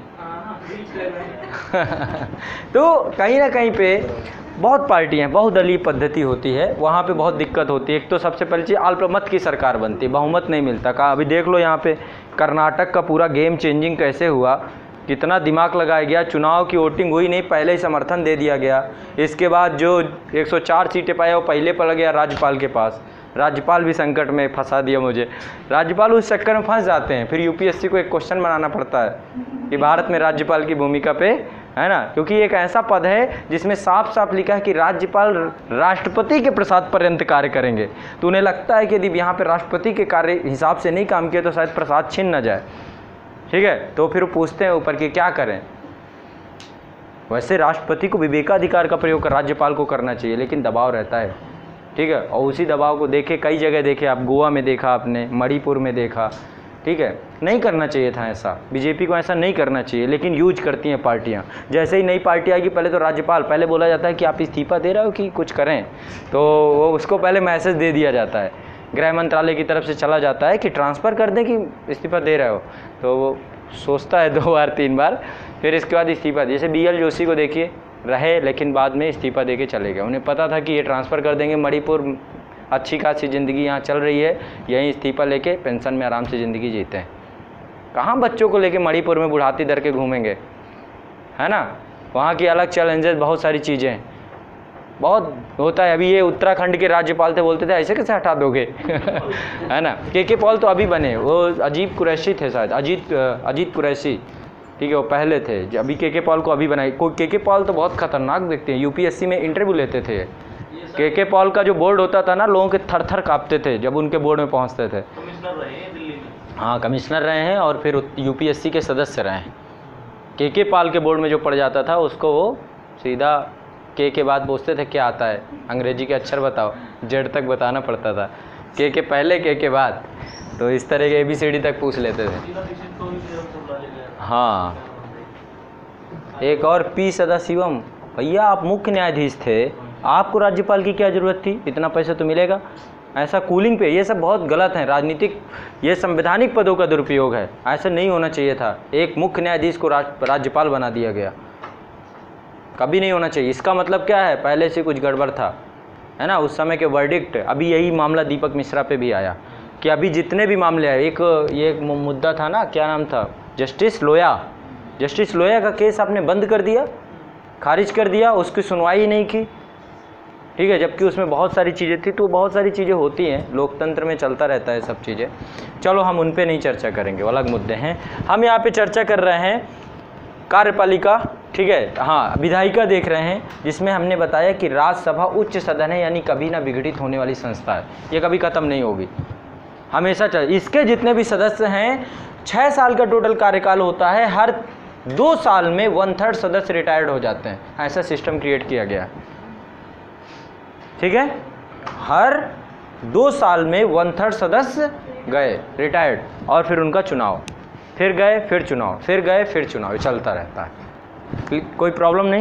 तो कहीं ना कहीं पे बहुत पार्टियां, बहुदलीय पद्धति होती है, वहाँ पे बहुत दिक्कत होती है। एक तो सबसे पहली चीज़, अल्पमत की सरकार बनती है, बहुमत नहीं मिलता। कहा अभी देख लो यहाँ पे कर्नाटक का पूरा गेम चेंजिंग कैसे हुआ, कितना दिमाग लगाया गया, चुनाव की वोटिंग हुई नहीं, पहले ही समर्थन दे दिया गया। इसके बाद जो एक सौ चार सीटें पाया वो पहले पड़ गया राज्यपाल के पास, राज्यपाल भी संकट में फंसा दिया मुझे। राज्यपाल उस चक्कर में फंस जाते हैं, फिर यूपीएससी को एक क्वेश्चन बनाना पड़ता है कि भारत में राज्यपाल की भूमिका पे, है ना, क्योंकि एक ऐसा पद है जिसमें साफ साफ लिखा है कि राज्यपाल राष्ट्रपति के प्रसाद पर्यंत कार्य करेंगे। तो उन्हें लगता है कि यदि यहाँ पे राष्ट्रपति के कार्य हिसाब से नहीं काम किया तो शायद प्रसाद छीन न जाए, ठीक है। तो फिर वो पूछते हैं ऊपर कि क्या करें। वैसे राष्ट्रपति को विवेकाधिकार का प्रयोग कर राज्यपाल को करना चाहिए, लेकिन दबाव रहता है, ठीक है। और उसी दबाव को देखे, कई जगह देखे आप, गोवा में देखा आपने, मणिपुर में देखा, ठीक है। नहीं करना चाहिए था ऐसा, बीजेपी को ऐसा नहीं करना चाहिए, लेकिन यूज करती हैं पार्टियां। जैसे ही नई पार्टी आएगी, पहले तो राज्यपाल, पहले बोला जाता है कि आप इस्तीफा दे रहे हो कि कुछ करें, तो वो उसको पहले मैसेज दे दिया जाता है, गृह मंत्रालय की तरफ से चला जाता है कि ट्रांसफ़र कर दें कि इस्तीफा दे रहे हो। तो वो सोचता है दो बार तीन बार, फिर इसके बाद इस्तीफा। जैसे बी एल जोशी को देखिए, रहे लेकिन बाद में इस्तीफा दे के चले गए। उन्हें पता था कि ये ट्रांसफ़र कर देंगे, मणिपुर अच्छी खासी ज़िंदगी यहाँ चल रही है, यहीं इस्तीफा लेके पेंशन में आराम से ज़िंदगी जीते हैं। कहाँ बच्चों को लेके मणिपुर में बुढ़ाती दर के घूमेंगे, है ना। वहाँ की अलग चैलेंजेस, बहुत सारी चीज़ें बहुत होता है। अभी ये उत्तराखंड के राज्यपाल थे, बोलते थे ऐसे कैसे हटा दोगे है ना। के के पॉल तो अभी बने, वो अजीत कुरैशी थे शायद, अजीत अजीत कुरैशी, ठीक है, वो पहले थे। अभी के के पॉल को अभी बनाई कोई, के के पॉल तो बहुत खतरनाक दिखते हैं, यूपीएससी में इंटरव्यू लेते थे। के के पॉल का जो बोर्ड होता था ना, लोगों के थर थर काँपते थे जब उनके बोर्ड में पहुंचते थे। कमिश्नर रहे हैं दिल्ली में। हाँ, कमिश्नर रहे हैं और फिर यूपीएससी के सदस्य रहे हैं। के के पॉल के बोर्ड में जो पढ़ जाता था उसको वो सीधा के के बाद पूछते थे क्या आता है, अंग्रेजी के अक्षर बताओ, जेड तक बताना पड़ता था, के के पहले के के बाद, तो इस तरह के ए बी सी डी तक पूछ लेते थे। हाँ, एक और पी सदाशिवम, भैया आप मुख्य न्यायाधीश थे, आपको राज्यपाल की क्या ज़रूरत थी, इतना पैसा तो मिलेगा। ऐसा कूलिंग पे, ये सब बहुत गलत है, राजनीतिक, ये संवैधानिक पदों का दुरुपयोग है, ऐसा नहीं होना चाहिए था। एक मुख्य न्यायाधीश को राज, राज्यपाल बना दिया गया, कभी नहीं होना चाहिए। इसका मतलब क्या है, पहले से कुछ गड़बड़ था, है ना, उस समय के वर्डिक्ट। अभी यही मामला दीपक मिश्रा पे भी आया कि अभी जितने भी मामले आए, एक ये एक मुद्दा था ना, क्या नाम था, जस्टिस लोया, जस्टिस लोया का केस आपने बंद कर दिया, खारिज कर दिया, उसकी सुनवाई ही नहीं की, ठीक है, जबकि उसमें बहुत सारी चीज़ें थी। तो बहुत सारी चीज़ें होती हैं, लोकतंत्र में चलता रहता है सब चीज़ें। चलो हम उन पे नहीं चर्चा करेंगे, वो अलग मुद्दे हैं। हम यहाँ पे चर्चा कर रहे हैं कार्यपालिका, ठीक है, हाँ, विधायिका देख रहे हैं, जिसमें हमने बताया कि राज्यसभा उच्च सदन है, यानी कभी ना विघटित होने वाली संस्था है, ये कभी ख़त्म नहीं होगी, हमेशा चल। इसके जितने भी सदस्य हैं, छः साल का टोटल कार्यकाल होता है, हर दो साल में वन थर्ड सदस्य रिटायर्ड हो जाते हैं, ऐसा सिस्टम क्रिएट किया गया है, ठीक है, हर दो साल में वन थर्ड सदस्य गए रिटायर्ड, और फिर उनका चुनाव, फिर गए फिर चुनाव, फिर गए फिर चुनाव, ये चलता रहता है, कोई प्रॉब्लम नहीं।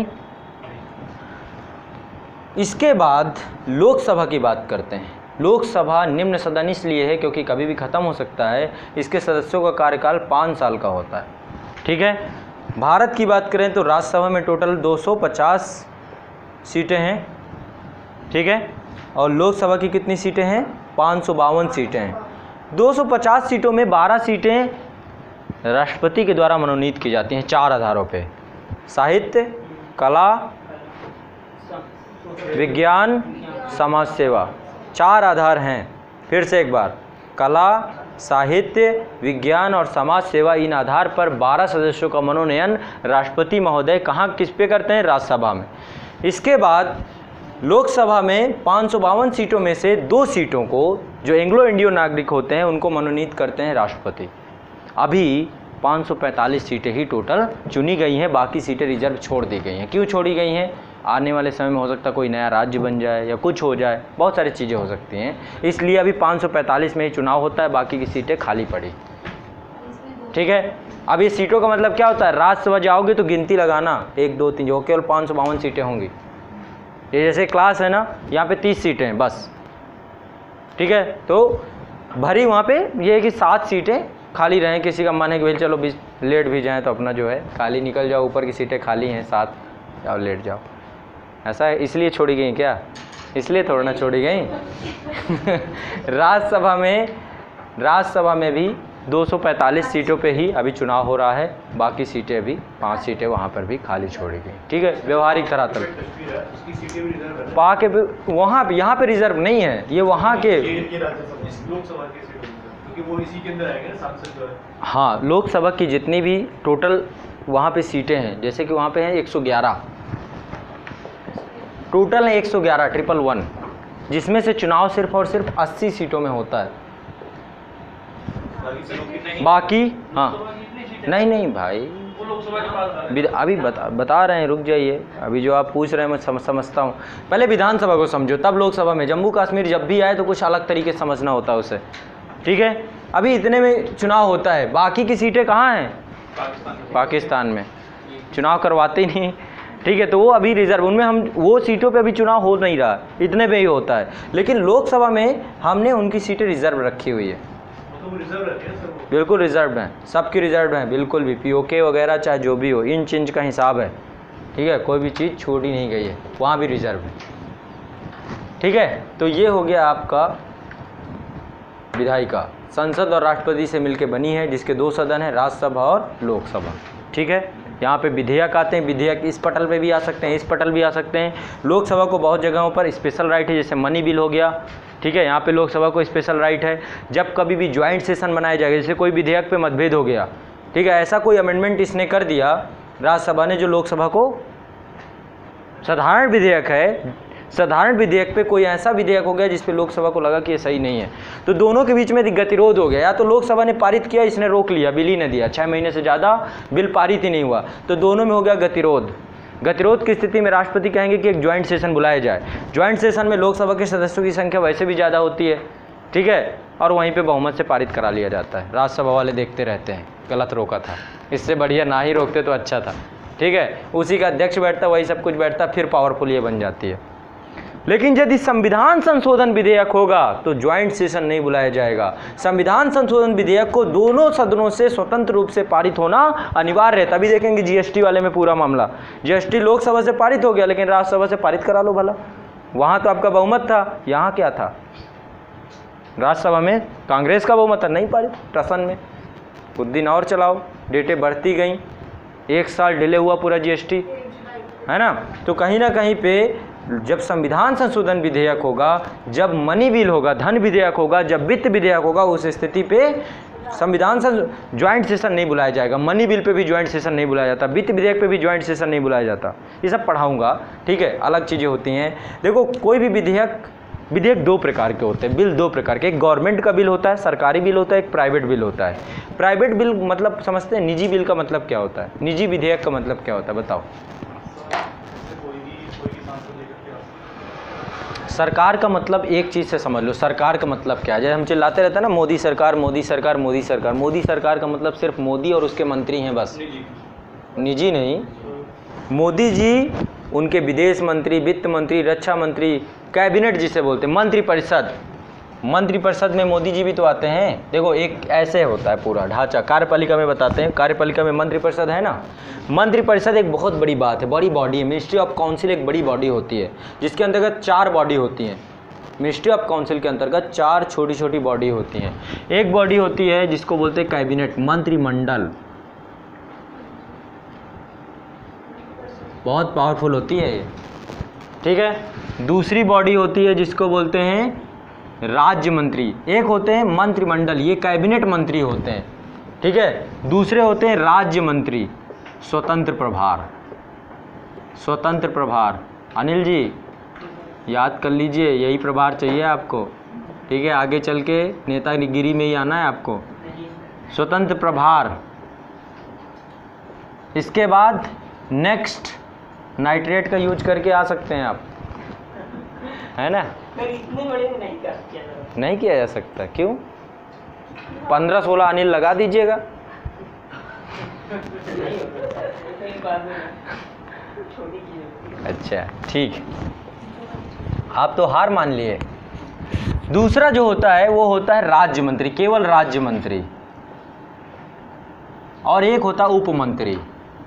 इसके बाद लोकसभा की बात करते हैं। लोकसभा निम्न सदन इसलिए है क्योंकि कभी भी ख़त्म हो सकता है, इसके सदस्यों का कार्यकाल पाँच साल का होता है, ठीक है। भारत की बात करें तो राज्यसभा में टोटल दो सौ पचास सीटें हैं, ठीक है, और लोकसभा की कितनी सीटें हैं, पाँच सौ बावन सीटें हैं। दो सौ पचास सीटों में बारह सीटें राष्ट्रपति के द्वारा मनोनीत की जाती हैं, चार आधारों पे, साहित्य, कला, विज्ञान, समाज सेवा, चार आधार हैं। फिर से एक बार, कला, साहित्य, विज्ञान और समाज सेवा, इन आधार पर बारह सदस्यों का मनोनयन राष्ट्रपति महोदय कहाँ किस पे करते हैं, राज्यसभा में। इसके बाद लोकसभा में पाँच सौ बावन सीटों में से दो सीटों को जो एंग्लो इंडियन नागरिक होते हैं उनको मनोनीत करते हैं राष्ट्रपति। अभी पाँच सौ पैंतालीस सीटें ही टोटल चुनी गई हैं, बाकी सीटें रिजर्व छोड़ दी गई हैं। क्यों छोड़ी गई हैं, आने वाले समय में हो सकता है कोई नया राज्य बन जाए या कुछ हो जाए, बहुत सारी चीज़ें हो सकती हैं, इसलिए अभी पाँच सौ पैंतालीस में ही चुनाव होता है, बाकी की सीटें खाली पड़ी, ठीक है। अब ये सीटों का मतलब क्या होता है, राज्यसभा जाओगे तो गिनती लगाना, एक दो तीन, जो केवल पाँच सौ बावन सीटें होंगी। ये जैसे क्लास है ना, यहाँ पे तीस सीटें हैं बस, ठीक है, तो भरी वहाँ पे ये है कि सात सीटें खाली रहें, किसी का मन है कि भाई चलो भी लेट भी जाएं तो अपना जो है खाली निकल जाओ, ऊपर की सीटें खाली हैं सात, जाओ लेट जाओ, ऐसा है, इसलिए छोड़ी गई क्या, इसलिए थोड़ा ना छोड़ी गई। राज्यसभा में राज्यसभा में भी दो सौ पैंतालीस सीटों पे ही अभी चुनाव हो रहा है, बाकी सीटें अभी पांच सीटें वहाँ पर भी खाली छोड़ी गई, ठीक है, व्यवहारिक धरातल पा के वहाँ पे, यहाँ पे रिजर्व नहीं है, ये वहाँ के लोकसभा के सीटों क्योंकि वो इसी के अंदर आएंगे ना, सांसद जो है। हाँ, लोकसभा की जितनी भी टोटल वहाँ पे सीटें हैं, जैसे कि वहाँ पे हैं एक सौ ग्यारह टोटल है, एक सौ ग्यारह ट्रिपल वन, जिसमें से चुनाव सिर्फ और सिर्फ अस्सी सीटों में होता है, बाकी हाँ नहीं नहीं भाई, अभी बता बता रहे हैं, रुक जाइए, अभी जो आप पूछ रहे हैं मैं सम, समझता हूँ। पहले विधानसभा को समझो, तब लोकसभा में। जम्मू कश्मीर जब भी आए तो कुछ अलग तरीके से समझना होता है उसे, ठीक है। अभी इतने में चुनाव होता है, बाकी की सीटें कहाँ हैं, पाकिस्तान में, चुनाव करवाते ही नहीं, ठीक है, तो वो अभी रिजर्व, उनमें हम वो सीटों पे अभी चुनाव हो नहीं रहा, इतने पे ही होता है। लेकिन लोकसभा में हमने उनकी सीटें रिजर्व रखी हुई है, तो रिजर्व रहते हैं सर, बिल्कुल रिजर्व हैं, सबकी रिजर्व हैं, बिल्कुल भी पीओके वगैरह चाहे जो भी हो, इंच इंच का हिसाब है, ठीक है, कोई भी चीज़ छोड़ी नहीं गई है, वहाँ भी रिजर्व है, ठीक है। तो ये हो गया आपका विधायिका, संसद और राष्ट्रपति से मिलकर बनी है, जिसके दो सदन हैं, राज्यसभा और लोकसभा, ठीक है। यहाँ पे विधेयक आते हैं, विधेयक इस पटल पे भी आ सकते हैं, इस पटल भी आ सकते हैं। लोकसभा को बहुत जगहों पर स्पेशल राइट है, जैसे मनी बिल हो गया, ठीक है, यहाँ पे लोकसभा को स्पेशल राइट है। जब कभी भी ज्वाइंट सेशन बनाया जाएगा, जैसे कोई विधेयक पे मतभेद हो गया, ठीक है, ऐसा कोई अमेंडमेंट इसने कर दिया राज्यसभा ने जो लोकसभा को, साधारण विधेयक है, साधारण विधेयक पे कोई ऐसा विधेयक हो गया जिस पे लोकसभा को लगा कि ये सही नहीं है, तो दोनों के बीच में गतिरोध हो गया। या तो लोकसभा ने पारित किया, इसने रोक लिया, बिल ही नहीं दिया, छः महीने से ज़्यादा बिल पारित ही नहीं हुआ, तो दोनों में हो गया गतिरोध। गतिरोध की स्थिति में राष्ट्रपति कहेंगे कि एक ज्वाइंट सेशन बुलाया जाए। ज्वाइंट सेशन में लोकसभा के सदस्यों की संख्या वैसे भी ज़्यादा होती है, ठीक है, और वहीं पे बहुमत से पारित करा लिया जाता है। राज्यसभा वाले देखते रहते हैं, गलत रोका था, इससे बढ़िया ना ही रोकते तो अच्छा था, ठीक है, उसी का अध्यक्ष बैठता, वही सब कुछ बैठता, फिर पावरफुल ये बन जाती है। लेकिन यदि संविधान संशोधन विधेयक होगा तो ज्वाइंट सेशन नहीं बुलाया जाएगा। संविधान संशोधन विधेयक को दोनों सदनों से स्वतंत्र रूप से पारित होना अनिवार्य है। तभी देखेंगे जीएसटी वाले में पूरा मामला, जीएसटी लोकसभा से पारित हो गया, लेकिन राज्यसभा से पारित करा लो भला, वहाँ तो आपका बहुमत था, यहाँ क्या था, राज्यसभा में कांग्रेस का बहुमत था, नहीं पारित, टसन में कुछ दिन और चलाओ, डेटें बढ़ती गई, एक साल डिले हुआ पूरा जीएसटी, है ना। तो कहीं ना कहीं पे जब संविधान संशोधन विधेयक होगा, जब मनी बिल होगा, धन विधेयक होगा, जब वित्त विधेयक होगा, उस स्थिति पे संविधान ज्वाइंट सेशन नहीं बुलाया जाएगा। मनी बिल पे भी ज्वाइंट सेशन नहीं बुलाया जाता, वित्त विधेयक पे भी ज्वाइंट सेशन नहीं बुलाया जाता। ये सब पढ़ाऊंगा, ठीक है, अलग चीज़ें होती हैं। देखो, कोई भी विधेयक विधेयक दो प्रकार के होते हैं, बिल दो प्रकार के, एक गवर्नमेंट का बिल होता है, सरकारी बिल होता है, एक प्राइवेट बिल होता है। प्राइवेट बिल मतलब समझते हैं, निजी बिल का मतलब क्या होता है, निजी विधेयक का मतलब क्या होता है, बताओ। सरकार का मतलब एक चीज़ से समझ लो, सरकार का मतलब क्या है। जैसे हम चिल्लाते रहते हैं ना, मोदी सरकार, मोदी सरकार, मोदी सरकार, मोदी सरकार का मतलब सिर्फ मोदी और उसके मंत्री हैं बस, निजी नहीं। मोदी जी, उनके विदेश मंत्री, वित्त मंत्री, रक्षा मंत्री, कैबिनेट जिसे बोलते हैं, मंत्रिपरिषद, मंत्रिपरिषद में मोदी जी भी तो आते हैं। देखो, एक ऐसे होता है पूरा ढांचा, कार्यपालिका में बताते हैं, कार्यपालिका में मंत्रिपरिषद है ना। मंत्रिपरिषद एक बहुत बड़ी बात है, बड़ी बॉडी है। मिनिस्ट्री ऑफ काउंसिल एक बड़ी बॉडी होती है, जिसके अंतर्गत चार बॉडी होती हैं। मिनिस्ट्री ऑफ काउंसिल के अंतर्गत चार छोटी छोटी बॉडी होती हैं। एक बॉडी होती है जिसको बोलते हैं कैबिनेट, मंत्रिमंडल, बहुत पावरफुल होती है ये, ठीक है। दूसरी बॉडी होती है जिसको बोलते हैं राज्य मंत्री। एक होते हैं मंत्रिमंडल, ये कैबिनेट मंत्री होते हैं, ठीक है। दूसरे होते हैं राज्य मंत्री, स्वतंत्र प्रभार, स्वतंत्र प्रभार। अनिल जी याद कर लीजिए, यही प्रभार चाहिए आपको, ठीक है, आगे चल के नेतागिरी में ही आना है आपको, स्वतंत्र प्रभार। इसके बाद नेक्स्ट नाइट्रेट का यूज करके आ सकते हैं आप, है ना। इतने बड़े में नहीं कर किया जा सकता। नहीं किया जा सकता, क्यों? पंद्रह सोलह अनिल लगा दीजिएगा। अच्छा ठीक, आप तो हार मान लिए। दूसरा जो होता है वो होता है राज्य मंत्री, केवल राज्य मंत्री, और एक होता है उप मंत्री।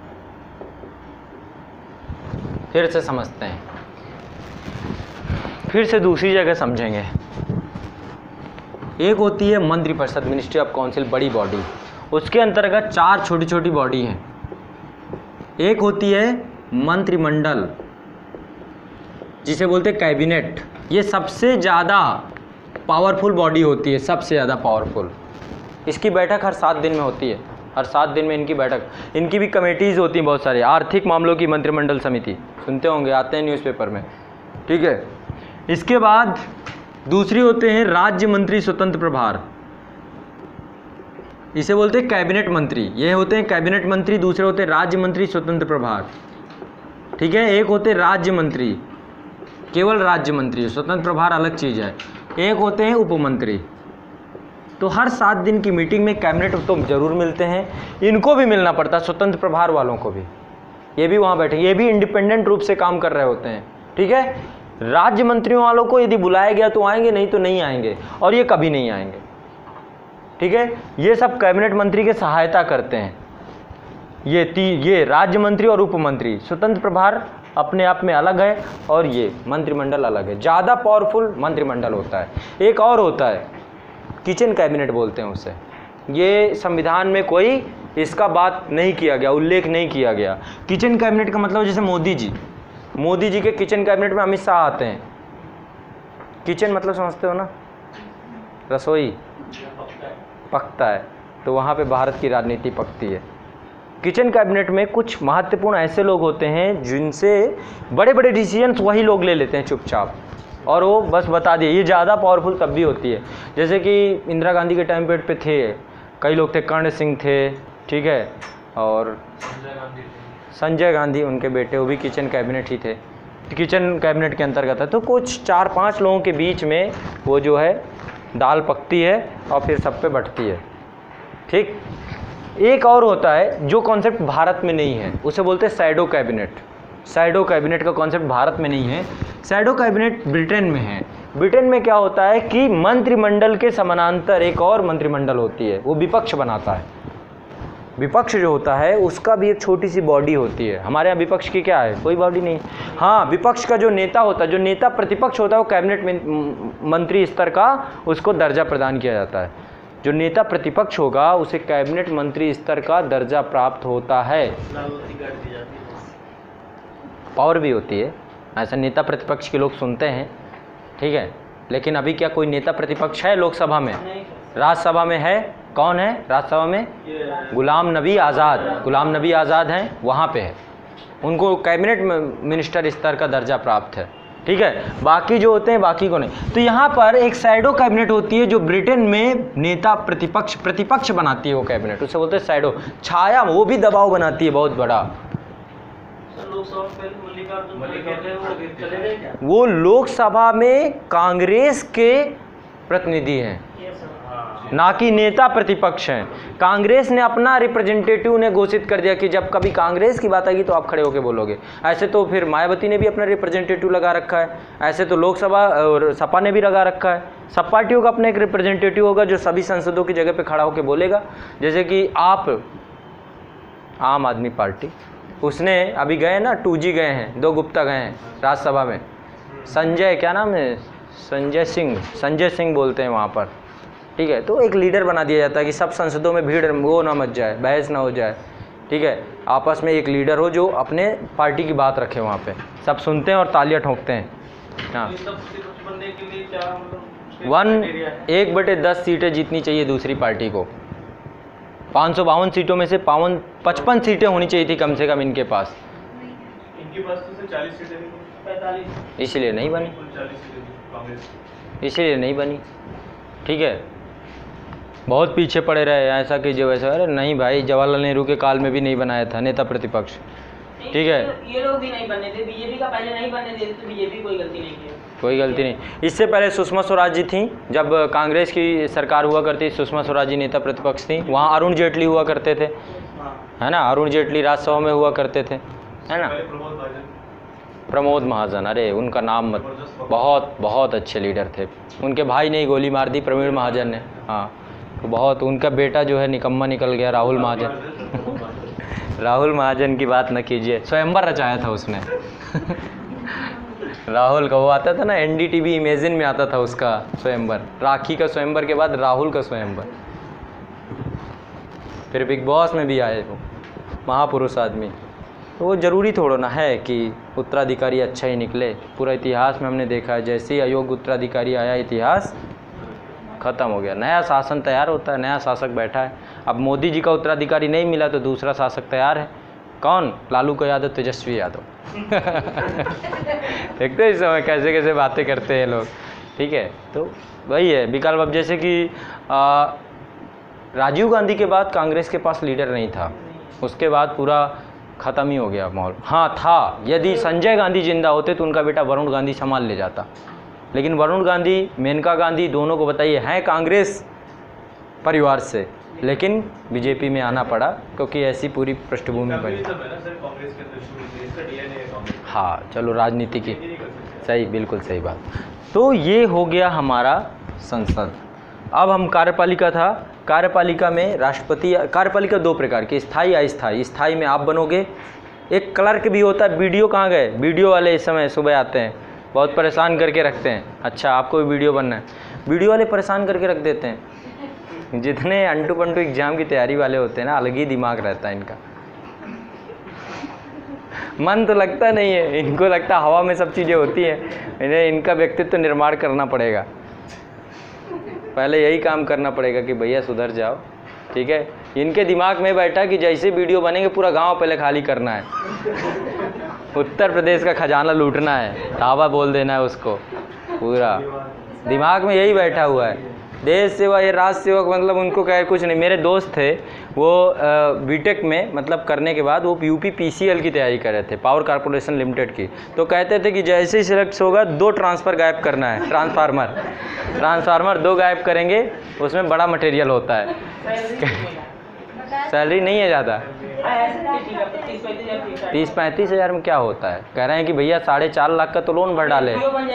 फिर से समझते हैं, फिर से दूसरी जगह समझेंगे। एक होती है मंत्रिपरिषद, मिनिस्ट्री ऑफ काउंसिल, बड़ी बॉडी, उसके अंतर्गत चार छोटी छोटी बॉडी हैं। एक होती है मंत्रिमंडल, जिसे बोलते हैं कैबिनेट, ये सबसे ज़्यादा पावरफुल बॉडी होती है, सबसे ज़्यादा पावरफुल। इसकी बैठक हर सात दिन में होती है, हर सात दिन में इनकी बैठक, इनकी भी कमेटीज़ होती हैं बहुत सारी। आर्थिक मामलों की मंत्रिमंडल समिति सुनते होंगे, आते हैं न्यूज़पेपर में, ठीक है। इसके बाद दूसरी होते हैं राज्य मंत्री स्वतंत्र प्रभार, इसे बोलते हैं कैबिनेट मंत्री। ये होते हैं कैबिनेट मंत्री, दूसरे होते हैं राज्य मंत्री स्वतंत्र प्रभार, ठीक है। एक होते हैं राज्य मंत्री, केवल राज्य मंत्री, स्वतंत्र प्रभार अलग चीज़ है। एक होते हैं उप मंत्री। तो हर सात दिन की मीटिंग में कैबिनेट तो जरूर मिलते हैं, इनको भी मिलना पड़ता है, स्वतंत्र प्रभार वालों को भी, ये भी वहाँ बैठे, ये भी इंडिपेंडेंट रूप से काम कर रहे होते हैं, ठीक है। राज्य मंत्रियों वालों को यदि बुलाया गया तो आएंगे, नहीं तो नहीं आएंगे, और ये कभी नहीं आएंगे, ठीक है। ये सब कैबिनेट मंत्री के सहायता करते हैं। ये ती ये राज्य मंत्री और उप मंत्री, स्वतंत्र प्रभार अपने आप में अलग है, और ये मंत्रिमंडल अलग है। ज़्यादा पावरफुल मंत्रिमंडल होता है। एक और होता है किचन कैबिनेट बोलते हैं उसे, ये संविधान में कोई इसका बात नहीं किया गया, उल्लेख नहीं किया गया। किचन कैबिनेट का मतलब जैसे मोदी जी, मोदी जी के किचन कैबिनेट में अमित शाह आते हैं। किचन मतलब समझते हो ना, रसोई, पकता है, तो वहाँ पे भारत की राजनीति पकती है। किचन कैबिनेट में कुछ महत्वपूर्ण ऐसे लोग होते हैं जिनसे बड़े बड़े डिसीजंस वही लोग ले लेते हैं चुपचाप, और वो बस बता दिए। ये ज़्यादा पावरफुल तब भी होती है, जैसे कि इंदिरा गांधी के टाइम पे थे कई लोग थे, कर्ण सिंह थे, ठीक है, और संजय गांधी संजय गांधी उनके बेटे, वो भी किचन कैबिनेट ही थे, किचन कैबिनेट के अंतर्गत है। तो कुछ चार पांच लोगों के बीच में वो जो है दाल पकती है और फिर सब पे बंटती है, ठीक। एक और होता है जो कॉन्सेप्ट भारत में नहीं है, उसे बोलते हैं शैडो कैबिनेट। शैडो कैबिनेट का कॉन्सेप्ट भारत में नहीं है, शैडो कैबिनेट ब्रिटेन में है। ब्रिटेन में क्या होता है कि मंत्रिमंडल के समानांतर एक और मंत्रिमंडल होती है, वो विपक्ष बनाता है। विपक्ष जो होता है उसका भी एक छोटी सी बॉडी होती है। हमारे यहाँ विपक्ष की क्या है, कोई बॉडी नहीं। हाँ, विपक्ष का जो नेता होता है, जो नेता प्रतिपक्ष होता है, वो कैबिनेट में मंत्री स्तर का उसको दर्जा प्रदान किया जाता है। जो नेता प्रतिपक्ष होगा उसे कैबिनेट मंत्री स्तर का दर्जा प्राप्त होता है, पावर भी होती है। ऐसा नेता प्रतिपक्ष के लोग सुनते हैं, ठीक है, लेकिन अभी क्या कोई नेता प्रतिपक्ष है लोकसभा में? राज्यसभा में है, कौन है राज्यसभा में? गुलाम नबी आज़ाद, गुलाम नबी आज़ाद हैं, वहाँ पे है, उनको कैबिनेट मिनिस्टर स्तर का दर्जा प्राप्त है, ठीक है। बाकी जो होते हैं बाकी को नहीं। तो यहाँ पर एक शैडो कैबिनेट होती है जो ब्रिटेन में नेता प्रतिपक्ष प्रतिपक्ष बनाती है, वो कैबिनेट, उसे बोलते हैं शैडो, छाया, वो भी दबाव बनाती है बहुत बड़ा। वो लोकसभा में कांग्रेस के प्रतिनिधि हैं, ना कि नेता प्रतिपक्ष हैं। कांग्रेस ने अपना रिप्रेजेंटेटिव ने घोषित कर दिया कि जब कभी कांग्रेस की बात आएगी तो आप खड़े होकर बोलोगे। ऐसे तो फिर मायावती ने भी अपना रिप्रेजेंटेटिव लगा रखा है, ऐसे तो लोकसभा और सपा ने भी लगा रखा है। सब पार्टियों का अपना एक रिप्रेजेंटेटिव होगा जो सभी संसदों की जगह पे खड़ा होकर बोलेगा। जैसे कि आप आम आदमी पार्टी, उसने अभी गए ना, टू जी गए हैं, दो गुप्ता गए हैं राज्यसभा में, संजय क्या नाम है, संजय सिंह, संजय सिंह बोलते हैं वहाँ पर, ठीक है। तो एक लीडर बना दिया जाता है कि सब संसदों में भीड़ वो ना मच जाए, बहस ना हो जाए, ठीक है। आपस में एक लीडर हो जो अपने पार्टी की बात रखे, वहाँ पे सब सुनते हैं और तालियां ठोकते हैं। हाँ, वन एक बटे दस सीटें जीतनी चाहिए दूसरी पार्टी को। पाँच सौ बावन सीटों में से पावन पचपन सीटें होनी चाहिए थी कम से कम इनके पास, इनके पास तो चालीस सीटें थी, पैंतालीस, इसलिए नहीं बनी, चालीस सीटें थी कांग्रेस, इसलिए नहीं बनी, ठीक है। बहुत पीछे पड़े रहे, ऐसा कीजिए वैसा, अरे नहीं भाई, जवाहरलाल नेहरू के काल में भी नहीं बनाया था नेता प्रतिपक्ष, ठीक है। ये लोग भी नहीं बनने थे, बीजेपी का पहले नहीं बनने देते, तो बीजेपी कोई गलती नहीं की, कोई गलती नहीं। इससे पहले सुषमा स्वराज जी थी, जब कांग्रेस की सरकार हुआ करती, सुषमा स्वराज जी नेता प्रतिपक्ष थी। वहाँ अरुण जेटली हुआ करते थे, है ना, अरुण जेटली राज्यसभा में हुआ करते थे, है ना। प्रमोद महाजन, अरे उनका नाम मत, बहुत बहुत अच्छे लीडर थे। उनके भाई ने ही गोली मार दी, प्रवीण महाजन ने। हाँ, तो बहुत, उनका बेटा जो है निकम्मा निकल गया, राहुल महाजन। राहुल महाजन की बात न कीजिए, स्वयंवर रचाया था उसने। राहुल का वो आता था ना, एनडीटीवी इमेजिन में आता था उसका स्वयंवर, राखी का स्वयंवर के बाद राहुल का स्वयंवर। फिर बिग बॉस में भी आए वो, महापुरुष आदमी। तो वो ज़रूरी थोड़ा ना है कि उत्तराधिकारी अच्छा ही निकले। पूरा इतिहास में हमने देखा है, जैसे ही अयोग्य उत्तराधिकारी आया, इतिहास ख़त्म हो गया। नया शासन तैयार होता है, नया शासक बैठा है। अब मोदी जी का उत्तराधिकारी नहीं मिला तो दूसरा शासक तैयार है। कौन? लालू का यादव, तेजस्वी यादव। देखते हैं इस समय कैसे कैसे बातें करते हैं लोग, ठीक है। तो वही है विकल्प। अब जैसे कि आ, राजीव गांधी के बाद कांग्रेस के पास लीडर नहीं था, उसके बाद पूरा ख़त्म ही हो गया माहौल। हाँ था, यदि संजय गांधी जिंदा होते तो उनका बेटा वरुण गांधी संभाल ले जाता, लेकिन वरुण गांधी, मेनका गांधी, दोनों को बताइए हैं कांग्रेस परिवार से, लेकिन बीजेपी में आना पड़ा क्योंकि ऐसी पूरी पृष्ठभूमि बनी। हाँ चलो, राजनीति की सही, बिल्कुल सही बात। तो ये हो गया हमारा संसद। अब हम कार्यपालिका था, कार्यपालिका में राष्ट्रपति, कार्यपालिका दो प्रकार की, स्थायी अस्थायी। स्थायी में आप बनोगे, एक क्लर्क भी होता है। वीडियो कहाँ गए? वीडियो वाले इस समय सुबह आते हैं, बहुत परेशान करके रखते हैं। अच्छा आपको भी वीडियो बनना है, वीडियो वाले परेशान करके रख देते हैं। जितने अंटू पंटू एग्जाम की तैयारी वाले होते हैं ना, अलग ही दिमाग रहता है इनका। मन तो लगता नहीं है इनको, लगता हवा में सब चीज़ें होती हैं। इन्हें इनका व्यक्तित्व निर्माण करना पड़ेगा, पहले यही काम करना पड़ेगा कि भैया सुधर जाओ, ठीक है, इनके दिमाग में बैठा कि जैसे वीडियो बनेंगे पूरा गांव पहले खाली करना है, उत्तर प्रदेश का खजाना लूटना है, धावा बोल देना है उसको, पूरा दिमाग में यही बैठा हुआ है। देश सेवा, ये राज सेवक, मतलब उनको कहे कुछ नहीं। मेरे दोस्त थे वो बीटेक में मतलब करने के बाद वो यूपी पीसीएल की तैयारी कर रहे थे, पावर कॉर्पोरेशन लिमिटेड की। तो कहते थे कि जैसे ही सिलेक्ट होगा दो ट्रांसफ़र गायब करना है, ट्रांसफार्मर ट्रांसफार्मर दो गायब करेंगे, उसमें बड़ा मटेरियल होता है। सैलरी नहीं है ज़्यादा, तीस पैंतीस हज़ार में क्या होता है। कह रहे हैं कि भैया साढ़े चार लाख का तो लोन भर डाले।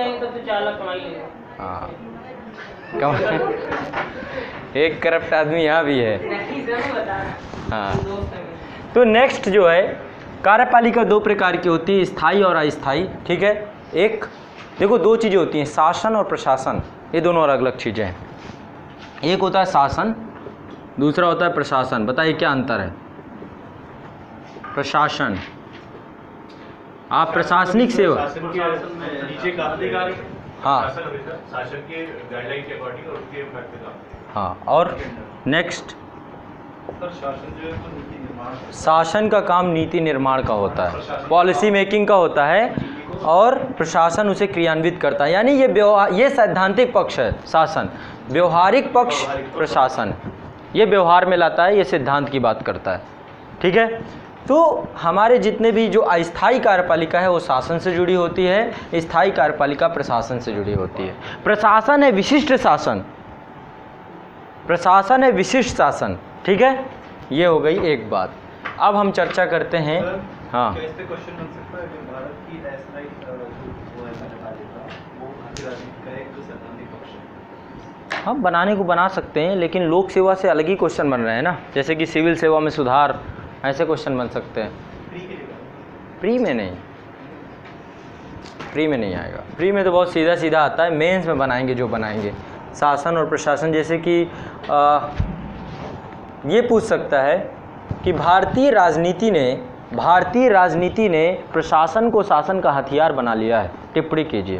हाँ, कम एक करप्ट आदमी यहाँ भी है। हाँ, तो नेक्स्ट जो है, कार्यपालिका दो प्रकार की होती है, स्थायी और अस्थायी। ठीक है, एक देखो दो चीज़ें होती हैं, शासन और प्रशासन, ये दोनों अलग अलग चीज़ें हैं। एक होता है शासन, दूसरा होता है प्रशासन। बताइए क्या अंतर है? प्रशासन, आप प्रशासनिक सेवा, नीचे का अधिकारी, हाँ शासन के गाइडलाइन के अकॉर्डिंग और उसके इफेक्ट पे काम। हाँ, और नेक्स्ट सर शासन जो है तो नीति निर्माण, शासन का काम नीति निर्माण का होता है, पॉलिसी मेकिंग का होता है, और प्रशासन उसे क्रियान्वित करता है। यानी ये व्यवहार, ये सैद्धांतिक पक्ष है शासन, व्यवहारिक पक्ष प्रशासन, ये व्यवहार में लाता है, ये सिद्धांत की बात करता है। ठीक है, तो हमारे जितने भी जो अस्थायी कार्यपालिका है वो शासन से जुड़ी होती है, स्थायी कार्यपालिका प्रशासन से जुड़ी होती है। प्रशासन है विशिष्ट शासन, प्रशासन है विशिष्ट शासन। ठीक है, ये हो गई एक बात। अब हम चर्चा करते हैं। हाँ, कैसे क्वेश्चन बन सकता है कि भारत की अस्थायी जो वो है कार्यपालिका वो भारतीय राजनीति का एक सैद्धांतिक पक्ष है। हम बनाने को बना सकते हैं, लेकिन लोक सेवा से अलग ही क्वेश्चन बन रहे हैं ना, जैसे कि सिविल सेवा में सुधार, ऐसे क्वेश्चन बन सकते हैं। प्री में नहीं, प्री में नहीं आएगा। प्री में तो बहुत सीधा सीधा आता है, मेंस में बनाएंगे जो बनाएंगे। शासन और प्रशासन, जैसे कि आ, ये पूछ सकता है कि भारतीय राजनीति ने भारतीय राजनीति ने प्रशासन को शासन का हथियार बना लिया है, टिप्पणी कीजिए।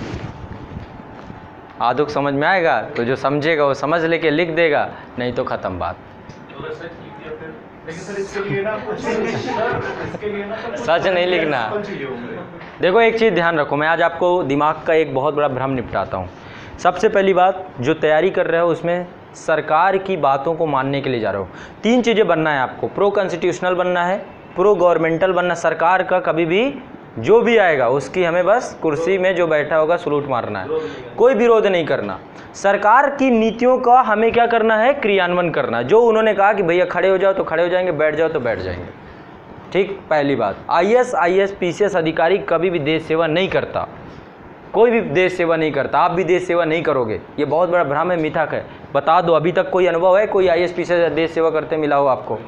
आदुक समझ में आएगा तो जो समझेगा वो समझ लेके लिख देगा, नहीं तो ख़त्म बात। लेकिन सर इसके लिए ना कुछ इसके लिए ना सच नहीं लिखना। देखो एक चीज़ ध्यान रखो, मैं आज आपको दिमाग का एक बहुत बड़ा भ्रम निपटाता हूँ। सबसे पहली बात, जो तैयारी कर रहे हो उसमें सरकार की बातों को मानने के लिए जा रहे हो। तीन चीज़ें बनना है आपको, प्रो कॉन्स्टिट्यूशनल बनना है, प्रो गवर्नमेंटल बनना। सरकार का कभी भी जो भी आएगा उसकी हमें बस कुर्सी में जो बैठा होगा सलूट मारना है, कोई विरोध नहीं करना। सरकार की नीतियों का हमें क्या करना है? क्रियान्वयन करना। जो उन्होंने कहा कि भैया खड़े हो जाओ तो खड़े हो जाएंगे, बैठ जाओ तो बैठ जाएंगे। ठीक, पहली बात। आईएएस, आईएएस, पीसीएस अधिकारी कभी भी देश सेवा नहीं करता, कोई भी देश सेवा नहीं करता। आप भी देश सेवा नहीं करोगे, ये बहुत बड़ा भ्रम है, मिथक है। बता दो, अभी तक कोई अनुभव है कोई आईएएस पीसीएस देश सेवा करते मिला हो आपको?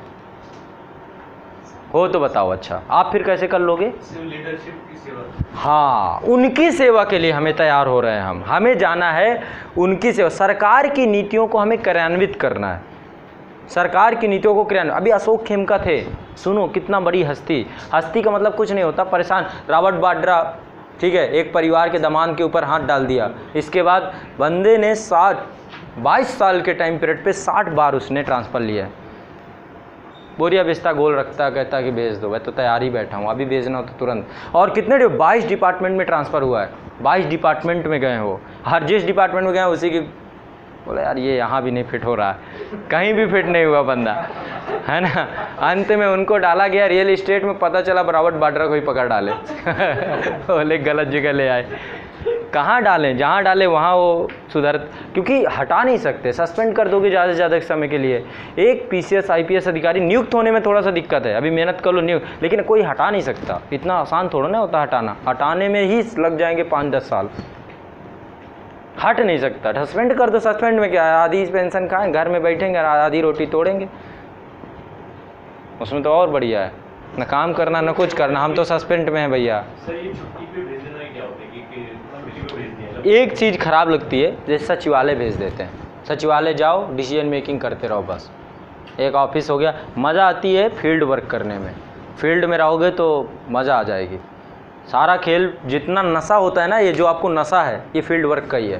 हो तो बताओ। अच्छा, आप फिर कैसे कर लोगे? लीडरशिप की सेवा। हाँ, उनकी सेवा के लिए हमें तैयार हो रहे हैं। हम हमें जाना है उनकी सेवा। सरकार की नीतियों को हमें क्रियान्वित करना है, सरकार की नीतियों को क्रियान्वित। अभी अशोक खेमका थे, सुनो कितना बड़ी हस्ती। हस्ती का मतलब कुछ नहीं होता, परेशान। रॉबर्ट वाड्रा, ठीक है, एक परिवार के दामाद के ऊपर हाथ डाल दिया। इसके बाद बंदे ने साठ बाईस साल के टाइम पीरियड पे साठ बार उसने ट्रांसफ़र लिया। बोरिया बेचता, गोल रखता, कहता कि भेज दो। मैं तो तैयार ही बैठा हूँ, अभी भेजना हो तो तुरंत। और कितने बाईस डिपार्टमेंट में ट्रांसफ़र हुआ है, बाईस डिपार्टमेंट में गए हो, हर जिस डिपार्टमेंट में गए उसी की। बोले यार ये यहाँ भी नहीं फिट हो रहा है, कहीं भी फिट नहीं हुआ बंदा, है ना। अंत में उनको डाला गया रियल इस्टेट में, पता चला रॉबर्ट वाड्रा को ही पकड़ डाले। बोले गलत जगह ले आए। कहाँ डालें? जहाँ डालें वहाँ वो सुधर, क्योंकि हटा नहीं सकते, सस्पेंड कर दोगे ज़्यादा से ज़्यादा समय के लिए। एक पीसीएस आईपीएस अधिकारी नियुक्त होने में थोड़ा सा दिक्कत है, अभी मेहनत कर लो नियुक्त, लेकिन कोई हटा नहीं सकता। इतना आसान थोड़ा ना होता हटाना, हटाने में ही लग जाएंगे पाँच दस साल। हट नहीं सकता, सस्पेंड कर दो। सस्पेंड में क्या है, आधी पेंशन खाएं, घर में बैठेंगे, आधी रोटी तोड़ेंगे, उसमें तो और बढ़िया है। न काम करना न कुछ करना, हम तो सस्पेंड में हैं भैया। सर ये छुट्टी पे भेज देना क्या होता है कि किसी को भेज दिया? एक चीज़ खराब लगती है, जैसे सचिवालय भेज देते हैं। सचिवालय जाओ, डिसीजन मेकिंग करते रहो बस, एक ऑफिस हो गया। मज़ा आती है फील्ड वर्क करने में, फील्ड में रहोगे तो मज़ा आ जाएगी। सारा खेल जितना नशा होता है ना, ये जो आपको नशा है ये फील्ड वर्क का ही है।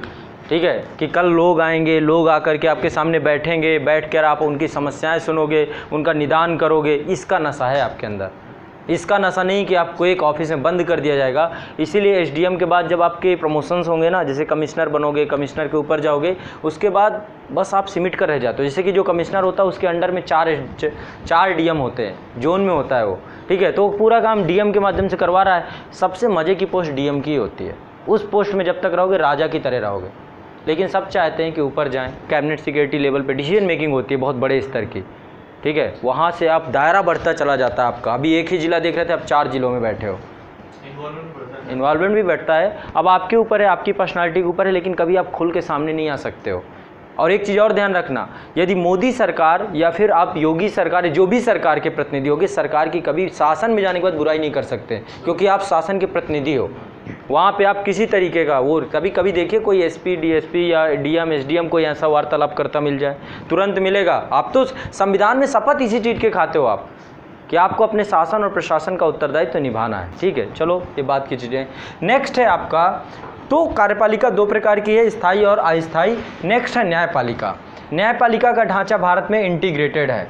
ठीक है, कि कल लोग आएंगे, लोग आकर के आपके सामने बैठेंगे, बैठकर आप उनकी समस्याएं सुनोगे, उनका निदान करोगे, इसका नशा है आपके अंदर। इसका नशा नहीं कि आपको एक ऑफिस में बंद कर दिया जाएगा। इसीलिए एसडीएम के बाद जब आपके प्रमोशंस होंगे ना, जैसे कमिश्नर बनोगे, कमिश्नर के ऊपर जाओगे, उसके बाद बस आप सिमट कर रह जाते हो। जैसे कि जो कमिश्नर होता है उसके अंडर में चार चार डीएम होते हैं, जोन में होता है वो, ठीक है, तो पूरा काम डीएम के माध्यम से करवा रहा है। सबसे मज़े की पोस्ट डीएम की होती है। उस पोस्ट में जब तक रहोगे राजा की तरह रहोगे, लेकिन सब चाहते हैं कि ऊपर जाएं। कैबिनेट सेक्रेटरी लेवल पे डिसीजन मेकिंग होती है बहुत बड़े स्तर की, ठीक है, वहाँ से आप दायरा बढ़ता चला जाता है आपका। अभी एक ही ज़िला देख रहे थे, अब चार जिलों में बैठे हो, इन्वॉल्वमेंट भी बढ़ता है। अब आपके ऊपर है, आपकी पर्सनालिटी के ऊपर है, लेकिन कभी आप खुल के सामने नहीं आ सकते हो। और एक चीज़ और ध्यान रखना, यदि मोदी सरकार या फिर आप योगी सरकार, जो भी सरकार के प्रतिनिधि होगे, सरकार की कभी शासन में जाने के बाद बुराई नहीं कर सकते, क्योंकि आप शासन के प्रतिनिधि हो। वहाँ पे आप किसी तरीके का वो कभी कभी देखिए कोई एसपी, डीएसपी या डीएम, एसडीएम कोई ऐसा वार्तालाप करता मिल जाए, तुरंत मिलेगा। आप तो संविधान में शपथ इसी चीज़ के खाते हो आप, कि आपको अपने शासन और प्रशासन का उत्तरदायित्व तो निभाना है, ठीक है। चलो ये बात की चीज़ें। नेक्स्ट है आपका, तो कार्यपालिका दो प्रकार की है, स्थायी और अस्थायी। नेक्स्ट है न्यायपालिका। न्यायपालिका का ढांचा भारत में इंटीग्रेटेड है।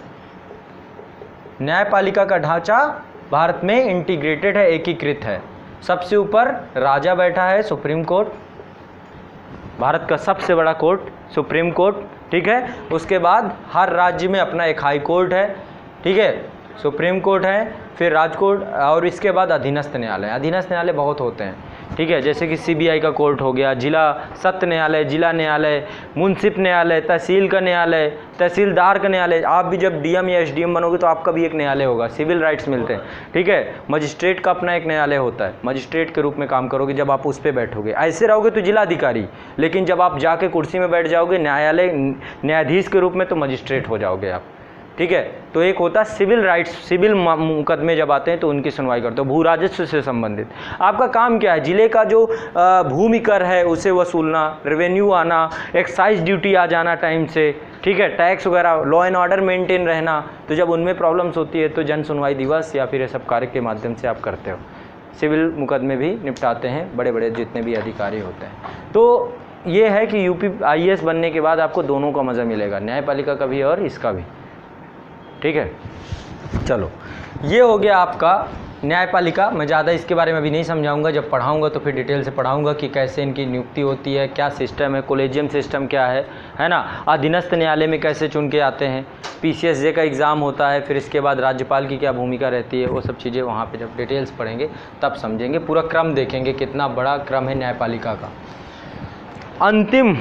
न्यायपालिका का ढांचा भारत में इंटीग्रेटेड है, एकीकृत है। सबसे ऊपर राजा बैठा है, सुप्रीम कोर्ट, भारत का सबसे बड़ा कोर्ट सुप्रीम कोर्ट, ठीक है। उसके बाद हर राज्य में अपना एक हाई कोर्ट है, ठीक है, सुप्रीम कोर्ट है, फिर राजकोट, और इसके बाद अधीनस्थ न्यायालय। अधीनस्थ न्यायालय बहुत होते हैं, ठीक है, जैसे कि सीबीआई का कोर्ट हो गया, जिला सत्र न्यायालय, जिला न्यायालय, मुंसिफ न्यायालय, तहसील का न्यायालय, तहसीलदार का न्यायालय। आप भी जब डीएम या एसडीएम बनोगे तो आपका भी एक न्यायालय होगा, सिविल राइट्स मिलते हैं, ठीक है। मजिस्ट्रेट का अपना एक न्यायालय होता है, मजिस्ट्रेट के रूप में काम करोगे जब आप उस पर बैठोगे। ऐसे रहोगे तो जिलाधिकारी, लेकिन जब आप जाके कुर्सी में बैठ जाओगे न्यायालय न्यायाधीश के रूप में तो मजिस्ट्रेट हो जाओगे आप, ठीक है। तो एक होता है सिविल राइट्स, सिविल मुकदमे जब आते हैं तो उनकी सुनवाई करते हो, भू राजस्व से संबंधित। आपका काम क्या है, जिले का जो भूमि कर है उसे वसूलना, रेवेन्यू आना, एक्साइज ड्यूटी आ जाना टाइम से, ठीक है, टैक्स वगैरह, लॉ एंड ऑर्डर मेंटेन रहना। तो जब उनमें प्रॉब्लम्स होती है तो जन सुनवाई दिवस या फिर ये सब कार्य के माध्यम से आप करते हो। सिविल मुकदमे भी निपटाते हैं बड़े बड़े जितने भी अधिकारी होते हैं। तो ये है कि यूपी आई ए एस बनने के बाद आपको दोनों का मज़ा मिलेगा, न्यायपालिका का भी और इसका भी, ठीक है। चलो ये हो गया आपका न्यायपालिका। मैं ज़्यादा इसके बारे में अभी नहीं समझाऊंगा, जब पढ़ाऊंगा तो फिर डिटेल से पढ़ाऊंगा कि कैसे इनकी नियुक्ति होती है, क्या सिस्टम है, कोलेजियम सिस्टम क्या है, है ना। अधीनस्थ न्यायालय में कैसे चुन के आते हैं, पीसीएसजे का एग्ज़ाम होता है, फिर इसके बाद राज्यपाल की क्या भूमिका रहती है, वो सब चीज़ें वहाँ पे जब डिटेल्स पढ़ेंगे तब समझेंगे। पूरा क्रम देखेंगे, कितना बड़ा क्रम है न्यायपालिका का। अंतिम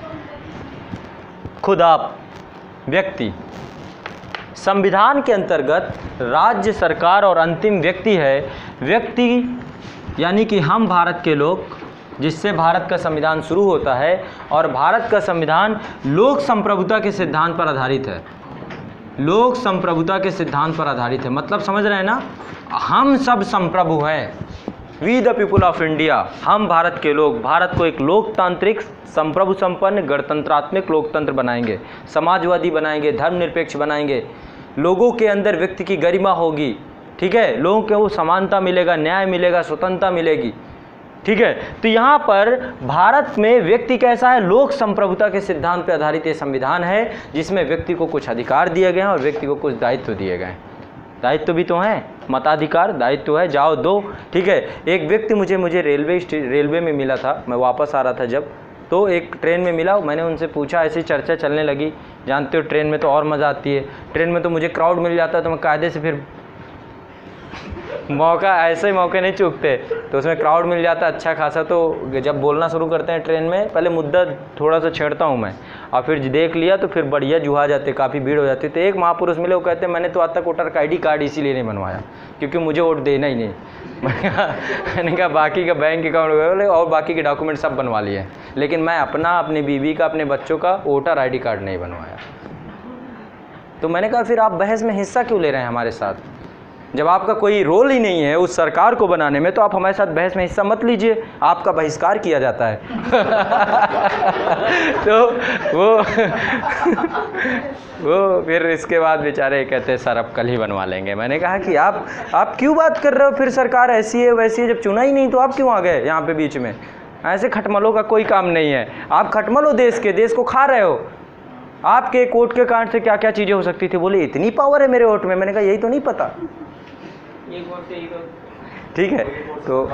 खुद आप व्यक्ति, संविधान के अंतर्गत राज्य सरकार और अंतिम व्यक्ति है व्यक्ति, यानी कि हम भारत के लोग, जिससे भारत का संविधान शुरू होता है। और भारत का संविधान लोक संप्रभुता के सिद्धांत पर आधारित है। लोक संप्रभुता के सिद्धांत पर आधारित है, मतलब समझ रहे हैं ना, हम सब संप्रभु हैं, we the people of India, हम भारत के लोग। भारत को एक लोकतांत्रिक, संप्रभु संपन्न, गणतंत्रात्मक लोकतंत्र बनाएंगे, समाजवादी बनाएंगे, धर्मनिरपेक्ष बनाएंगे। लोगों के अंदर व्यक्ति की गरिमा होगी, ठीक है, लोगों को समानता मिलेगा, न्याय मिलेगा, स्वतंत्रता मिलेगी, ठीक है। तो यहाँ पर भारत में व्यक्ति कैसा है, लोक संप्रभुता के सिद्धांत पर आधारित ये संविधान है, जिसमें व्यक्ति को कुछ अधिकार दिए गए हैं और व्यक्ति को कुछ दायित्व दिए गए हैं। दायित्व भी तो हैं, मताधिकार दायित्व है, जाओ दो, ठीक है। एक व्यक्ति मुझे मुझे रेलवे रेलवे में मिला था, मैं वापस आ रहा था जब, तो एक ट्रेन में मिला, मैंने उनसे पूछा, ऐसी चर्चा चलने लगी। जानते हो ट्रेन में तो और मज़ा आती है, ट्रेन में तो मुझे क्राउड मिल जाता है तो मैं कायदे से फिर मौका, ऐसे ही मौके नहीं चूकते, तो उसमें क्राउड मिल जाता है अच्छा खासा। तो जब बोलना शुरू करते हैं ट्रेन में, पहले मुद्दा थोड़ा सा छेड़ता हूँ मैं, और फिर देख लिया तो फिर बढ़िया जुहा जाते, काफ़ी भीड़ हो जाती। तो एक महापुरुष मिले, वो कहते हैं मैंने तो आज तक वोटर का आई डी कार्ड इसीलिए नहीं बनवाया क्योंकि मुझे वोट देना ही नहीं। मैंने कहा बाकी का बैंक अकाउंट वगैरह और बाकी के डॉक्यूमेंट सब बनवा लिए, लेकिन मैं अपना, अपनी बीवी का, अपने बच्चों का वोटर आई डी कार्ड नहीं बनवाया। तो मैंने कहा फिर आप बहस में हिस्सा क्यों ले रहे हैं हमारे साथ, जब आपका कोई रोल ही नहीं है उस सरकार को बनाने में, तो आप हमारे साथ बहस में हिस्सा मत लीजिए, आपका बहिष्कार किया जाता है। तो वो वो फिर इसके बाद बेचारे कहते हैं सर अब कल ही बनवा लेंगे। मैंने कहा कि आप आप क्यों बात कर रहे हो, फिर सरकार ऐसी है वैसी है, जब चुना ही नहीं तो आप क्यों आ गए यहाँ पे बीच में, ऐसे खटमलों का कोई काम नहीं है। आप खटमलो देश के, देश को खा रहे हो। आपके वोट के कारण से क्या क्या चीज़ें हो सकती थी। बोले इतनी पावर है मेरे वोट में। मैंने कहा यही तो नहीं पता। एक वोट से ही तो ठीक है, तो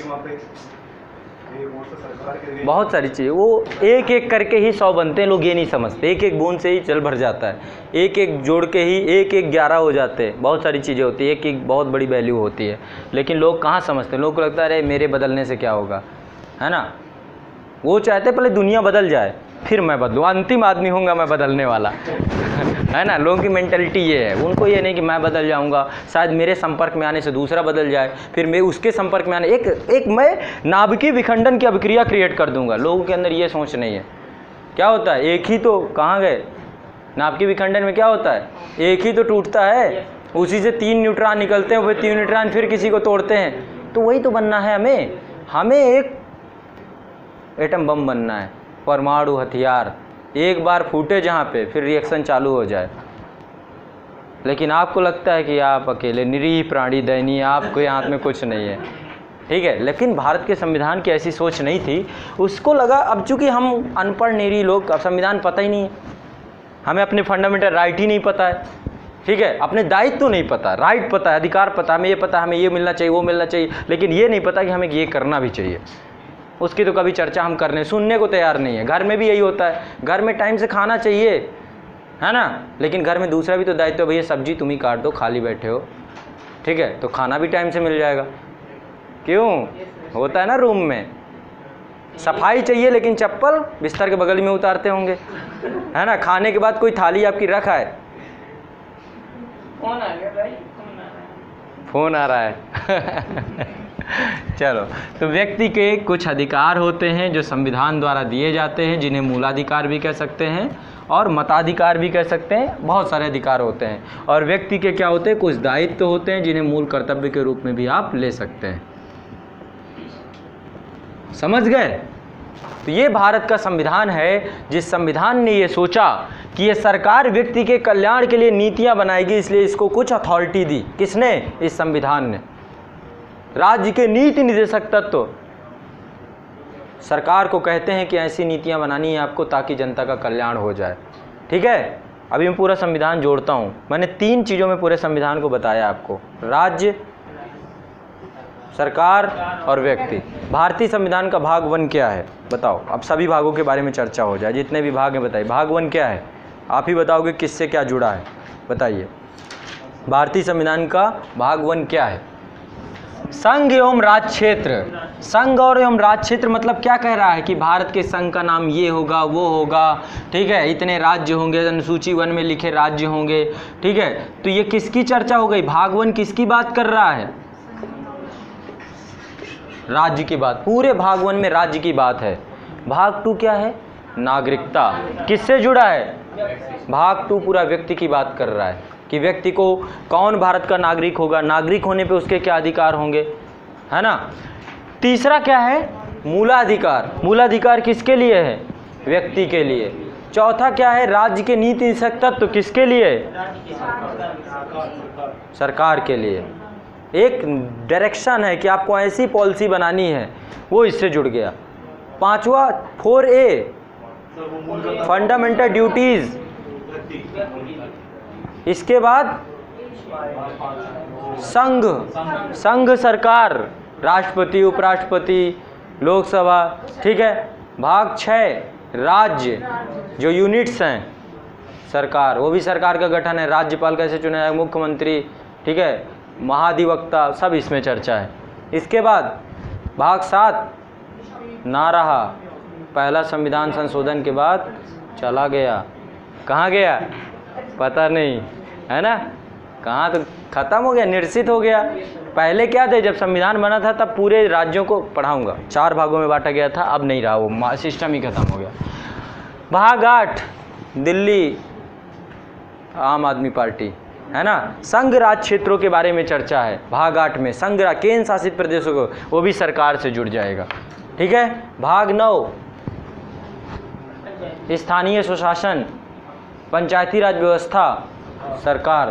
बहुत सारी चीज़ें, वो एक एक करके ही सौ बनते हैं। लोग ये नहीं समझते, एक एक बूंद से ही जल भर जाता है। एक एक जोड़ के ही एक एक ग्यारह हो जाते हैं। बहुत सारी चीज़ें होती है, एक एक बहुत बड़ी वैल्यू होती है, लेकिन लोग कहाँ समझते हैं। लोगों को लगता है अरे मेरे बदलने से क्या होगा, है ना। वो चाहते पहले दुनिया बदल जाए फिर मैं बदलूँ, अंतिम आदमी होऊंगा मैं बदलने वाला, है ना। लोगों की मेंटलिटी ये है। उनको ये नहीं कि मैं बदल जाऊंगा, शायद मेरे संपर्क में आने से दूसरा बदल जाए, फिर मैं उसके संपर्क में आने एक एक मैं नाभिकीय विखंडन की अभिक्रिया क्रिएट कर दूंगा। लोगों के अंदर ये सोच नहीं है। क्या होता है, एक ही तो कहाँ गए, नाभिकीय विखंडन में क्या होता है, एक ही तो टूटता है, उसी से तीन न्यूट्रॉन निकलते हैं, फिर तीन न्यूट्रॉन फिर किसी को तोड़ते हैं। तो वही तो बनना है हमें। हमें एक एटम बम बनना है, परमाणु हथियार, एक बार फूटे जहाँ पे फिर रिएक्शन चालू हो जाए। लेकिन आपको लगता है कि आप अकेले निरीह प्राणी, दयनीय, आपके हाथ में कुछ नहीं है, ठीक है। लेकिन भारत के संविधान की ऐसी सोच नहीं थी। उसको लगा अब चूंकि हम अनपढ़ निरीह लोग, अब संविधान पता ही नहीं है, हमें अपने फंडामेंटल राइट ही नहीं पता है, ठीक है। अपने दायित्व तो नहीं पता, राइट पता है, अधिकार पता, हमें ये पता हमें ये मिलना चाहिए वो मिलना चाहिए, लेकिन ये नहीं पता कि हमें ये करना भी चाहिए। उसकी तो कभी चर्चा हम करने सुनने को तैयार नहीं है। घर में भी यही होता है, घर में टाइम से खाना चाहिए, है ना, लेकिन घर में दूसरा भी तो दायित्व, भैया सब्जी तुम ही काट दो, खाली बैठे हो, ठीक है, तो खाना भी टाइम से मिल जाएगा। क्यों होता है ना, रूम में सफाई चाहिए लेकिन चप्पल बिस्तर के बगल में उतारते होंगे, है ना। खाने के बाद कोई थाली आपकी रखा है, फोन आ गया भाई, फोन आ रहा है, फोन आ रहा है चलो, तो व्यक्ति के कुछ अधिकार होते हैं जो संविधान द्वारा दिए जाते हैं, जिन्हें मूलाधिकार भी कह सकते हैं और मताधिकार भी कह सकते हैं। बहुत सारे अधिकार होते हैं। और व्यक्ति के क्या होते हैं, कुछ दायित्व होते हैं जिन्हें मूल कर्तव्य के रूप में भी आप ले सकते हैं। समझ गए। तो ये भारत का संविधान है, जिस संविधान ने ये सोचा कि ये सरकार व्यक्ति के कल्याण के लिए नीतियां बनाएगी, इसलिए इसको कुछ अथॉरिटी दी। किसने, इस संविधान ने। राज्य के नीति निदेशक तत्व सरकार को कहते हैं कि ऐसी नीतियां बनानी है आपको ताकि जनता का कल्याण हो जाए, ठीक है। अभी मैं पूरा संविधान जोड़ता हूं। मैंने तीन चीज़ों में पूरे संविधान को बताया आपको, राज्य, सरकार और व्यक्ति। भारतीय संविधान का भाग वन क्या है बताओ। अब सभी भागों के बारे में चर्चा हो जाए, जितने भी भाग हैं बताइए। भाग वन क्या है, आप ही बताओगे किससे क्या जुड़ा है, बताइए। भारतीय संविधान का भाग वन क्या है, संघ एवं राज्य क्षेत्र। संघ और एवं राज्य क्षेत्र मतलब क्या कह रहा है कि भारत के संघ का नाम ये होगा वो होगा, ठीक है, इतने राज्य होंगे, अनुसूची वन में लिखे राज्य होंगे, ठीक है। तो ये किसकी चर्चा हो गई, भाग वन किसकी बात कर रहा है, राज्य की बात। पूरे भाग वन में राज्य की बात है। भाग टू क्या है, नागरिकता। किससे जुड़ा है, भाग टू पूरा व्यक्ति की बात कर रहा है कि व्यक्ति को कौन भारत का नागरिक होगा, नागरिक होने पे उसके क्या अधिकार होंगे, है ना। तीसरा क्या है, मूलाधिकार। मूलाधिकार किसके लिए है, व्यक्ति के लिए। चौथा क्या है, राज्य के नीति निदेशक तत्व किसके लिए, सरकार के लिए। एक डायरेक्शन है कि आपको ऐसी पॉलिसी बनानी है, वो इससे जुड़ गया। पांचवा फोर ए फंडामेंटल ड्यूटीज। इसके बाद संघ, संघ सरकार, राष्ट्रपति, उपराष्ट्रपति, लोकसभा, ठीक है। भाग छः राज्य, जो यूनिट्स हैं, सरकार, वो भी सरकार का गठन है। राज्यपाल कैसे चुना जाए, मुख्यमंत्री, ठीक है, महाधिवक्ता, सब इसमें चर्चा है। इसके बाद भाग सात ना रहा, पहला संविधान संशोधन के बाद चला गया। कहाँ गया पता नहीं, है ना, कहाँ तो खत्म हो गया, निर्सित हो गया। पहले क्या थे, जब संविधान बना था तब पूरे राज्यों को पढ़ाऊंगा, चार भागों में बांटा गया था, अब नहीं रहा, वो सिस्टम ही खत्म हो गया। भाग आठ दिल्ली आम आदमी पार्टी, है ना। संघ राज्य क्षेत्रों के बारे में चर्चा है भाग आठ में। संघ केंद्र शासित प्रदेशों को, वो भी सरकार से जुड़ जाएगा, ठीक है। भाग नौ स्थानीय स्वशासन, पंचायती राज व्यवस्था, सरकार।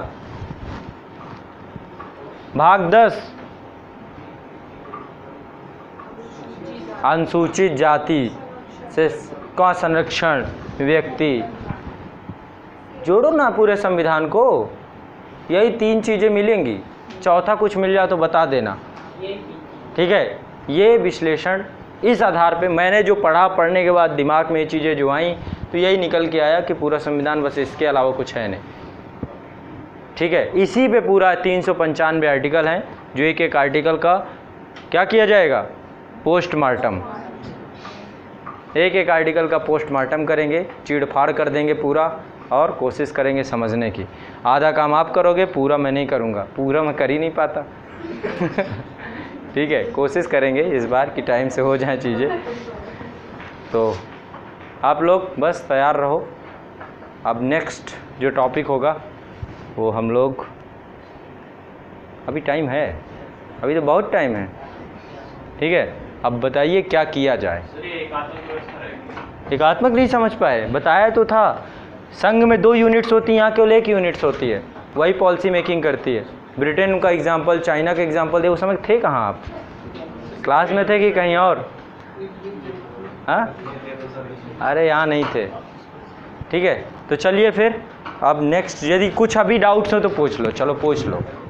भाग दस अनुसूचित जाति से का संरक्षण व्यक्ति, जोड़ो ना पूरे संविधान को, यही तीन चीज़ें मिलेंगी, चौथा कुछ मिल जाए तो बता देना, ठीक है। ये विश्लेषण इस आधार पे मैंने जो पढ़ा, पढ़ने के बाद दिमाग में ये चीज़ें जो आई तो यही निकल के आया कि पूरा संविधान बस इसके अलावा कुछ है नहीं, ठीक है। इसी पे पूरा तीन सौ पंचानवे आर्टिकल हैं, जो एक एक आर्टिकल का क्या किया जाएगा, पोस्टमार्टम, एक एक आर्टिकल का पोस्टमार्टम करेंगे, चीड़-फाड़ कर देंगे पूरा और कोशिश करेंगे समझने की। आधा काम आप करोगे, पूरा मैं नहीं करूँगा, पूरा मैं कर ही नहीं पाता ठीक है, कोशिश करेंगे इस बार कि टाइम से हो जाए चीज़ें। तो आप लोग बस तैयार रहो, अब नेक्स्ट जो टॉपिक होगा वो हम लोग, अभी टाइम है, अभी तो बहुत टाइम है, ठीक है। अब बताइए क्या किया जाए। एकात्मक नहीं समझ पाए, बताया तो था, संघ में दो यूनिट्स होती हैं, यहाँ केवल एक यूनिट्स होती है, वही पॉलिसी मेकिंग करती है। ब्रिटेन का एग्जांपल, चाइना का एग्जांपल दे, उस समय थे कहाँ आप, क्लास में थे कि कहीं और? हाँ, अरे यहाँ नहीं थे, ठीक है। तो चलिए फिर अब नेक्स्ट, यदि कुछ अभी डाउट्स हो तो पूछ लो, चलो पूछ लो।